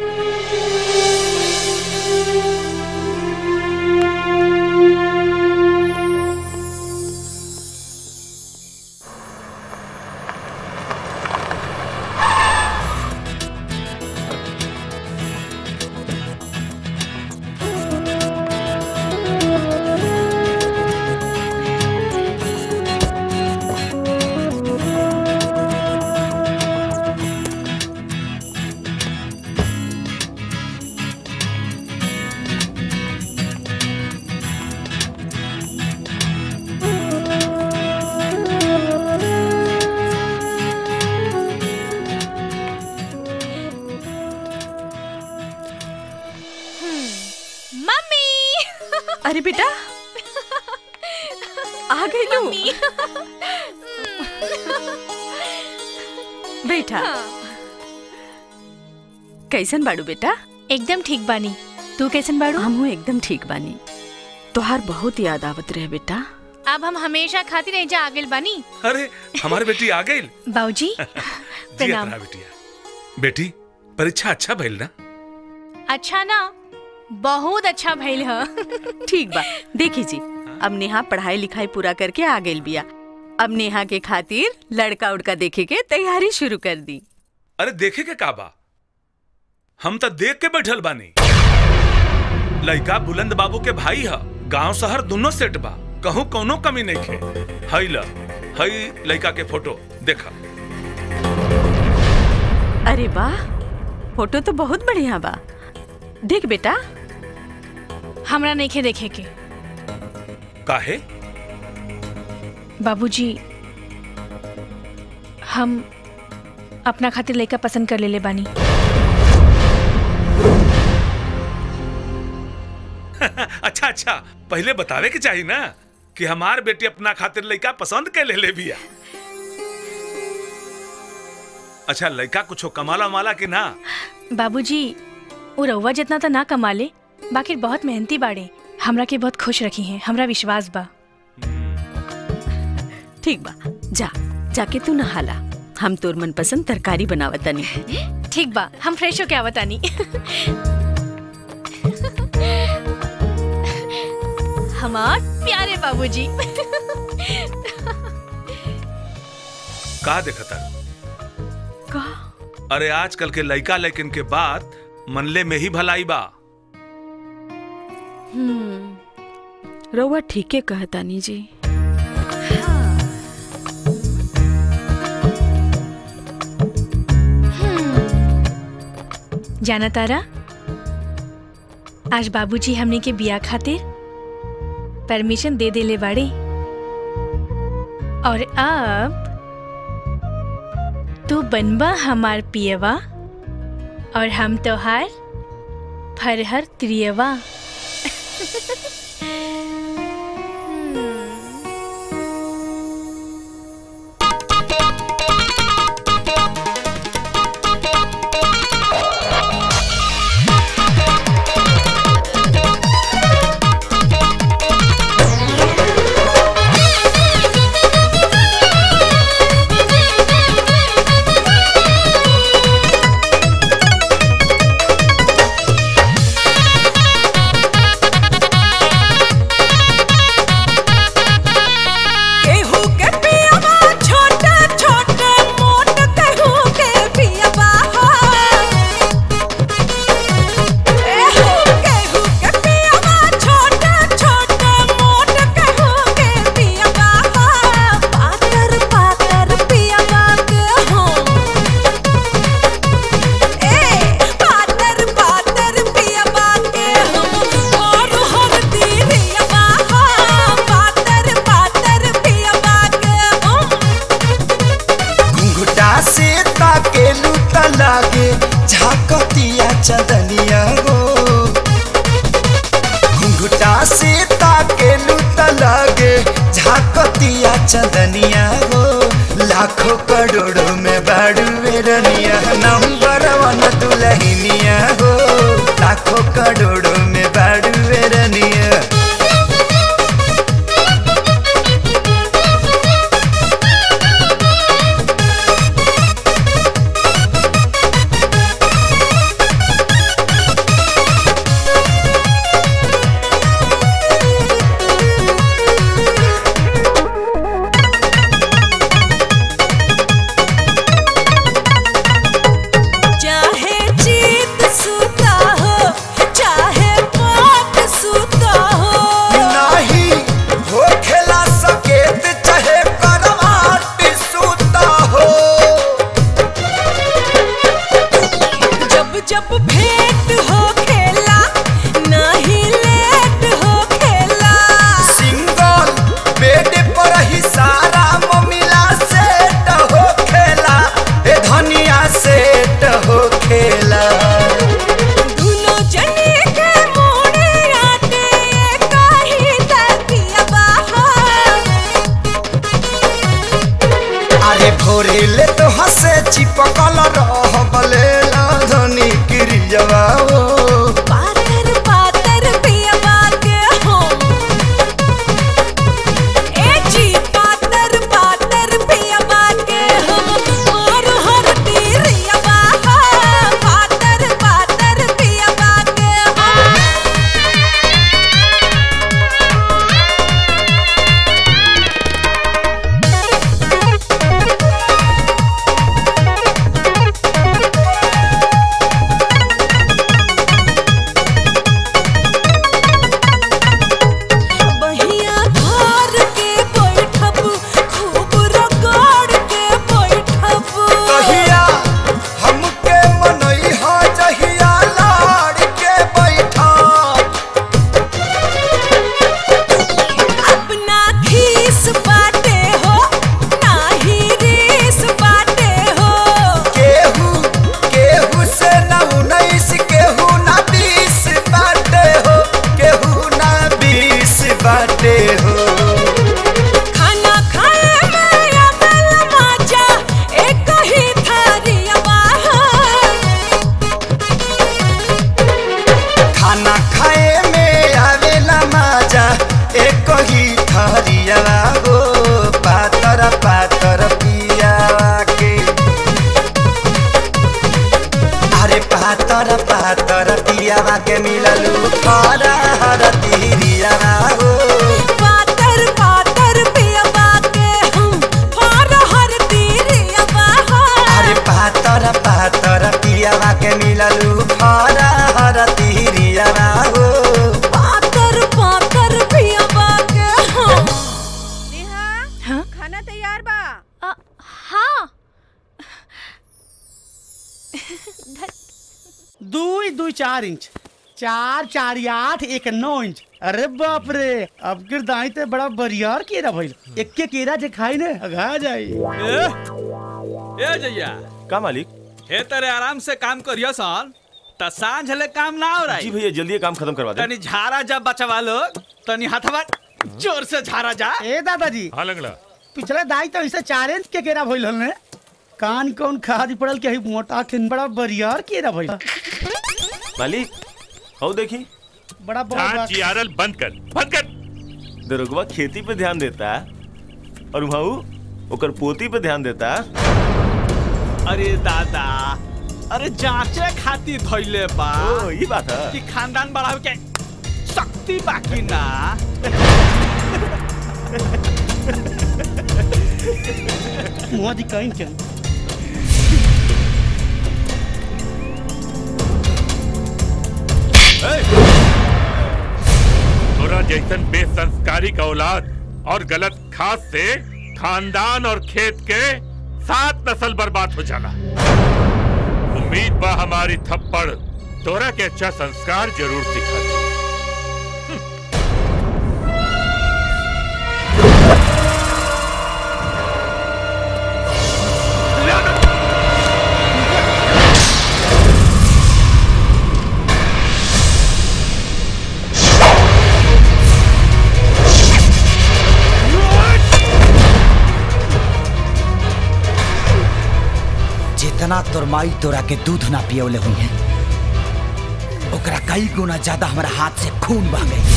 अरे बेटा आ गई लू। बेटा कैसन बाड़ू बेटा? एकदम ठीक बानी, तू कैसन बाड़ू? हमहू एकदम ठीक बानी। तोहार बहुत याद आवत रहे बेटा। अब हम हमेशा खातिर नहीं जा आगे बानी। अरे हमारे बेटी आ गई। बाबूजी प्रणाम। बेटिया बेटी परीक्षा अच्छा भइल ना? अच्छा ना, बहुत अच्छा भइल ह। ठीक बा, देखी जी अब नेहा पढ़ाई लिखाई पूरा करके आ गई बिया। अब नेहा के खातिर लड़का उड़का देखे के तैयारी शुरू कर दी। अरे देखे के का बा, हम तो देख के बैठल बानी। लड़का बुलंद बाबू के भाई है, गांव शहर दोनों सेट बा, कहूं कोनो कमी नहीं खे। हई ला हई लड़का के फोटो देखा। अरे वाह, फोटो तो बहुत बढ़िया बा। देख बेटा। हमरा नहीं खे देखे के। काहे? बाबूजी हम अपना खातिर लड़का पसंद कर लेले बानी। अच्छा अच्छा, पहले बतावे के चाहिए ना कि हमार बेटी अपना खातिर लड़का पसंद के ले बिया। अच्छा लड़का कुछ कमाला माला कि ना? बाबूजी वो रउआ जितना तो ना कमाले, बाकी बहुत मेहनती बाड़े। हमरा के बहुत खुश रखी हैं, हमरा विश्वास बा। ठीक बा, जाके तू नहाला, हम तोर मनपसंद तरकारी बनावतानी। ठीक बा, हम फ्रेश होके आवतानी। हमार प्यारे बाबूजी। का देखता? का? अरे आजकल के लड़का लेकिन के बात मनले में ही भलाई बा। रउआ ठीके कहतानी जी। जाना तारा, आज बाबूजी हमने के बिया खातिर परमिशन दे देले बाड़े। और अब तू बनबा हमार पियवा और हम तोहार फरहर त्रियवा। झाकतिया चंदनिया हो घुंघटा से ताके लूट लगे झाकतिया चंदनिया हो लाखों करोड़ों में बाड़ू रनिया नंबर 1 दुल्हनिया हो लाखों करोड़ों में बाड़ू रनिया भोरेले तो हसे चिपकल रहबले धनी क्रियवा हो पातर पातर पियवा के हो ए जी पातर पातर पियवा के हो और हर तीरियवा हो पातर पातर पियवा के हो बाटे हो खाना खाए में अमल मजा एक ही थारियवा खाना खाए में आवेला मजा एक ही थारियवा हो पातर पातर पियावा के अरे पातर पातर पियावा के मिललू हरा हर तीरियावा हो पातर पातर पियवा के हम हर हर तीरियवा अरे पातर पातर पियावा के मिललू हरा हर तीरियावा हो पातर पातर पियवा के हम खाना तैयार बा हाँ 2 2 4 इंच 4 4 8 1 9 इंच अरे बाप रे अब गिरदाई ते बड़ा बरियार केरा भइल एक के केरा जे खाई ने अघा जाई ए जैया का मालिक हे तेरे आराम से काम करियो सन त सांझ ले काम ना हो रही जी भैया जल्दी काम खत्म करवा दे तनी झारा जा बचवा लो तनी हाथवा जोर से झारा जा ए दादाजी हां लगला पिछले दाई तो ऐसे 4 इंच के केरा भइल ने कान कौन खादी पड़ल के मोटा के बड़ा बरियार केरा भइल मालिक हो देखी बड़ा चियारल बंद कर दरोगवा खेती पे ध्यान देता और वहां ओकर पोती पे ध्यान देता अरे दादा अरे जांचे खातिर धइले बा ओ ई बात है कि खानदान बढ़ावे के शक्ति बाकी ना मोदी कहीं के तोरा जैसन बेसंस्कारी का औलाद और गलत खास से खानदान और खेत के 7 नस्ल बर्बाद हो जाला। उम्मीद बा हमारी थप्पड़ तोरा के अच्छा संस्कार जरूर सिखा दे। तोर माई तोरा के दूध ना पियौले हुई है, ओकरा कई गुना ज्यादा हमारा हाथ से खून बह गई।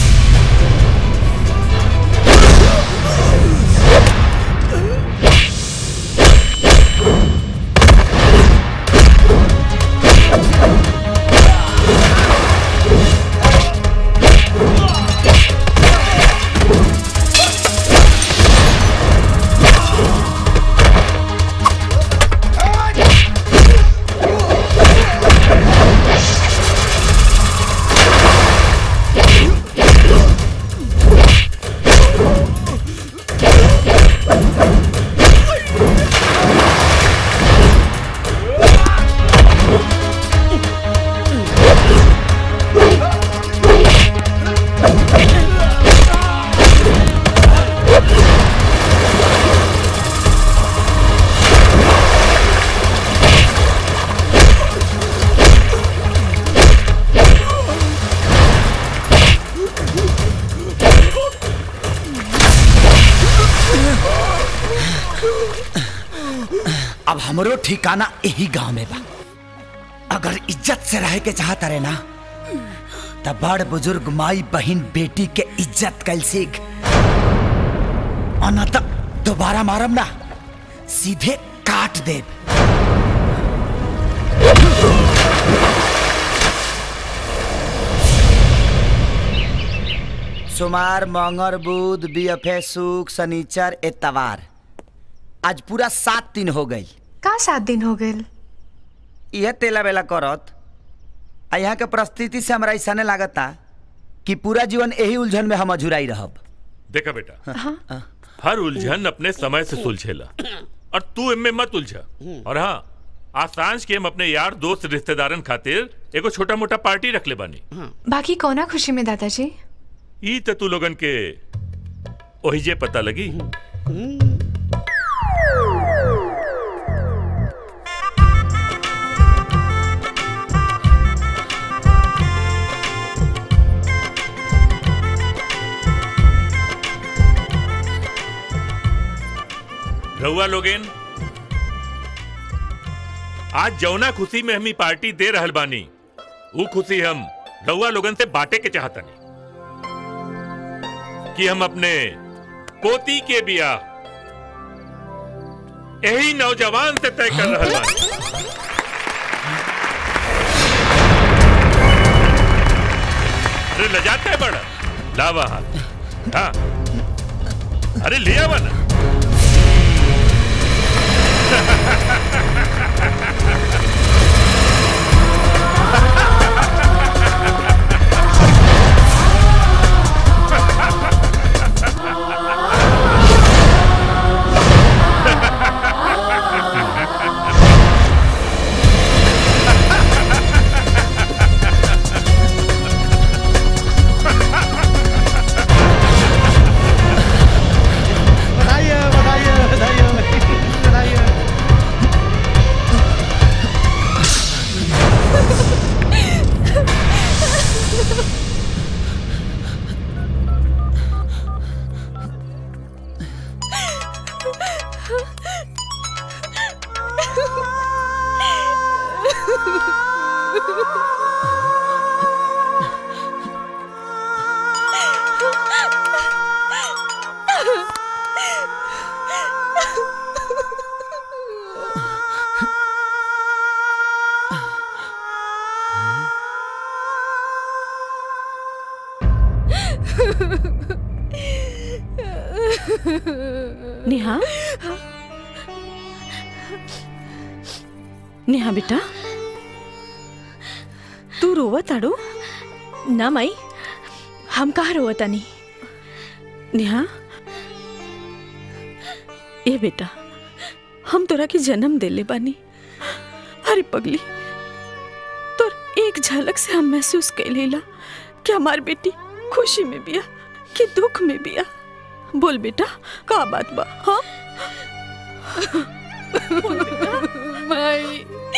अब हमरो ठिकाना यही गांव में बा। अगर इज्जत से रह के चाहता रहे ना, तब बड़ बुजुर्ग माई बहन बेटी के इज्जत कल सीख, और न तब दोबारा मारम ना, सीधे काट दे। सोमवार, मंगल, बुध, बीएफए, शुक्र, शनिचर, इतवार, आज पूरा 7 दिन हो गई। का 7 दिन हो गए? यह तेला बेला करत आ यहाँ के परिस्थिति से हमरा ऐसा लागता कि पूरा जीवन यही उलझन में हम अझुराई रहब। देखा बेटा, हर उलझन अपने समय से सुलझेला और तू इनमें मत उलझा। और हाँ, आज सांझ के हम अपने यार दोस्त रिश्तेदारन खातिर एगो छोटा मोटा पार्टी रख ले बानी। बाकी कौना खुशी में दादाजी? ई तो तू लोगन के ओहिजे पता लगी। रउआ लोगन आज जौना खुशी में हम पार्टी दे रहल बानी, वो खुशी हम रउआ लोगन से बांटे के चाहतनी कि हम अपने पोती के बियाह यही नौजवान से तय कर रहल बानी। अरे लजाते है बड़ा, लावा हाथ। हाँ, अरे लिया बना। नेहा, नेहा बेटा, तू रोवत आड़ो? ना माई, हम कहाँ रोवता नहीं। नेहा, ए बेटा, हम तोरा के जन्म देले बानी। अरे पगली, तोर एक झलक से हम महसूस कैलेला कि हमार बेटी खुशी में बिया कि दुख में बिया। बोल बेटा, का बात बा? हाँ, माई।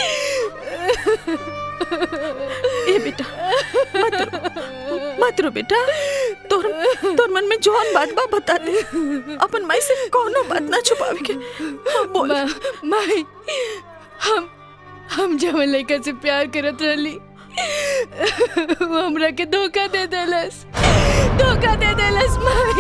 ए बेटा, मत रो बेटा। तोर मन में जौन बात बा बता दे। अपन माई से कोनो बात ना छुपावे के। हाँ, बोल। माई, हम जवन लड़का से प्यार करत रहली वो हमरा के धोखा दे देलस माई।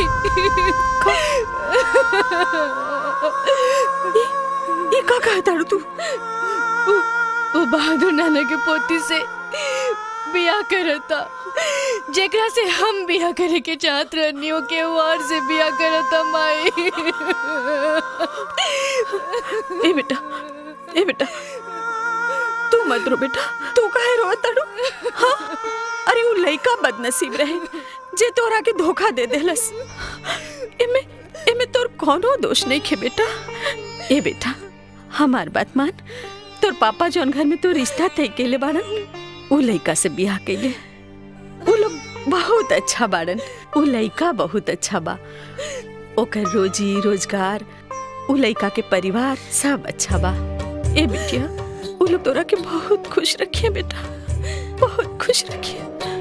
ये का कहता तू? वो बहादुर नाना के पोती से बियाह करता, जेकरा से हम बियाह करे के चाहत रहनी हो के वार से बियाह करता माई। ए बेटा तू मत रो बेटा, तू काहे रोत ताड़ू? हाँ, अरे वो लइका बदनसीब रहे जे तोरा के धोखा दे देलस। एमे तोर कोनो दोष नहीं खे बेटा। ए बेटा हमार बात मान, तोर पापा जौन घर में तो रिश्ता तय केले बाड़न उ लइका से बियाह केले। उ लोग बहुत अच्छा बाड़न, उ लइका बहुत अच्छा बा, ओकर रोजी रोजगार, उ लइका के परिवार सब अच्छा बा। ए बेटिया उ लोग तोरा के बहुत खुश रखिए बेटा, बहुत खुश रखिए।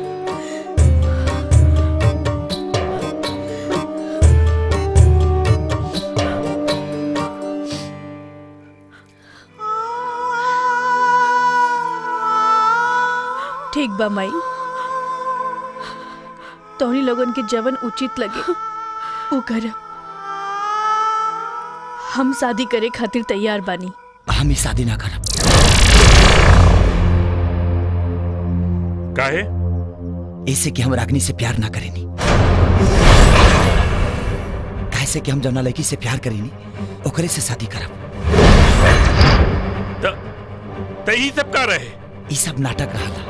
ठीक बा माई, तोहनी लोगन के जवन उचित लगे वो कर। हम शादी करे खातिर तैयार बानी। हम ही शादी ना करब। काहे? ऐसे कि हम रागनी से प्यार ना करेनी, कैसे कि हम जौना लड़की से प्यार करेनी ओकरे से शादी करब। तही सब का रहे? ये सब नाटक रहा।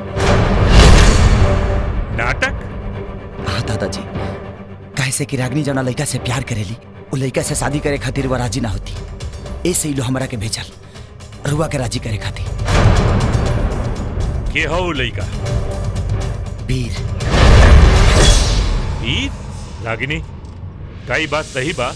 नाटक? हाँ दादाजी, कैसे कि रागनी जौना लड़का से प्यार करेली वो लड़का से शादी करे खातिर वो राजी ना होती। ऐसे ही लो हमरा के भेजल रुआ के राजी करे खातिर। के हो लड़का? वीर। वीर? रागिनी कई बात सही बा?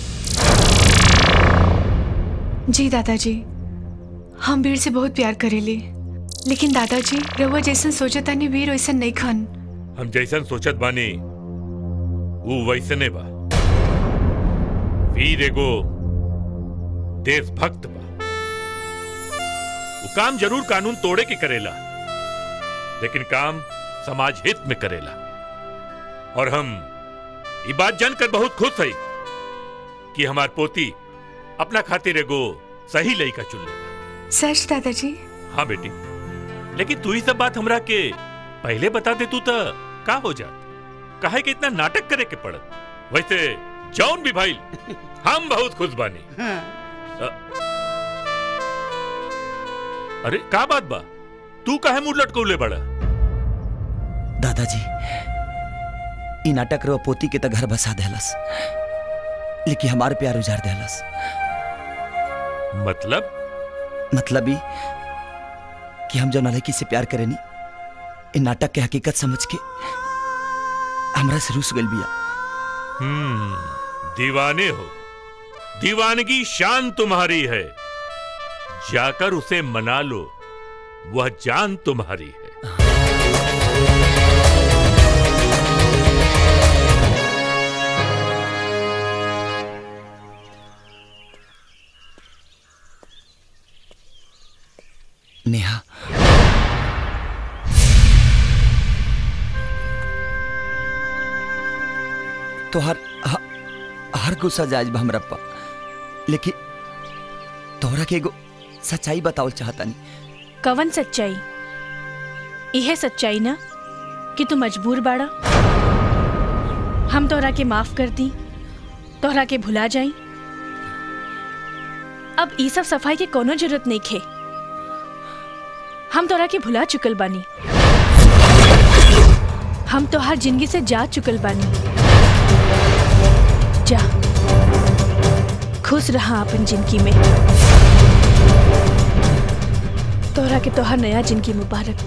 जी दादाजी, हम वीर से बहुत प्यार करेली, लेकिन दादाजी रउआ जैसन सोचता नहीं वीर वैसन नहीं खन। हम जैसन सोचत बानी वो वैसने बा। वीर एगो देशभक्त बा। वो काम जरूर कानून तोड़े के करेला, लेकिन काम समाज हित में करेला। और हम ये बात जानकर बहुत खुश है कि हमार पोती अपना खातिर एगो सही लड़का चुन लेगा। सच दादाजी? हाँ बेटी, लेकिन तू ही सब बात हमरा के पहले बता दे तू तो का हो जात? काहे कि इतना नाटक करे के पड़त? वैसे जौन भी भाई हम बहुत खुश बानी। अरे का बात बा? तू काहे मुंह लटकौले बड़ा? दादाजी ई नाटक रो पोती के त घर बसा देलस, लेकिन हमार प्यार उजाड़ देलस। मतलब ही कि हम जो लड़की से प्यार करेनी इन नाटक के हकीकत समझ के हमरा से रूस गइल बिया। दीवाने हो, दीवानगी शान तुम्हारी है, जाकर उसे मना लो, वह जान तुम्हारी है। नेहा, तो हर गुस्सा जायज बा हमरा पा, लेकिन तोहरा के एगो सच्चाई बतावल चाहता नहीं। कवन सच्चाई? यह सच्चाई ना कि तू मजबूर बाड़ा, हम तोहरा के माफ कर दी, तोहरा के भुला जाई। अब ई सब सफाई के कोनो जरूरत नहीं खे, हम तोहरा के भुला चुकल बानी, हम तोहार जिंदगी से जा चुकल बानी। जा खुश रहा अपन जिंदगी में। तोहरा के तोहार नया जिंदगी मुबारक।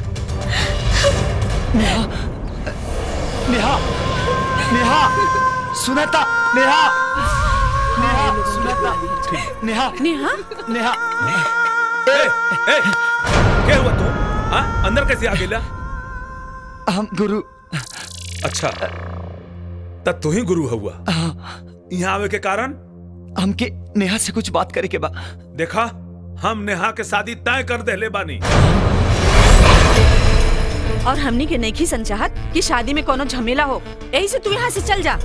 नेहा, नेहा, नेहा, सुनता, नेहा, नेहा, सुनता, नेहा, नेहा, नेहा। क्या हुआ तू? हाँ, अंदर कैसे आ गेला? हम गुरु। अच्छा, तब तू ही गुरु हुआ? यहाँ आवे के कारण? हमके नेहा से कुछ बात करे के बा। देखा, हम नेहा के शादी तय कर देले बानी। और हमनी के नहीं संचाहत कि शादी में कोनो झमेला हो, यही से तू यहाँ से चल जा।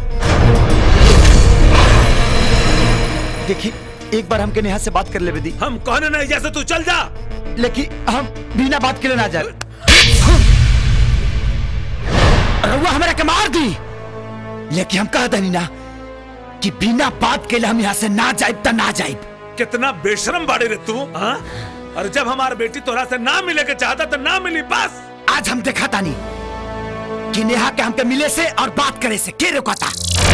देखी एक बार हमके नेहा से बात कर ले बेदी। हम कहने नहीं जैसे तू चल जा। लेकिन हम बिना बात के लिए ना जाए। रउआ हमरा के मार दी, लेकिन हम कह दनी ना कि बिना बात के लिए हम यहाँ से ना जाइब त ना जाइब। कितना बेशरम बाड़े रे तू, हाँ? और जब हमार बेटी तोरा से ना मिले के चाहता तो ना मिली बस। आज हम देखा तानी कि नेहा के हमके मिले से और बात करे से के रोकता।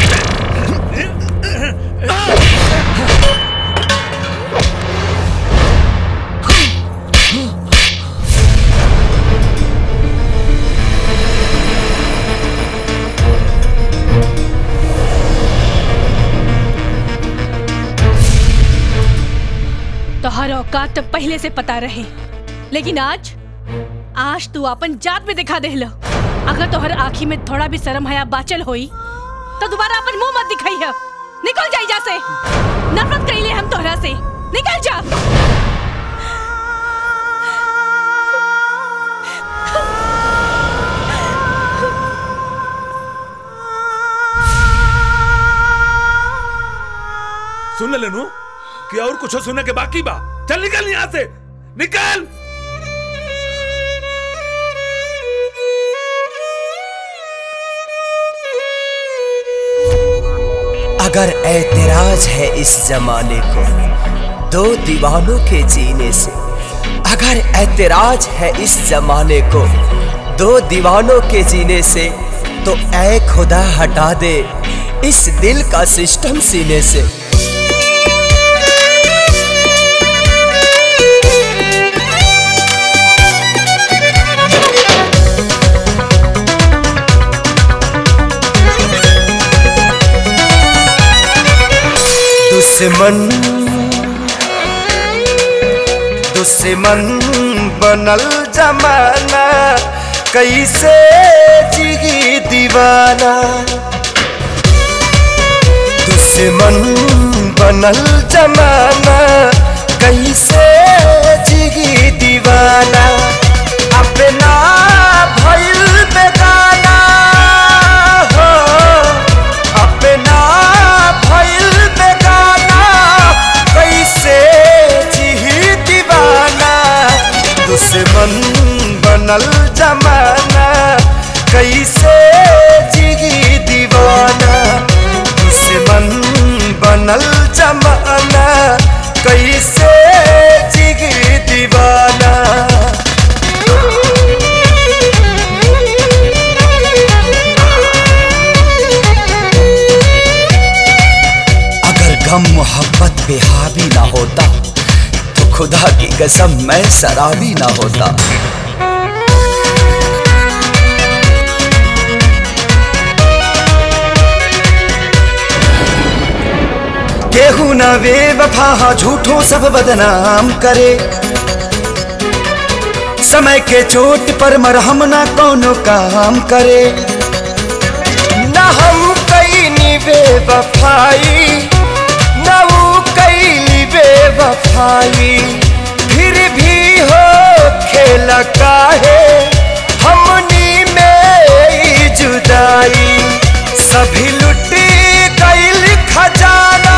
तोहर औकात तो पहले से पता रहे, लेकिन आज तू अपन जात में दिखा देहला। अगर तोहर आँखी में थोड़ा भी शर्म हया बाचल होई तो दोबारा अपन मुंह मत दिखाई है। निकल जा इजा से, नफरत कइले हम तोहरा से, निकल जा। सुन लेनू कि और कुछ सुनने के बाकी बा। चल निकल यहाँ से, निकल। अगर ऐतराज है इस जमाने को दो दीवानों के जीने से, अगर ऐतराज है इस जमाने को दो दीवानों के जीने से, तो ऐ खुदा हटा दे इस दिल का सिस्टम सीने से। दुश्मन बनल जमाना, कैसे जिगी दीवाना। दुश्मन बनल जमाना, कैसे जिगी दीवाना। अपना भइल बेगाना हो, अपना भइल बेगाना, कैसे जिही दीवाना। दुश्मन बनल जमाना, कैसे जिगी दीवाना। दुश्मन बनल जमाना, कैसे जिगी दीवाना। अगर गम मोहब्बत पे हावी ना होता तो खुदा की कसम मैं शराबी ना होता। केहू न बेवफा झूठों सब बदनाम करे। समय के चोट पर मरहम ना कोनो काम करे। न हम कईनी बेवफाई, न वो कईली बेवफाई। फिर भी हो खेल काहे हमनी में जुदाई। सभी लुटी गईल खजाना,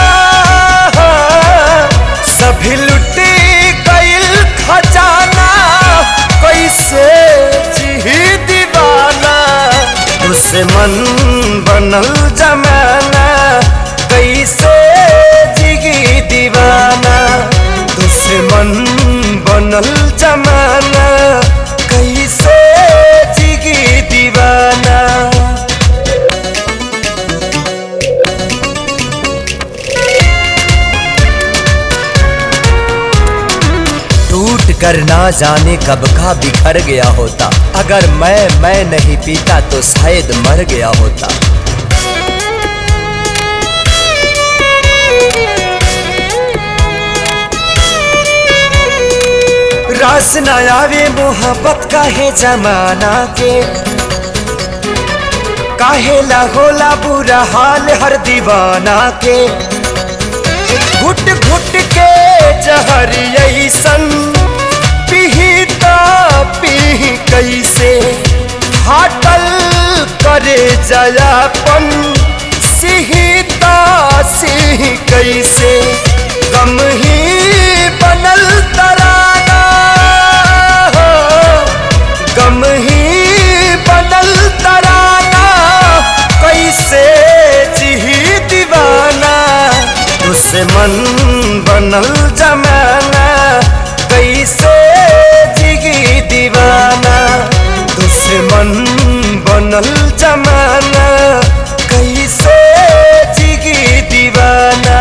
सभी लुटी गईल खजाना। कैसे जी दीवाना। दुश्मन बनल जमाना, कैसे जिगी दीवाना। दुश्मन बनल जमाना, कैसे जिगी दीवाना। टूट कर ना जाने कब का बिखर गया होता। अगर मैं नहीं पीता तो शायद मर गया होता। रास न आवे मोहब्बत काहे जमाना के। काहे ला होला बुरा हाल हर दीवाना के। घुट घुट के जहर ऐसन पिहिता पी कैसे हाटल करे जयापन सिहिता सिह कैसे गम ही बनल तराना हो गम ही बनल तराना कैसे जिही दीवाना दुश्मन बनल जमाना कैसे जिही दीवाना दुश्मन बनल जमाना कैसे जिगी दीवाना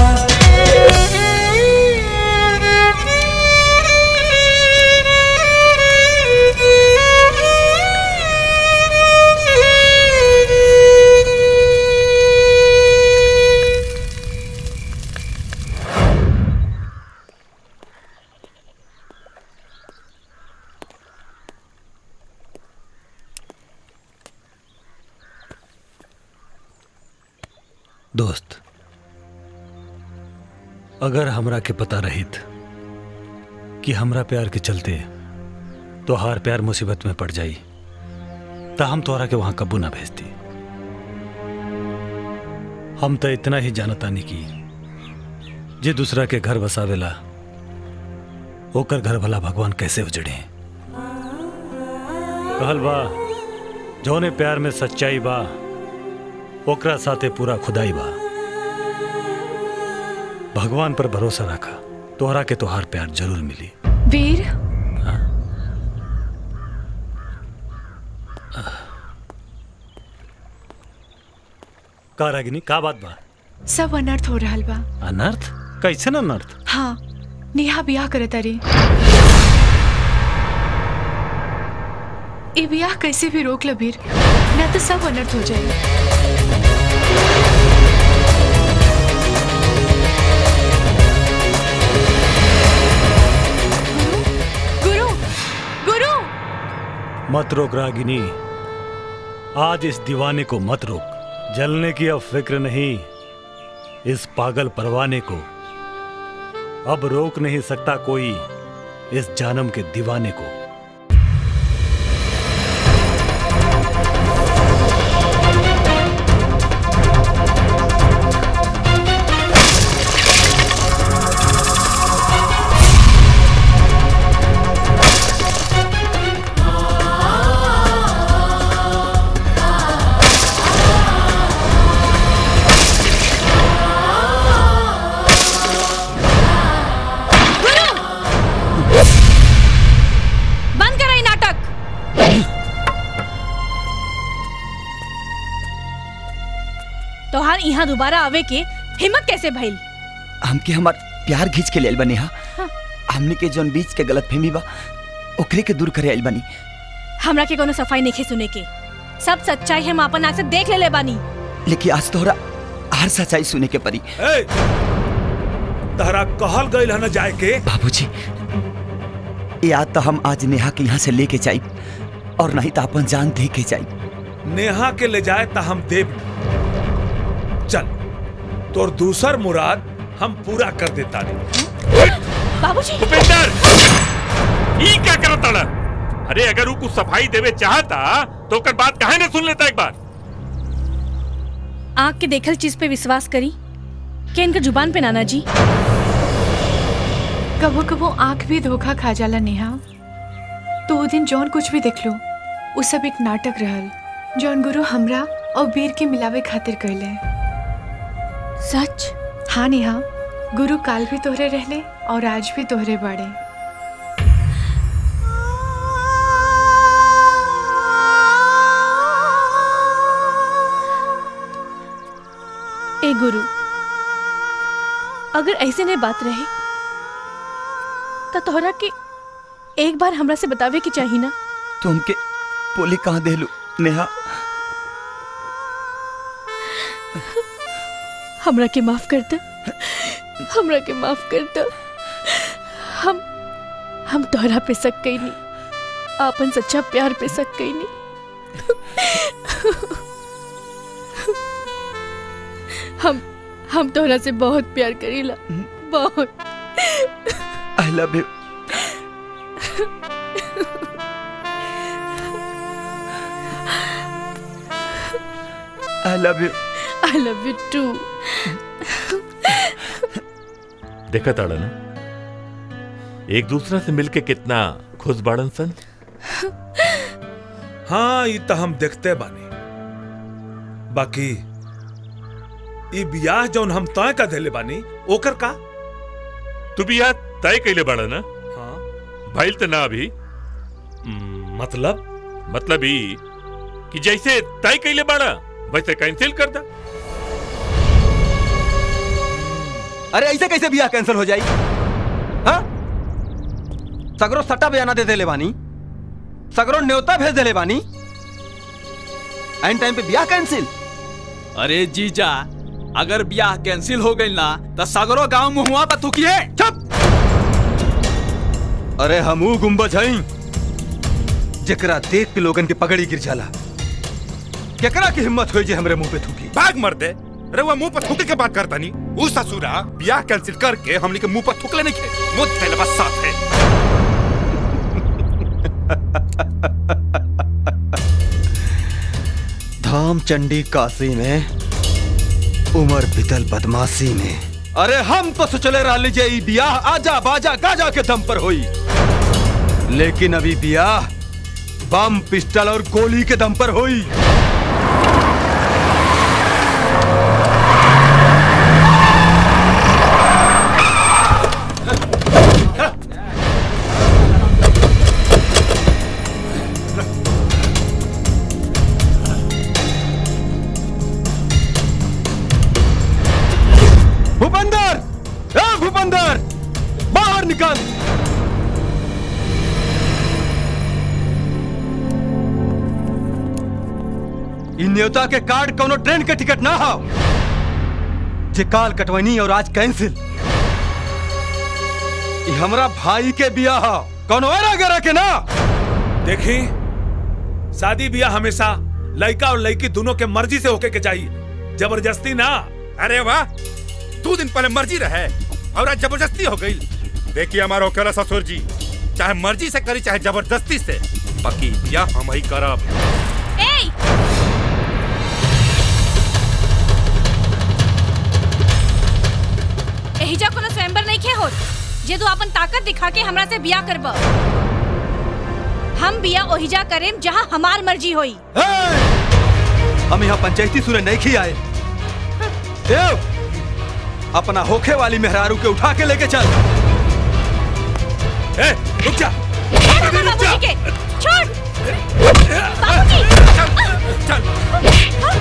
दोस्त, अगर हमरा के पता रहित कि हमरा प्यार के चलते तो हार प्यार मुसीबत में पड़ जाई ता हम तोहरा के वहां कब्बू ना भेजती। हम तो इतना ही जानतानी की जे दूसरा के घर बसावेला ओकर घर भला भगवान कैसे उजड़े। कहल बा जौने प्यार में सच्चाई बा ओकरा साथे पूरा खुदाई बा। भगवान पर भरोसा रखा, तोहरा के तोहार प्यार जरूर मिली। वीर, का रागिनी, का बात बा? सब अनर्थ हो रहल बा। अनर्थ? कैसे अनर्थ? हाँ, नेहा बियाह करे तारी। ये बियाह कैसे भी रोक लो वीर, ना तो सब अनर्थ हो जाए। गुरु, गुरु! मत रोक रागिनी, आज इस दीवाने को मत रोक। जलने की अब फिक्र नहीं, इस पागल परवाने को अब रोक नहीं सकता कोई, इस जानम के दीवाने को। तोहार यहाँ दोबारा आवे के हिम्मत कैसे भइल? हमके हमार प्यार घींच के लेल बनी। हाँ। हमने के जोन बीच के गलतफहमी बा ओकरे के दूर करे आइल बनी। हमरा के कोनो सफाई नहीं सुने के, सब सच्चाई हम अपन आँख से देख ले बानी। लेकिन आज तोहरा हर सच्चाई सुने के परी। तहरा कहल गइल है न जाए के। बाबूजी, याद तो हम आज नेहा के यहाँ से लेके जाई और नहीं तो अपन जान दे के जाई। नेहा के ले जाए ता हम देव। चल, तोर दूसर मुराद हम पूरा कर देता नहीं। बाबूजी, भूपेंद्र, ई क्या करत ताड़ा? अरे अगर वो कुछ सफाई देवे चाहता तो ओकर बात काहे न सुन लेता एक बार? आँख के देखल चीज पे विश्वास करी कि इनका जुबान पे नाना जी। कबो कबो आँख भी धोखा खा जाला नेहा। तो वो दिन जौन कुछ भी देख लो वो सब एक नाटक रहल, जौन गुरु हमरा और वीर के मिलावे खातिर कहले। सच? हाँ नेहा, गुरु काल भी तोहरे रहले और आज भी तोहरे बाड़े। ए गुरु, अगर ऐसे ने बात रहे तो तोहरा के एक बार हमरा से बतावे की चाहिए ना। तुमके बोली कहाँ देलू नेहा? हमरा के माफ कर दे, हमरा के माफ कर दे। हम तोहरा पे शक कई नहीं, आपन सच्चा प्यार पे शक कई नहीं। हम तोहरा से बहुत प्यार करीला, बहुत। Love you. I love you. I love you too. देखा ताड़ा ना एक दूसरा से मिलके कितना खुश बाड़न सन। हाँ ये तो हम देखते बानी। बाकी ये बियाह जौन हम तय का देले बानी ओकर का? तू बियाह तय कैले बाड़ा ना? हाँ भाईल तो ना अभी। मतलब ही कि जैसे तय कैले बाड़ा वैसे कैंसिल कर दा। अरे ऐसे कैसे बियाह कैंसिल हो जाई? हाँ? सगरो सट्टा बयाना दे देले बानी, सगरो न्योता भेज देले बानी, एंड टाइम पे बियाह कैंसिल। अरे जीजा अगर ब्याह कैंसिल हो गई ना तो सगरो गांव मुहुआ पर थूकिए। चुप। अरे हमू गुंबज हई जेकरा देख के लोगन के पगड़ी गिर जाला। केकरा की हिम्मत होई जे हमरे मुंह पे थूकी? भाग मर दे। अरे वो मुंह पर थूके के बात करता नहीं। वो ससुरा ब्याह कैंसिल करके हमने के मुंह पर थूक लेने के मुंह पहले बस साफ है। धाम चंडी काशी में उमर बितल बदमाशी में। अरे हम तो सोचले रहली जे ई बियाह आजा बाजा गाजा के दम पर होई, लेकिन अभी बियाह बम पिस्टल और गोली के दम पर होई। भूपेंद्र, ए भूपेंद्र, बाहर निकल। इन न्योता के कार्ड कोनो ट्रेन के टिकट ना हो जे काल कटवनी और आज कैंसिल। ये हमरा भाई के बियाह हो, कोनो और गरा के ना। देखी शादी बियाह हमेशा लड़का और लड़की दोनों के मर्जी से होके के चाहिए, जबरदस्ती ना। अरे वाह, 2 दिन पहले मर्जी रहे और आज जबरदस्ती हो गई। देखिए हमारा ओकेला ससुर जी चाहे मर्जी से करी चाहे जबरदस्ती से, बाकी ब्याह हम ही करब। एहिजा कोनो स्वयंवर नहीं खे होत जे तू अपन ताकत दिखा के हमरा से बियाह करब। हम बियाह ओहिजा करेम जहाँ हमार मर्जी होई। हम यहाँ पंचायती सुने नहीं खी आए। देव, अपना होखे वाली मेहरारू के उठा के लेके चल। ए, रुक जा। बाबूजी के छोड़। बाबूजी चल।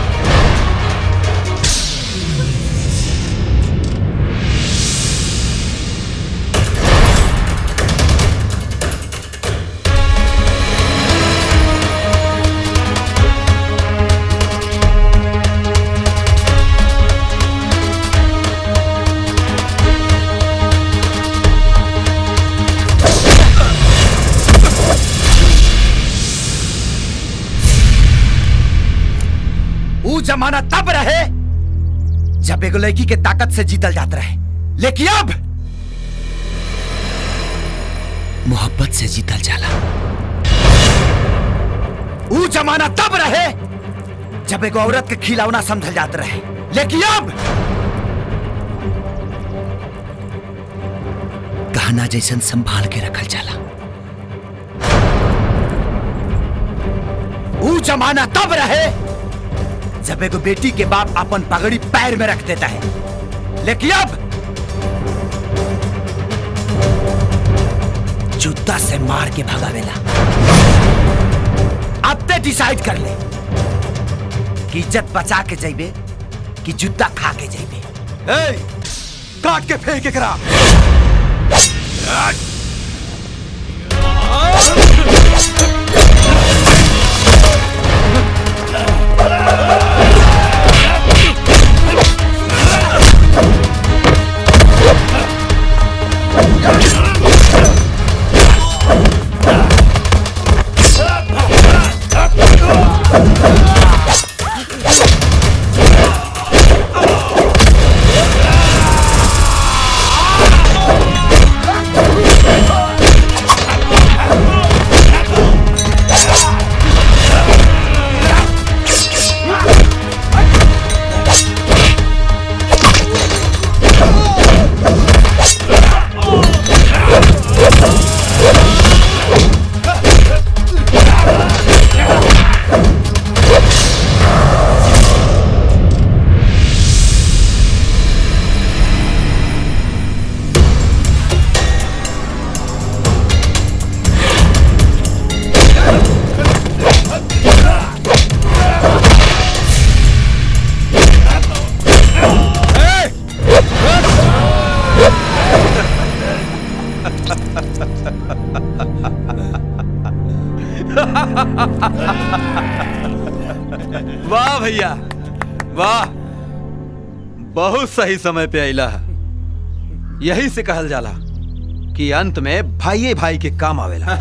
जमाना तब रहे जब एगो लड़की के ताकत से जीतल जात रहे, लेकिन अब मोहब्बत से जीतल जाला। वो जमाना तब रहे जब एगो औरत के खिलौना समझल जात रहे, लेकिन अब गहना जैसन संभाल के रखल जाला। वो जमाना तब रहे जब एगो बेटी के बाप अपन पगड़ी पैर में रख देता है, लेकिन अब जूता से मार के भगावेला। अब ते डिसाइड कर ले कि इज्जत बचा के जाइबे कि जूता खा के जाइबे। काट के फेंक के करा। वाह भैया वाह, बहुत सही समय पे आइला है। यही से कहल जाला कि अंत में भाई भाई के काम आवेला।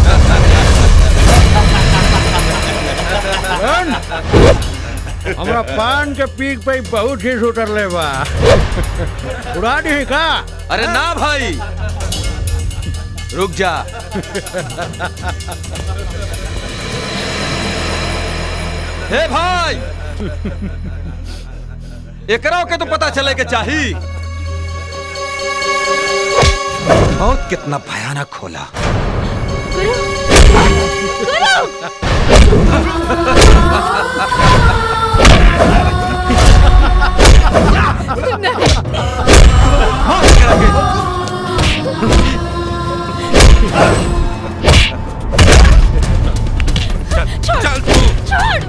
हमरा पान के पीक पे बहुत ही उतर ले बा। उड़ा दी का? अरे ना भाई, रुक जा। हे भाई, एकरा के तो पता चले के चाहिए मौत कितना भयानक होला। चल तू छोड़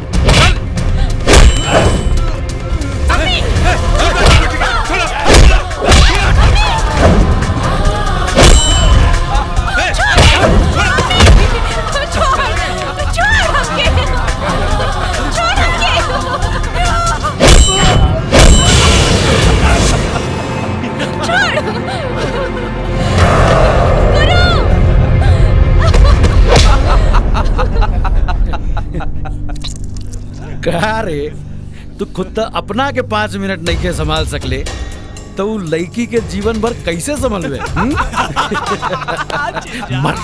कहा रे, तू खुद तो अपना के 5 मिनट नहीं के संभाल सकले तो उ लड़की के जीवन भर कैसे संभलवे? मर।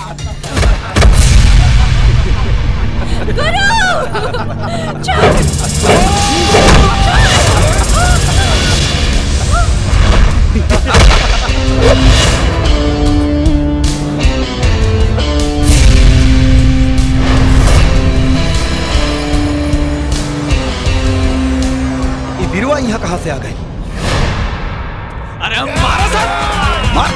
बिरुआ यहाँ कहाँ से आ गई? अरे हम मारा सर, मार।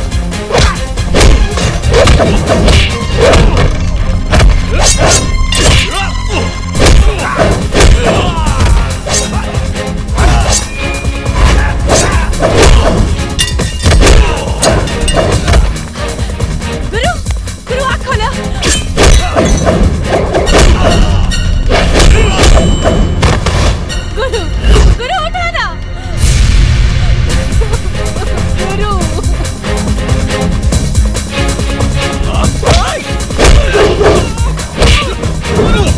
गुरु, गुरु आँख खोलो। गुरु, गुरु उठाना। गुरु। गुरु।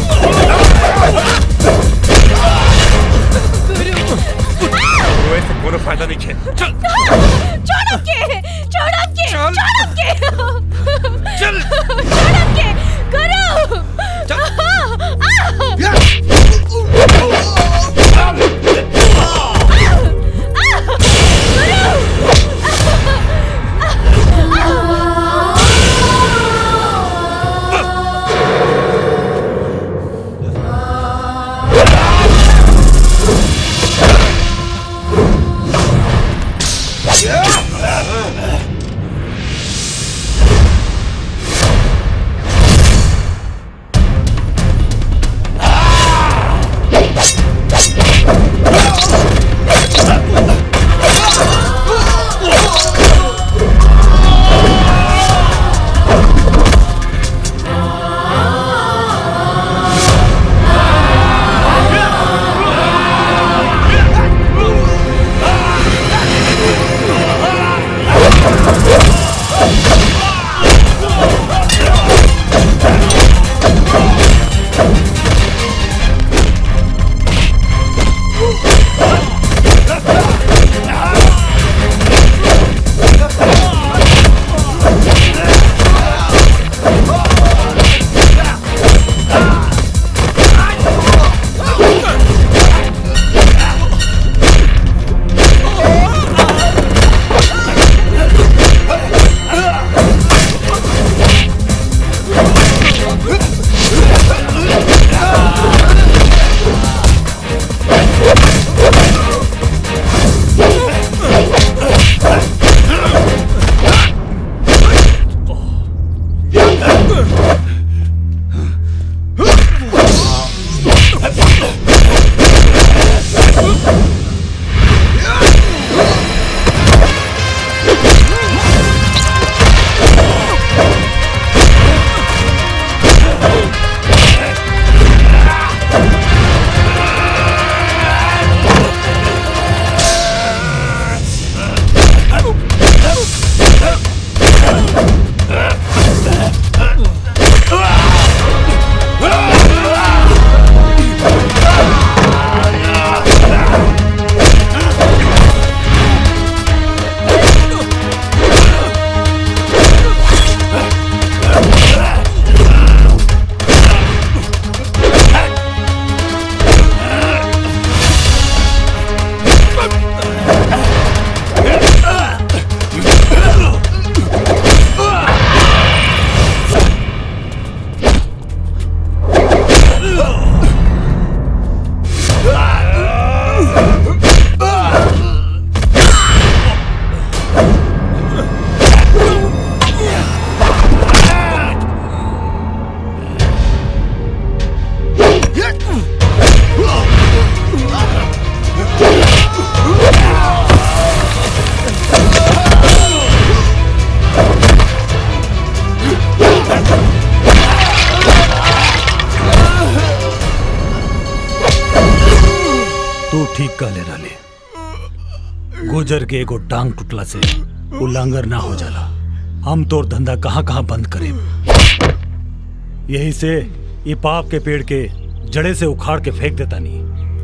तू ठीक कहले रहले। गुजर के एगो टांग टूटला से उल्लंघन ना हो जाला। हम तोर धंधा कहाँ कहाँ बंद करें। यही से ये पाप के पेड़ के जड़े से उखाड़ के फेंक देता नहीं।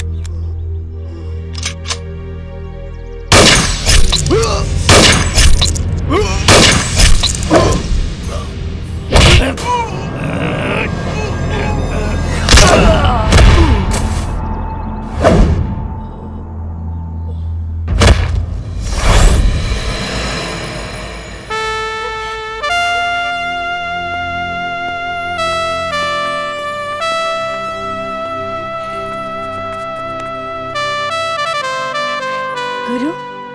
गुरु,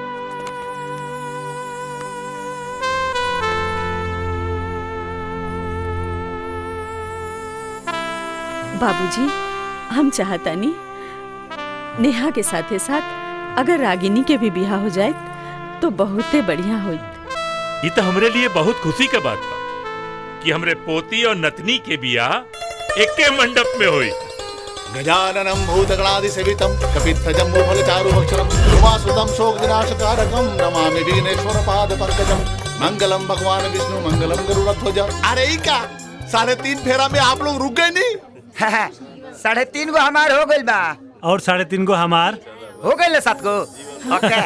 बाबूजी, हम चाहता नहीं नेहा के साथे साथ अगर रागिनी के भी बियाह हो जाए तो बहुते बढ़िया होई। ये तो हमरे लिए बहुत खुशी का बात बा कि हमरे पोती और नतनी के बियाह एके मंडप में होई। गजाननं भूतगणादिसेवितं कपित्थजम्बूफलचारुभक्षणं उमासुतं शोकविनाशकारकं नमामि विघ्नेश्वरपादपङ्कजं। मंगलम भगवान विष्णु मंगलम गरुड़ध्वज। अरे ई का 3.5 फेरा में आप लोग रुक गए नहीं? 3.5 गो हमार हो गइल बा और 3.5 गो हमार हो गइल 7 गो। ओके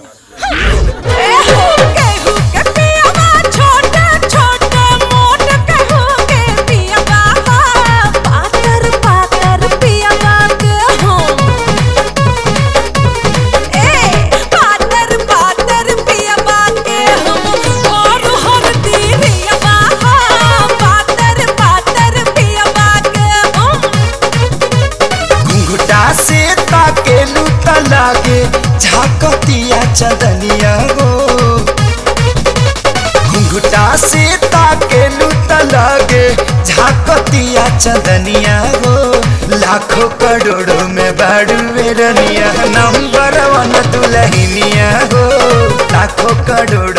लागे झाकतिया चंदनिया गो। घुंघटा से ताके लूट लागे झाकतिया चंदनिया गो। लाखों करोड़ों में बाड़ू रनिया नंबर 1 दुल्हनिया गो। लाखों करोड़